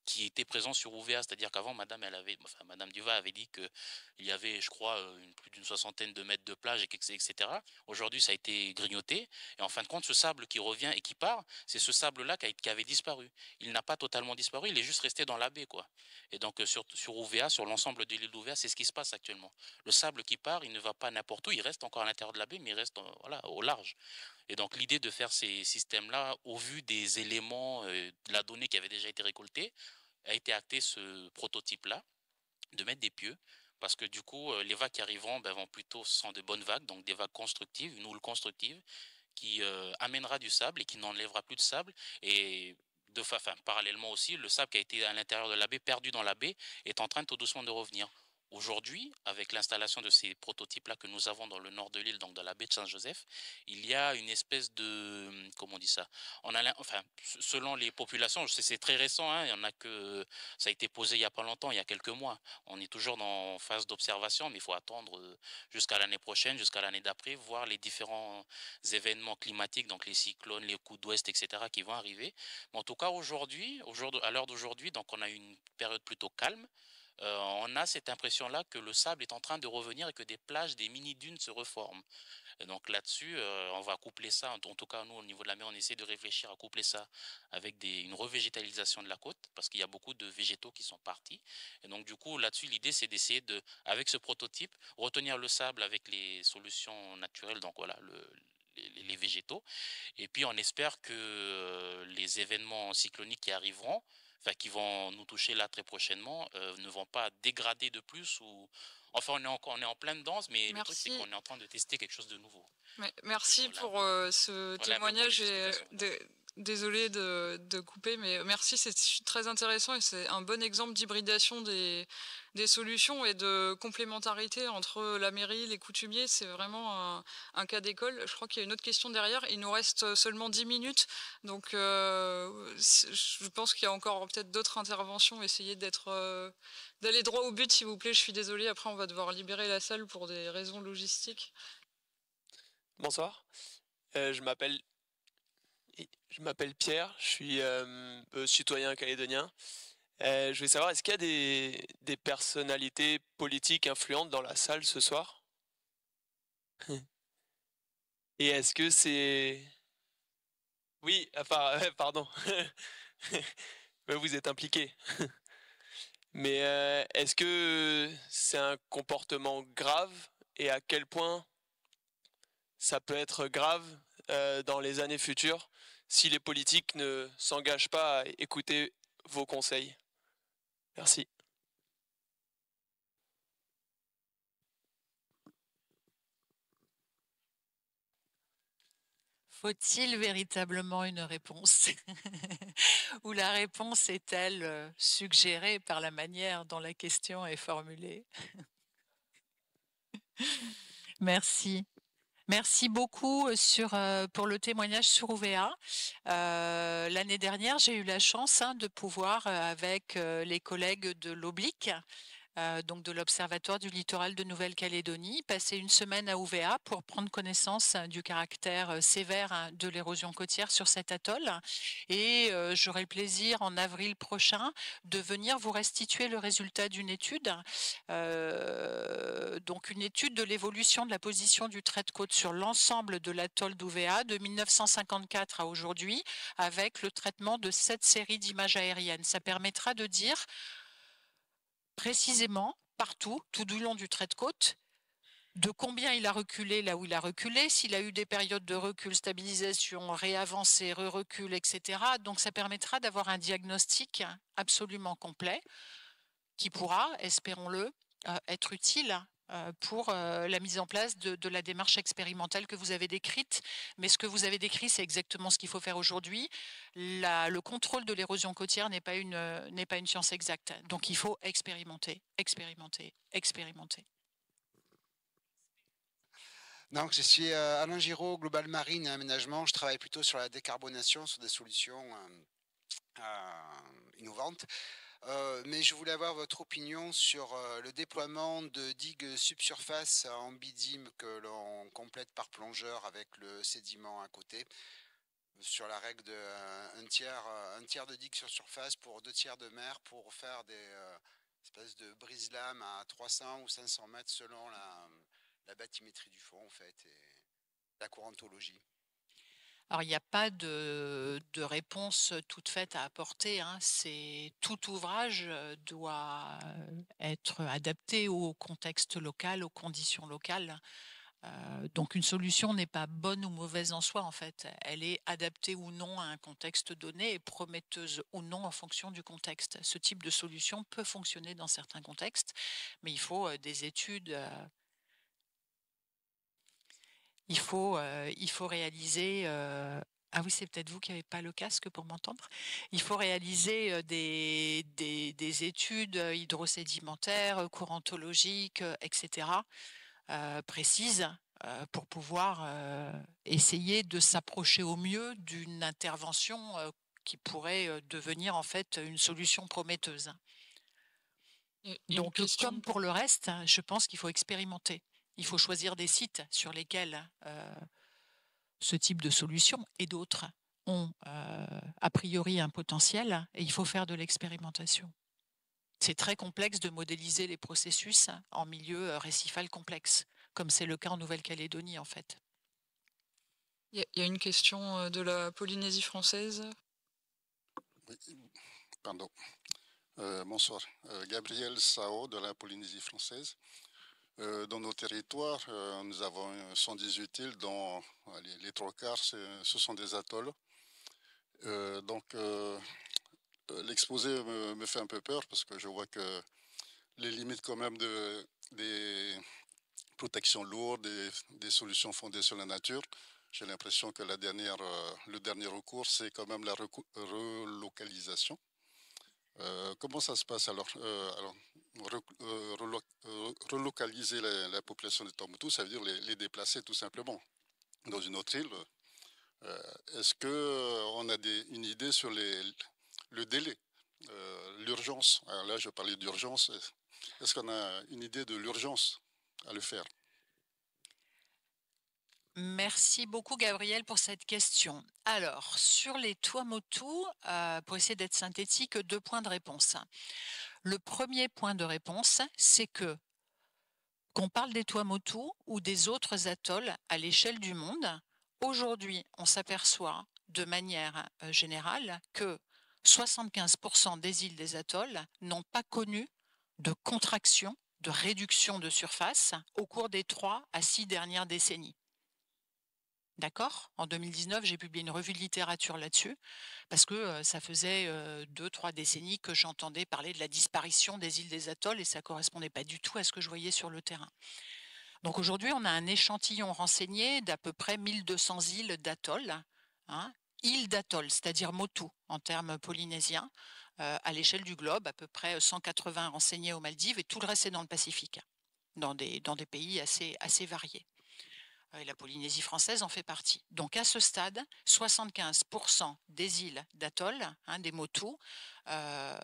qui était présent sur O V A, c'est-à-dire qu'avant, Madame, elle avait, enfin, Madame Duva avait dit qu'il y avait, je crois, une, plus d'une soixantaine de mètres de plage, et cetera. Aujourd'hui, ça a été grignoté. Et en fin de compte, ce sable qui revient et qui part, c'est ce sable-là qui, qui avait disparu. Il n'a pas totalement disparu, il est juste resté dans la baie, quoi. Et donc, sur, sur O V A, sur l'ensemble de l'île d'O V A, c'est ce qui se passe actuellement. Le sable qui part, il ne va pas n'importe où, il reste encore à l'intérieur de la baie, mais il reste voilà, au large. Et donc, l'idée de faire ces systèmes-là, au vu des éléments, euh, de la donnée qui avait déjà été récoltée, a été acté ce prototype-là, de mettre des pieux, parce que du coup, les vagues qui arriveront ben, vont plutôt, ce sont de bonnes vagues, donc des vagues constructives, une houle constructive, qui euh, amènera du sable et qui n'enlèvera plus de sable. Et de, enfin, parallèlement aussi, le sable qui a été à l'intérieur de la baie, perdu dans la baie, est en train tout doucement de revenir. Aujourd'hui, avec l'installation de ces prototypes-là que nous avons dans le nord de l'île, donc dans la baie de Saint-Joseph, il y a une espèce de, comment on dit ça, on a, enfin, selon les populations, c'est très récent, hein, il y en a que ça a été posé il n'y a pas longtemps, il y a quelques mois. On est toujours en phase d'observation, mais il faut attendre jusqu'à l'année prochaine, jusqu'à l'année d'après, voir les différents événements climatiques, donc les cyclones, les coups d'ouest, et cetera, qui vont arriver. Mais en tout cas, aujourd'hui, à l'heure d'aujourd'hui, donc on a une période plutôt calme. Euh, on a cette impression-là que le sable est en train de revenir et que des plages, des mini-dunes se reforment. Et donc là-dessus, euh, on va coupler ça, en tout cas nous au niveau de la mer, on essaie de réfléchir à coupler ça avec des, une revégétalisation de la côte, parce qu'il y a beaucoup de végétaux qui sont partis. Et donc du coup, là-dessus, l'idée c'est d'essayer de, avec ce prototype, retenir le sable avec les solutions naturelles, donc voilà, le, les, les végétaux. Et puis on espère que euh, les événements cycloniques qui arriveront, enfin, qui vont nous toucher là très prochainement, euh, ne vont pas dégrader de plus ou enfin on est en, on est en pleine danse, mais Merci. le truc c'est qu'on est en train de tester quelque chose de nouveau. Mais merci voilà. pour euh, ce voilà témoignage et de, désolé de, de couper, mais merci, c'est très intéressant et c'est un bon exemple d'hybridation des, des solutions et de complémentarité entre la mairie, les coutumiers. C'est vraiment un, un cas d'école. Je crois qu'il y a une autre question derrière. Il nous reste seulement dix minutes, donc euh, je pense qu'il y a encore peut-être d'autres interventions. Essayez d'être, euh, d'aller droit au but, s'il vous plaît. Je suis désolée. Après, on va devoir libérer la salle pour des raisons logistiques. Bonsoir, euh, je m'appelle je m'appelle Pierre, je suis euh, citoyen calédonien. Euh, je voulais savoir, est-ce qu'il y a des, des personnalités politiques influentes dans la salle ce soir? Et est-ce que c'est... Oui, enfin, pardon, vous êtes impliqué. Mais euh, est-ce que c'est un comportement grave et à quel point ça peut être grave euh, dans les années futures si les politiques ne s'engagent pas à écouter vos conseils? Merci. Faut-il véritablement une réponse? Ou la réponse est-elle suggérée par la manière dont la question est formulée? Merci. Merci beaucoup sur, euh, pour le témoignage sur O V A. Euh, L'année dernière, j'ai eu la chance hein, de pouvoir, euh, avec euh, les collègues de l'Oblique, euh, donc de l'Observatoire du littoral de Nouvelle-Calédonie, passer une semaine à O V A pour prendre connaissance hein, du caractère euh, sévère hein, de l'érosion côtière sur cet atoll. Et euh, j'aurai le plaisir en avril prochain de venir vous restituer le résultat d'une étude, euh, donc une étude de l'évolution de la position du trait de côte sur l'ensemble de l'atoll d'O V A de mille neuf cent cinquante-quatre à aujourd'hui, avec le traitement de sept séries d'images aériennes. Ça permettra de dire précisément, partout, tout du long du trait de côte, de combien il a reculé là où il a reculé, s'il a eu des périodes de recul, stabilisation, réavancée, re-recul, et cetera. Donc ça permettra d'avoir un diagnostic absolument complet qui pourra, espérons-le, euh, être utile euh, pour euh, la mise en place de, de la démarche expérimentale que vous avez décrite. Mais ce que vous avez décrit, c'est exactement ce qu'il faut faire aujourd'hui. Le contrôle de l'érosion côtière n'est pas une, euh, n'est pas une science exacte. Donc il faut expérimenter, expérimenter, expérimenter. Donc, je suis euh, Alain Giraud, Global Marine et Aménagement. Je travaille plutôt sur la décarbonation, sur des solutions euh, euh, innovantes. Euh, mais je voulais avoir votre opinion sur euh, le déploiement de digues subsurface en bidim que l'on complète par plongeur avec le sédiment à côté. sur la règle de euh, un tiers, un tiers de digue sur surface pour deux tiers de mer pour faire des euh, espèces de brise-lames à trois cents ou cinq cents mètres selon la, la bathymétrie du fond en fait et la courantologie. Alors, il n'y a pas de, de réponse toute faite à apporter, hein. C'est, tout ouvrage doit être adapté au contexte local, aux conditions locales. Euh, donc, une solution n'est pas bonne ou mauvaise en soi, en fait. Elle est adaptée ou non à un contexte donné et prometteuse ou non en fonction du contexte. Ce type de solution peut fonctionner dans certains contextes, mais il faut euh, des études... Euh, Il faut, euh, il faut réaliser... euh, ah oui, c'est peut-être vous qui n'avez pas le casque pour m'entendre. Il faut réaliser euh, des, des, des études hydrosédimentaires, euh, courantologiques, euh, et cetera, euh, précises euh, pour pouvoir euh, essayer de s'approcher au mieux d'une intervention euh, qui pourrait euh, devenir en fait une solution prometteuse. Et une Donc, question. comme pour le reste, je pense qu'il faut expérimenter. Il faut choisir des sites sur lesquels euh, ce type de solution et d'autres ont euh, a priori un potentiel et il faut faire de l'expérimentation. C'est très complexe de modéliser les processus en milieu récifal complexe, comme c'est le cas en Nouvelle-Calédonie en fait. Il y, y a une question de la Polynésie française. Oui, pardon. Euh, bonsoir. Euh, Gabriel Sao de la Polynésie française. Euh, dans nos territoires, euh, nous avons cent dix-huit îles dont les, les trois quarts, ce sont des atolls. Euh, donc, euh, l'exposé me, me fait un peu peur parce que je vois que les limites quand même de, des protections lourdes, des, des solutions fondées sur la nature, j'ai l'impression que la dernière, euh, le dernier recours, c'est quand même la relocalisation. Euh, comment ça se passe alors, euh, alors re, euh, relo, euh, relocaliser la, la population de Tuamotu, ça veut dire les, les déplacer tout simplement dans une autre île. Euh, Est-ce qu'on a des, une idée sur les, le délai, euh, l'urgence? Alors là, je parlais d'urgence. Est-ce qu'on a une idée de l'urgence à le faire? Merci beaucoup Gabriel pour cette question. Alors, sur les Tuamotu, euh, pour essayer d'être synthétique, deux points de réponse. Le premier point de réponse, c'est que qu'on parle des Tuamotu ou des autres atolls à l'échelle du monde, aujourd'hui, on s'aperçoit de manière euh, générale que soixante-quinze pour cent des îles des atolls n'ont pas connu de contraction, de réduction de surface au cours des trois à six dernières décennies. D'accord? En deux mille dix-neuf, j'ai publié une revue de littérature là-dessus, parce que euh, ça faisait euh, deux, trois décennies que j'entendais parler de la disparition des îles des atolls et ça ne correspondait pas du tout à ce que je voyais sur le terrain. Donc aujourd'hui, on a un échantillon renseigné d'à peu près mille deux cents îles d'atolls, hein, îles d'atolls, c'est-à-dire motu en termes polynésiens, euh, à l'échelle du globe, à peu près cent quatre-vingts renseignés aux Maldives et tout le reste est dans le Pacifique, dans des, dans des pays assez, assez variés. Et la Polynésie française en fait partie. Donc à ce stade, soixante-quinze pour cent des îles d'atolls, hein, des motu, euh,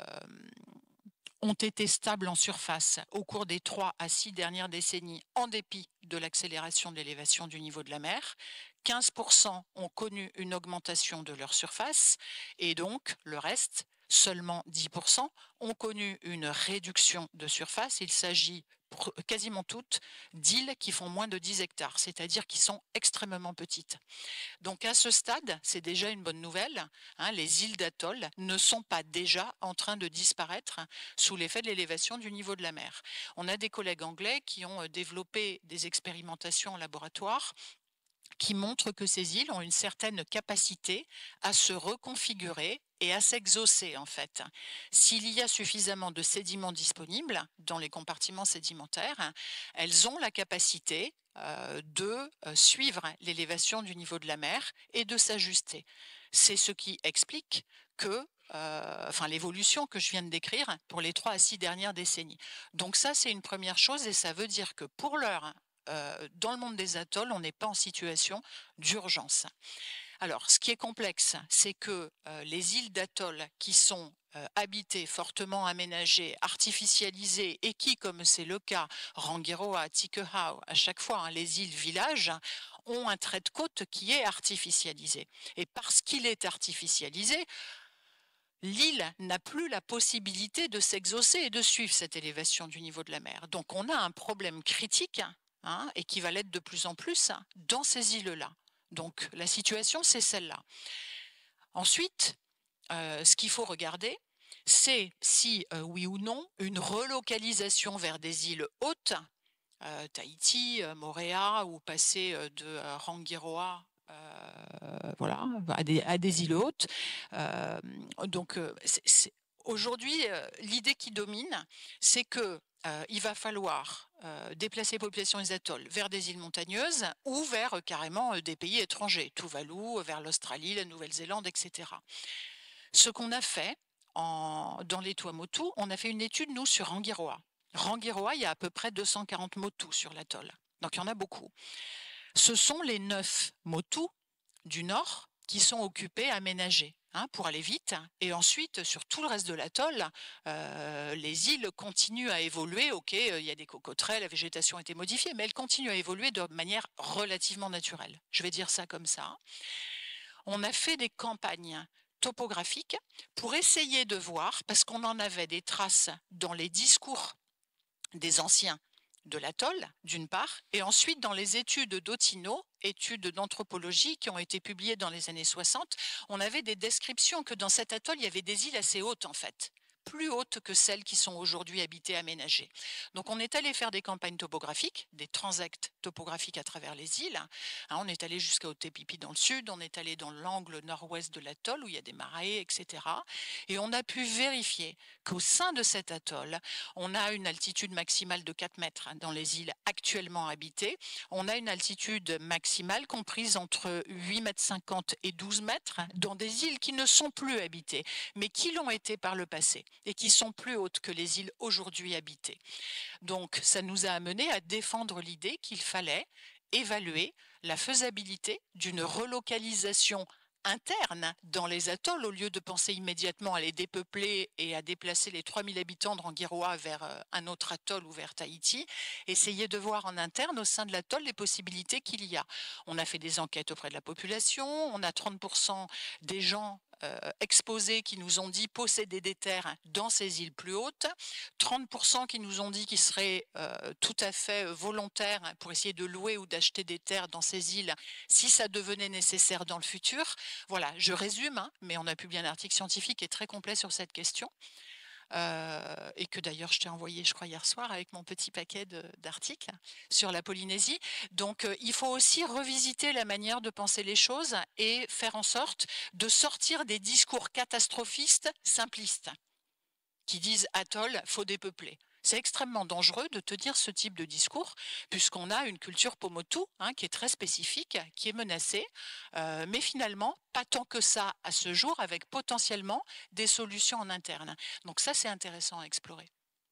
ont été stables en surface au cours des trois à six dernières décennies en dépit de l'accélération de l'élévation du niveau de la mer. quinze pour cent ont connu une augmentation de leur surface et donc le reste, seulement dix pour cent, ont connu une réduction de surface. Il s'agit quasiment toutes d'îles qui font moins de dix hectares, c'est-à-dire qui sont extrêmement petites. Donc à ce stade, c'est déjà une bonne nouvelle, hein, les îles d'atolls ne sont pas déjà en train de disparaître sous l'effet de l'élévation du niveau de la mer. On a des collègues anglais qui ont développé des expérimentations en laboratoire qui montrent que ces îles ont une certaine capacité à se reconfigurer et à s'exaucer en fait. S'il y a suffisamment de sédiments disponibles dans les compartiments sédimentaires, elles ont la capacité euh, de euh, suivre l'élévation du niveau de la mer et de s'ajuster. C'est ce qui explique que Euh, enfin l'évolution que je viens de décrire pour les trois à six dernières décennies. Donc ça, c'est une première chose et ça veut dire que pour l'heure, euh, dans le monde des atolls, on n'est pas en situation d'urgence. Alors, ce qui est complexe, c'est que euh, les îles d'atoll qui sont euh, habitées, fortement aménagées, artificialisées, et qui, comme c'est le cas, Rangiroa, Tikehau, à chaque fois, hein, les îles villages, ont un trait de côte qui est artificialisé. Et parce qu'il est artificialisé, l'île n'a plus la possibilité de s'exaucer et de suivre cette élévation du niveau de la mer. Donc on a un problème critique, hein, et qui va l'être de plus en plus dans ces îles-là. Donc la situation, c'est celle-là. Ensuite, euh, ce qu'il faut regarder, c'est si, euh, oui ou non, une relocalisation vers des îles hautes, euh, Tahiti, euh, Moorea, ou passer euh, de euh, Rangiroa, Euh, voilà, à des, à des îles hautes. Euh, donc, euh, aujourd'hui, euh, l'idée qui domine, c'est que euh, il va falloir euh, déplacer les populations des atolls vers des îles montagneuses ou vers euh, carrément euh, des pays étrangers, Tuvalu, vers l'Australie, la Nouvelle-Zélande, et cetera. Ce qu'on a fait en, dans les Tuamotu, on a fait une étude, nous, sur Rangiroa. Rangiroa, il y a à peu près deux cent quarante motus sur l'atoll, donc il y en a beaucoup. Ce sont les neuf motus du nord qui sont occupés, aménagés, hein, pour aller vite. Et ensuite, sur tout le reste de l'atoll, euh, les îles continuent à évoluer. Ok, euh, il y a des cocoteraies, la végétation a été modifiée, mais elles continuent à évoluer de manière relativement naturelle. Je vais dire ça comme ça. On a fait des campagnes topographiques pour essayer de voir, parce qu'on en avait des traces dans les discours des anciens de l'atoll, d'une part, et ensuite dans les études d'Otino, études d'anthropologie qui ont été publiées dans les années soixante, on avait des descriptions que dans cet atoll, il y avait des îles assez hautes en fait, plus hautes que celles qui sont aujourd'hui habitées, aménagées. Donc on est allé faire des campagnes topographiques, des transects topographiques à travers les îles. Hein, on est allé jusqu'à Otepipi dans le sud, on est allé dans l'angle nord-ouest de l'atoll où il y a des marais, et cetera. Et on a pu vérifier qu'au sein de cet atoll, on a une altitude maximale de quatre mètres dans les îles actuellement habitées. On a une altitude maximale comprise entre huit mètres cinquante et douze mètres dans des îles qui ne sont plus habitées, mais qui l'ont été par le passé et qui sont plus hautes que les îles aujourd'hui habitées. Donc, ça nous a amené à défendre l'idée qu'il fallait évaluer la faisabilité d'une relocalisation interne dans les atolls, au lieu de penser immédiatement à les dépeupler et à déplacer les trois mille habitants de Rangiroa vers un autre atoll ou vers Tahiti, essayer de voir en interne au sein de l'atoll les possibilités qu'il y a. On a fait des enquêtes auprès de la population, on a trente pour cent des gens Euh, exposés qui nous ont dit posséder des terres dans ces îles plus hautes, trente pour cent qui nous ont dit qu'ils seraient euh, tout à fait volontaires pour essayer de louer ou d'acheter des terres dans ces îles si ça devenait nécessaire dans le futur. Voilà, je résume, hein, mais on a publié un article scientifique qui est très complet sur cette question. Euh, et que d'ailleurs je t'ai envoyé, je crois, hier soir avec mon petit paquet d'articles sur la Polynésie. Donc euh, il faut aussi revisiter la manière de penser les choses et faire en sorte de sortir des discours catastrophistes simplistes qui disent « atoll, faut dépeupler ». C'est extrêmement dangereux de tenir ce type de discours puisqu'on a une culture Pomotu, hein, qui est très spécifique, qui est menacée, euh, mais finalement pas tant que ça à ce jour, avec potentiellement des solutions en interne. Donc ça, c'est intéressant à explorer.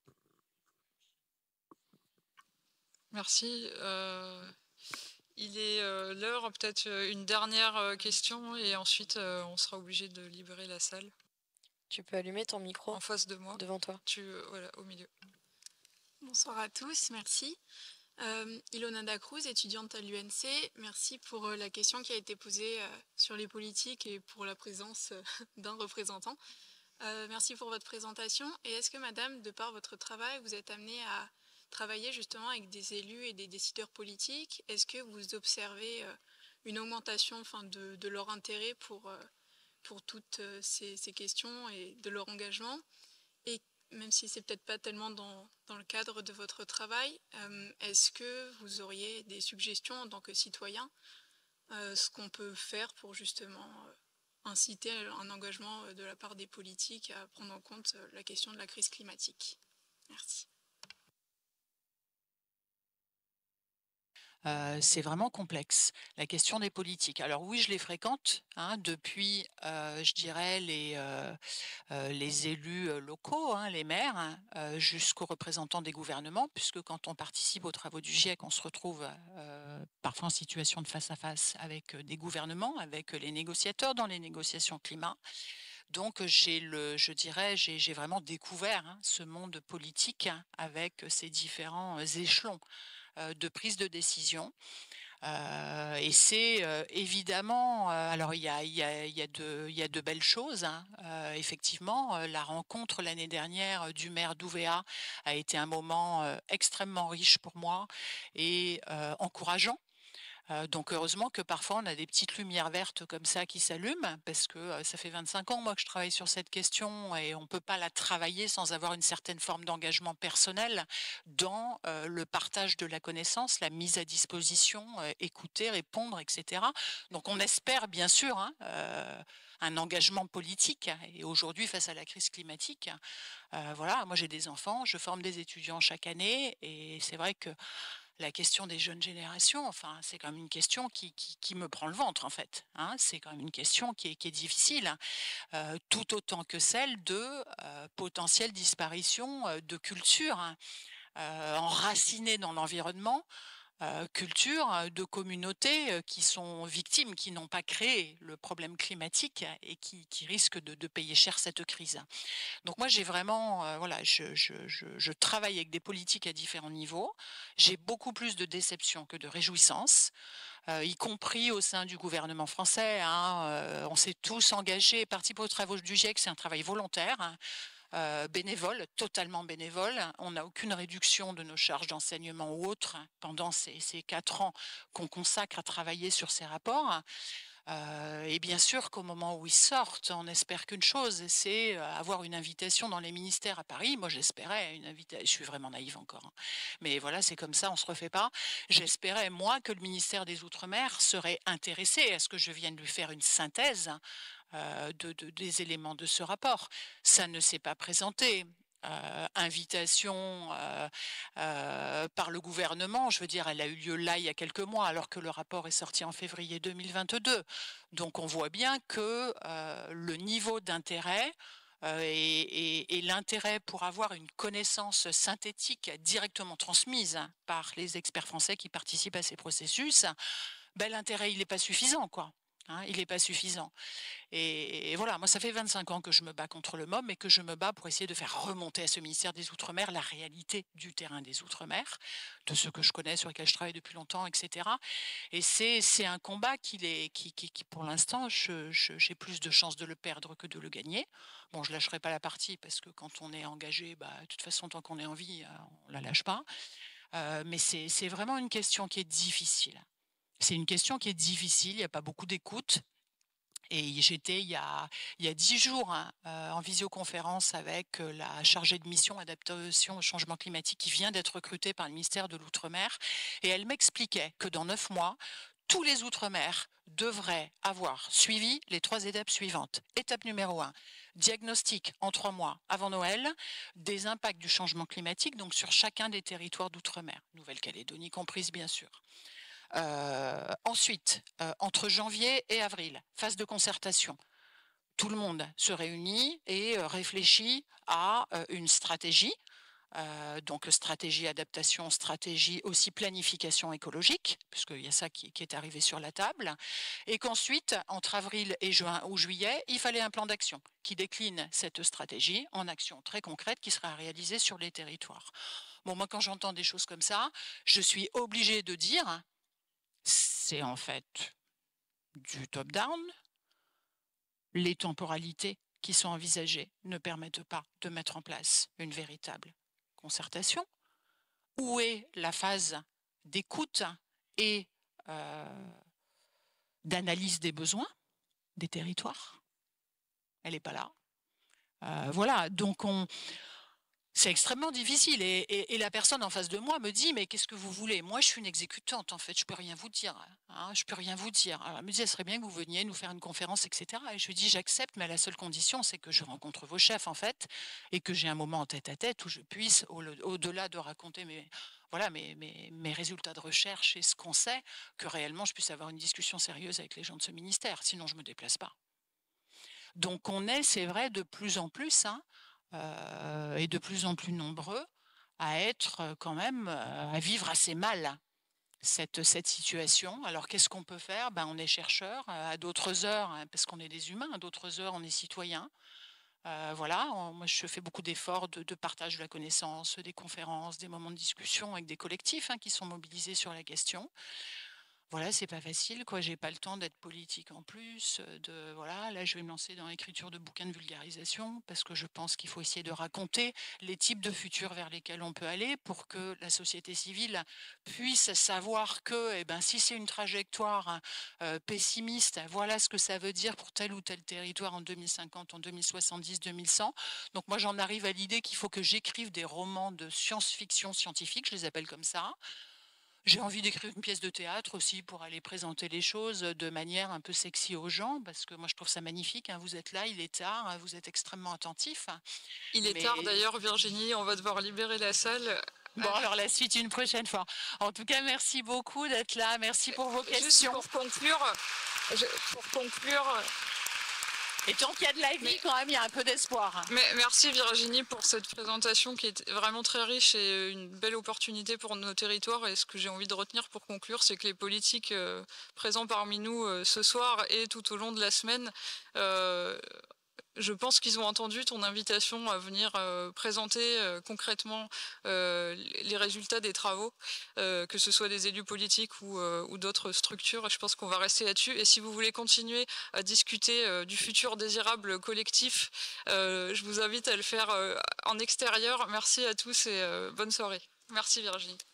Merci. Euh, il est euh, l'heure, peut-être une dernière euh, question et ensuite euh, on sera obligé de libérer la salle. Tu peux allumer ton micro en face de moi, devant toi. Tu, euh, voilà, au milieu. Bonsoir à tous, merci. Euh, Ilona Da Cruz, étudiante à l'U N C, merci pour euh, la question qui a été posée euh, sur les politiques et pour la présence euh, d'un représentant. Euh, merci pour votre présentation. Et est-ce que, madame, de par votre travail, vous êtes amenée à travailler justement avec des élus et des décideurs politiques? Est-ce que vous observez euh, une augmentation enfin, de, de leur intérêt pour, euh, pour toutes euh, ces, ces questions et de leur engagement? Et même si c'est peut-être pas tellement dans, dans le cadre de votre travail, euh, est-ce que vous auriez des suggestions en tant que citoyen, euh, ce qu'on peut faire pour justement euh, inciter un engagement de la part des politiques à prendre en compte la question de la crise climatique? Merci. Euh, c'est vraiment complexe, la question des politiques. Alors oui, je les fréquente, hein, depuis, euh, je dirais, les, euh, euh, les élus euh, locaux, hein, les maires, hein, euh, jusqu'aux représentants des gouvernements, puisque quand on participe aux travaux du GIEC, on se retrouve euh, parfois en situation de face à face avec des gouvernements, avec les négociateurs dans les négociations climat. Donc j'ai le, je dirais, j'ai, j'ai vraiment découvert, hein, ce monde politique, hein, avec ces différents échelons euh, de prise de décision. Euh, et c'est euh, évidemment, euh, alors il y a, il y, a, il y, a de, il y a de belles choses, hein. Euh, effectivement, euh, la rencontre l'année dernière euh, du maire d'Ouvéa a été un moment euh, extrêmement riche pour moi et euh, encourageant. Euh, donc heureusement que parfois on a des petites lumières vertes comme ça qui s'allument, parce que euh, ça fait vingt-cinq ans moi que je travaille sur cette question et on ne peut pas la travailler sans avoir une certaine forme d'engagement personnel dans euh, le partage de la connaissance, la mise à disposition, euh, écouter, répondre, et cetera. Donc on espère bien sûr, hein, euh, un engagement politique. Et aujourd'hui, face à la crise climatique, euh, voilà, moi j'ai des enfants, je forme des étudiants chaque année et c'est vrai que la question des jeunes générations, enfin, c'est quand même une question qui, qui, qui me prend le ventre, en fait, hein. C'est quand même une question qui est, qui est difficile, euh, tout autant que celle de euh, potentielle disparition euh, de cultures, hein, euh, enracinées dans l'environnement, euh, cultures de communautés euh, qui sont victimes, qui n'ont pas créé le problème climatique et qui, qui risquent de, de payer cher cette crise. Donc moi j'ai vraiment, euh, voilà, je, je, je, je travaille avec des politiques à différents niveaux. J'ai beaucoup plus de déception que de réjouissance, euh, y compris au sein du gouvernement français, hein. Euh, on s'est tous engagés, participer aux travaux du GIEC, c'est un travail volontaire, hein. Euh, bénévole, totalement bénévole. On n'a aucune réduction de nos charges d'enseignement ou autres pendant ces, ces quatre ans qu'on consacre à travailler sur ces rapports. Euh, et bien sûr qu'au moment où ils sortent, on espère qu'une chose, c'est avoir une invitation dans les ministères à Paris. Moi, j'espérais une invitation. Je suis vraiment naïve encore, hein. Mais voilà, c'est comme ça, on se refait pas. J'espérais, moi, que le ministère des Outre-mer serait intéressé à ce que je vienne lui faire une synthèse euh, de, de, des éléments de ce rapport. Ça ne s'est pas présenté. Euh, invitation euh, euh, par le gouvernement, je veux dire, elle a eu lieu là il y a quelques mois, alors que le rapport est sorti en février deux mille vingt-deux. Donc on voit bien que euh, le niveau d'intérêt euh, et, et, et l'intérêt pour avoir une connaissance synthétique directement transmise par les experts français qui participent à ces processus, ben, l'intérêt il n'est pas suffisant, quoi. Hein, il n'est pas suffisant. Et, et voilà, moi ça fait vingt-cinq ans que je me bats contre le M O B, mais que je me bats pour essayer de faire remonter à ce ministère des Outre-mer la réalité du terrain des Outre-mer, de ceux que je connais, sur lesquels je travaille depuis longtemps, et cetera. Et c'est, c'est un combat qui, est, qui, qui, qui pour l'instant, je, je, j'ai plus de chances de le perdre que de le gagner. Bon, je lâcherai pas la partie, parce que quand on est engagé, bah, de toute façon, tant qu'on est en vie, on la lâche pas. Euh, mais c'est, c'est vraiment une question qui est difficile. C'est une question qui est difficile, il n'y a pas beaucoup d'écoute. Et j'étais il y a il y a dix jours, hein, euh, en visioconférence avec euh, la chargée de mission adaptation au changement climatique qui vient d'être recrutée par le ministère de l'Outre-mer. Et elle m'expliquait que dans neuf mois, tous les Outre-mer devraient avoir suivi les trois étapes suivantes. Étape numéro un, diagnostic en trois mois avant Noël des impacts du changement climatique, donc sur chacun des territoires d'Outre-mer, Nouvelle-Calédonie comprise bien sûr. Euh, ensuite, euh, entre janvier et avril, phase de concertation. Tout le monde se réunit et euh, réfléchit à euh, une stratégie, euh, donc stratégie adaptation, stratégie aussi planification écologique, puisqu'il y a ça qui, qui est arrivé sur la table, et qu'ensuite, entre avril et juin ou juillet, il fallait un plan d'action qui décline cette stratégie en actions très concrètes qui sera réalisée sur les territoires. Bon, moi, quand j'entends des choses comme ça, je suis obligée de dire... c'est en fait du top-down. Les temporalités qui sont envisagées ne permettent pas de mettre en place une véritable concertation. Où est la phase d'écoute et euh, d'analyse des besoins des territoires? Elle n'est pas là. Euh, voilà, donc on... c'est extrêmement difficile et, et, et la personne en face de moi me dit mais qu'est-ce que vous voulez? Moi je suis une exécutante en fait, je peux rien vous dire, hein, je peux rien vous dire. Alors, elle me dit, ça serait bien que vous veniez nous faire une conférence, et cetera. Et je lui dis j'accepte, mais à la seule condition c'est que je rencontre vos chefs en fait et que j'ai un moment en tête à tête où je puisse, au, au-delà de raconter mes, voilà, mes, mes, mes résultats de recherche et ce qu'on sait, que réellement je puisse avoir une discussion sérieuse avec les gens de ce ministère. Sinon, je ne me déplace pas. Donc, on est, c'est vrai, de plus en plus, hein, euh, et de plus en plus nombreux à être quand même, euh, à vivre assez mal cette, cette situation. Alors, qu'est-ce qu'on peut faire? Ben, on est chercheurs, à d'autres heures, hein, parce qu'on est des humains, à d'autres heures, on est citoyens. Euh, voilà, on, moi je fais beaucoup d'efforts de, de partage de la connaissance, des conférences, des moments de discussion avec des collectifs hein, qui sont mobilisés sur la question. Voilà, c'est pas facile, quoi. J'ai pas le temps d'être politique en plus. De voilà, là je vais me lancer dans l'écriture de bouquins de vulgarisation parce que je pense qu'il faut essayer de raconter les types de futurs vers lesquels on peut aller pour que la société civile puisse savoir que, eh ben, si c'est une trajectoire euh, pessimiste, voilà ce que ça veut dire pour tel ou tel territoire en deux mille cinquante, en deux mille soixante-dix, deux mille cent. Donc moi j'en arrive à l'idée qu'il faut que j'écrive des romans de science-fiction scientifique, je les appelle comme ça. J'ai envie d'écrire une pièce de théâtre aussi pour aller présenter les choses de manière un peu sexy aux gens, parce que moi je trouve ça magnifique. Hein, vous êtes là, il est tard, hein, vous êtes extrêmement attentifs. Il est Mais... tard d'ailleurs, Virginie, on va devoir libérer la salle. Bon, alors la suite une prochaine fois. En tout cas, merci beaucoup d'être là, merci pour vos questions. Juste pour conclure, je, pour conclure... Et tant qu'il y a de la vie, quand même, il y a un peu d'espoir. Mais merci Virginie pour cette présentation qui est vraiment très riche et une belle opportunité pour nos territoires. Et ce que j'ai envie de retenir pour conclure, c'est que les politiques euh, présents parmi nous euh, ce soir et tout au long de la semaine, euh, je pense qu'ils ont entendu ton invitation à venir euh, présenter euh, concrètement euh, les résultats des travaux, euh, que ce soit des élus politiques ou, euh, ou d'autres structures. Je pense qu'on va rester là-dessus. Et si vous voulez continuer à discuter euh, du futur désirable collectif, euh, je vous invite à le faire euh, en extérieur. Merci à tous et euh, bonne soirée. Merci Virginie.